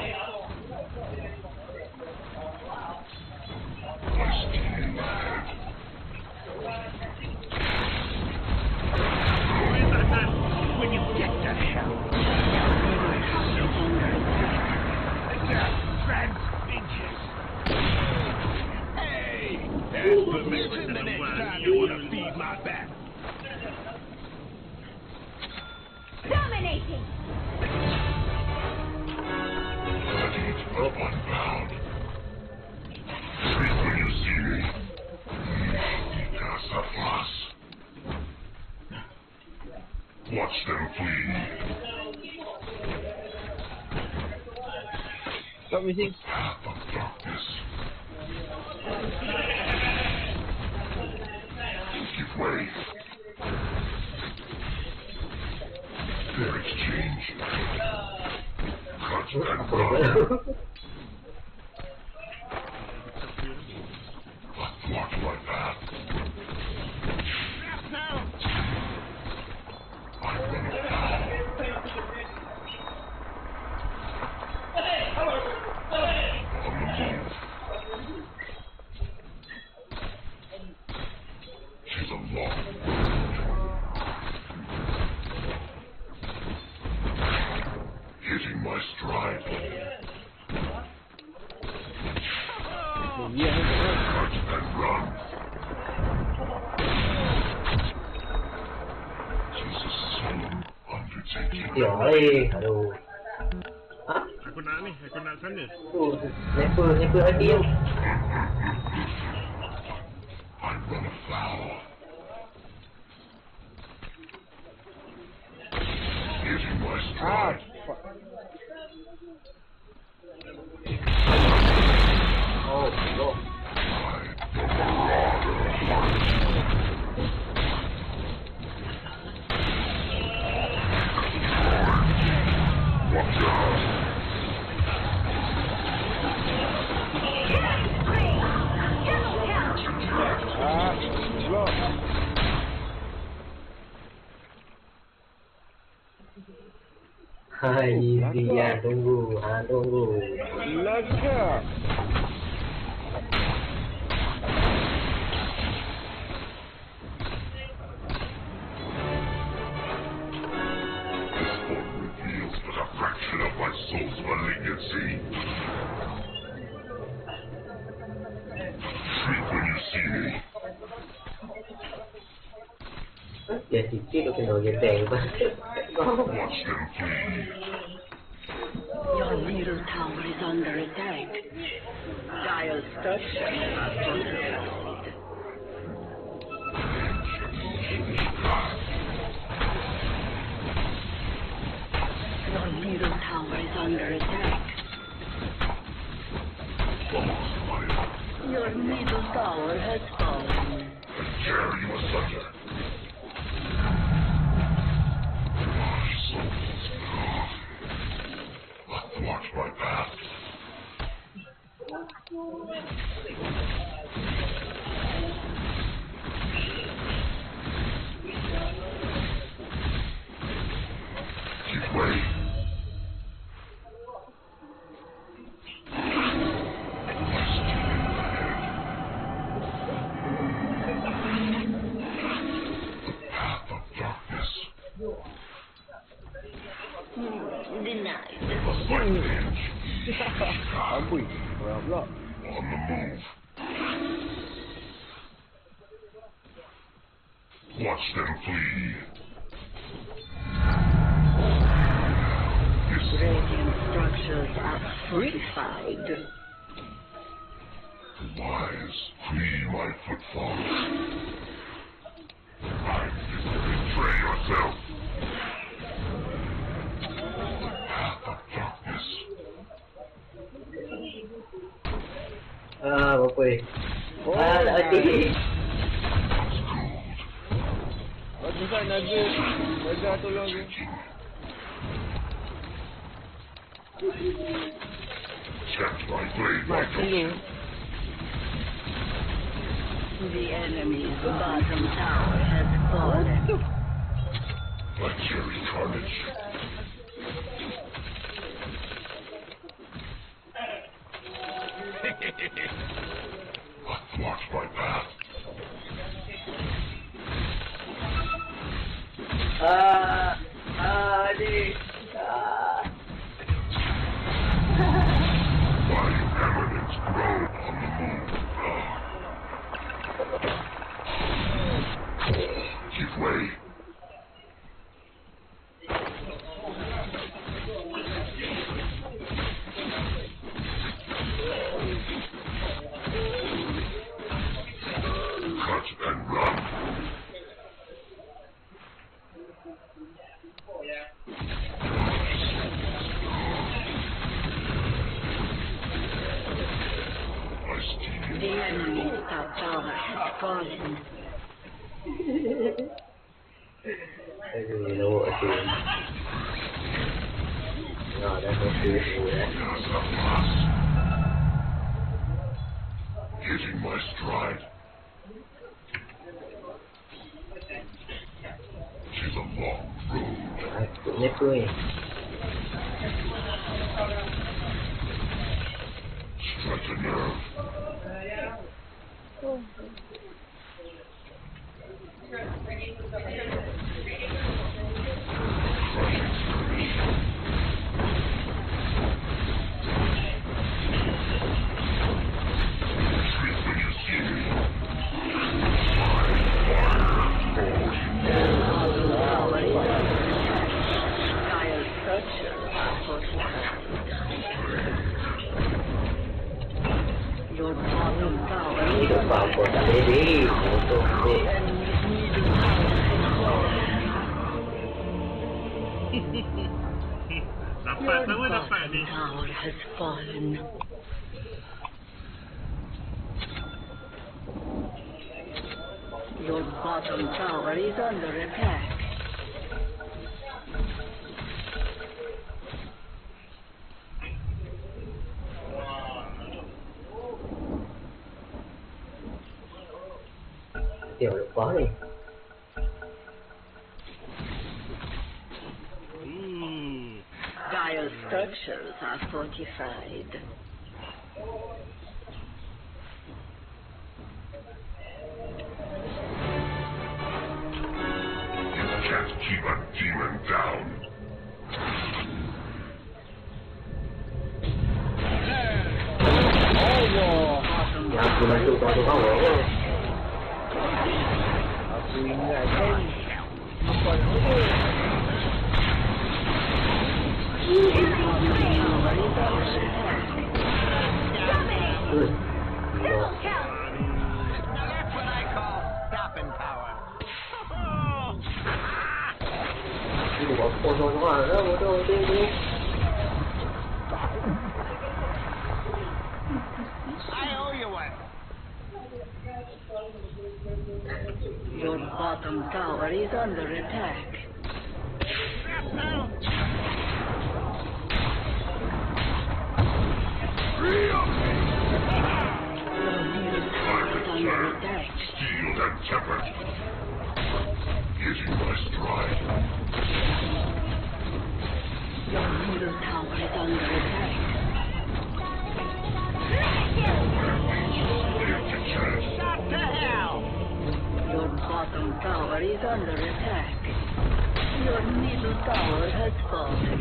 I steal ahead. When you get to hell, death transfigures. Hey, there's permission the next time you want to feed my back. Dominating! The deeds up unbound. Shriek when you see me. Casafas. Watch them flee. Stop missing. Path of darkness. Give way. Their exchange. Cut and run. Athwart my path. I run afoul. On the move. Tis a long road. Hitting my stride. and run. This is a solemn undertaking. Ya, eh. Aduh. Aku nak ni, aku nak sana. Tu, sniper, sniper hati tu. I run afoul. Hitting my stride. Oh, no. The Marauder hunts. Watch out! Ah, block. Hai, dia tunggu, ha tunggu. Lagak. Reveals but a fraction of my soul's malignancy. Shriek when you see me. Dia sikit tu kena gedeng. Watch them flee. Your middle tower is under attack. Dire structures are fortified. Your middle tower is under attack. Your middle tower has fallen. Tear you asunder. Watch my path. Give way. The path of darkness. Denied. The fight edge. Amboi, orang pula. On the move. Watch them flee. Radiant structures are fortified. The wise flee my footfalls. I betray yourself. The path of darkness. Ah, apa ni? Oh, Ah, tak hati. Bagus kan Naga. Naga tolong aku. Check my blade, my Tolong. The enemy's bottom tower has fallen. My cherry carnage. Watch my path. Ah, ah, adik. Ah. My eminence grow on the move. Give way. Cut and run. The enemy's top tower has fallen. Aduh, lawak tu. Nah, dah berhenti tu eh. Hitting my stride. She's a long road. Aku ni tu ni. Strike a nerve. Crushing skirmish. Shriek when you see me. apa-apa tak ready. Bodoh tu. Dapat sama dapat ni. Tower has fallen. Your bottom tower is under attack. Điều lupa ni. Hmm. Dire structures are fortified. Can't keep a demon down. Yang aku masuk pada bawah. Aku ingat kan apa nama dia? Ini buat pos orang lah, bodoh tu ni. Your bottom tower is under attack. Steeled and tempered. Getting my stride. Your middle tower is under attack. Shut the hell! Your bottom tower is under attack. Your middle tower has fallen.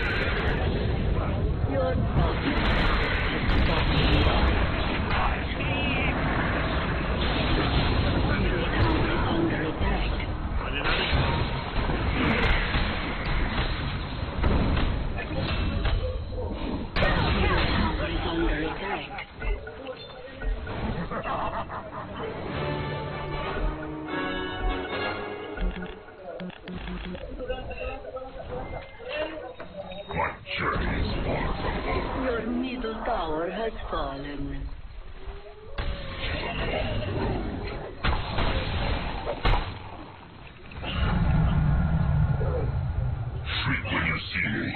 Your bottom tower has fallen. Under attack. Tower is under attack. My journey is far from over. Your middle tower has fallen. Shriek when you see me.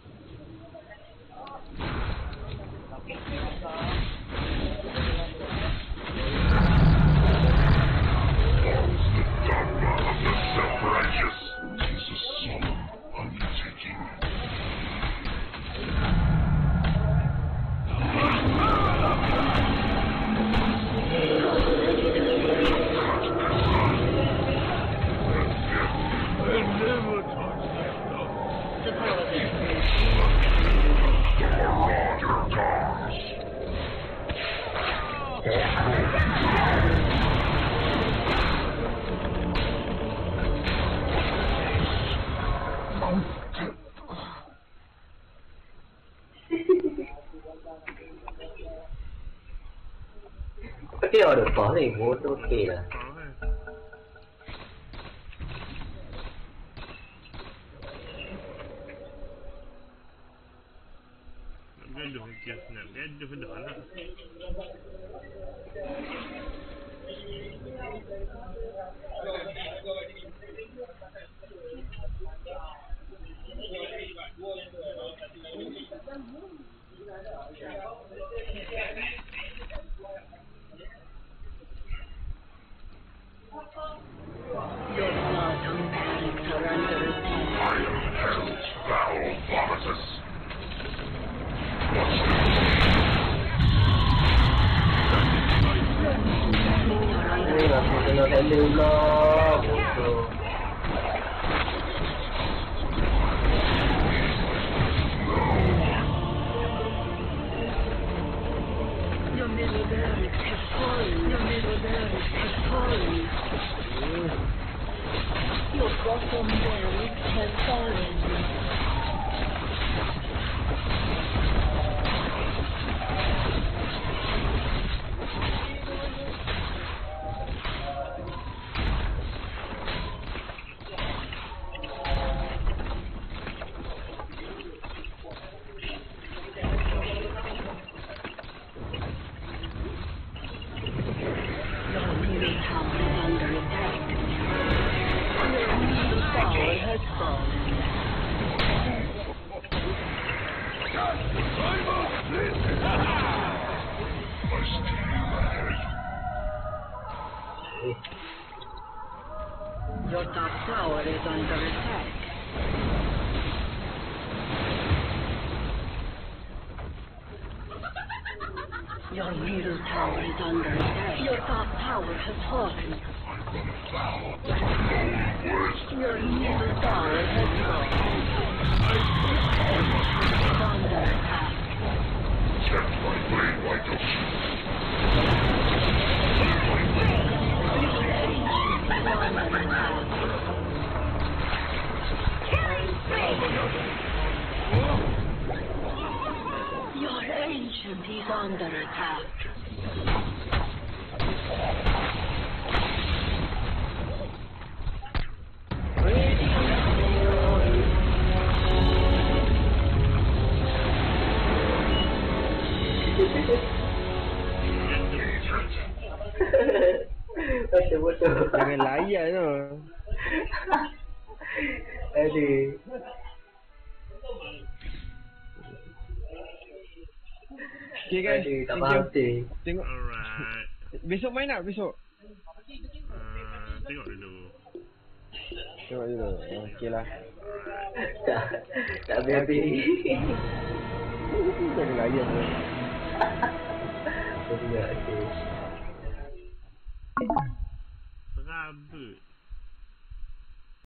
The dogma of the self-righteous is a solemn undertaking. Cái ở được có thì vô tốt kỳ là. Gaduh kira nak gaduh dah lah. Your bottom barracks are under attack. I am hell's foul vomitous. Ini lah kena handle lah, bodoh. Your middle barracks have fallen. Your middle barracks have fallen. Your bottom barracks have fallen. has fallen. Your top tower is under attack. Your middle tower is under attack. Your top tower has fallen. Your middle tower has fallen. It's under attack. Check my blade, why don't Your ancient is under attack. Betul-betul. Jangan layan tu. Aduh. Okay guys, Aduh, tak thank faham you. sih. Tengok. Alright. Besok main tak besok? Uh, tengok dulu. Tengok dulu. Okey lah. Tak, tak habis-habis. Jangan layan tu. Betul juga, okey.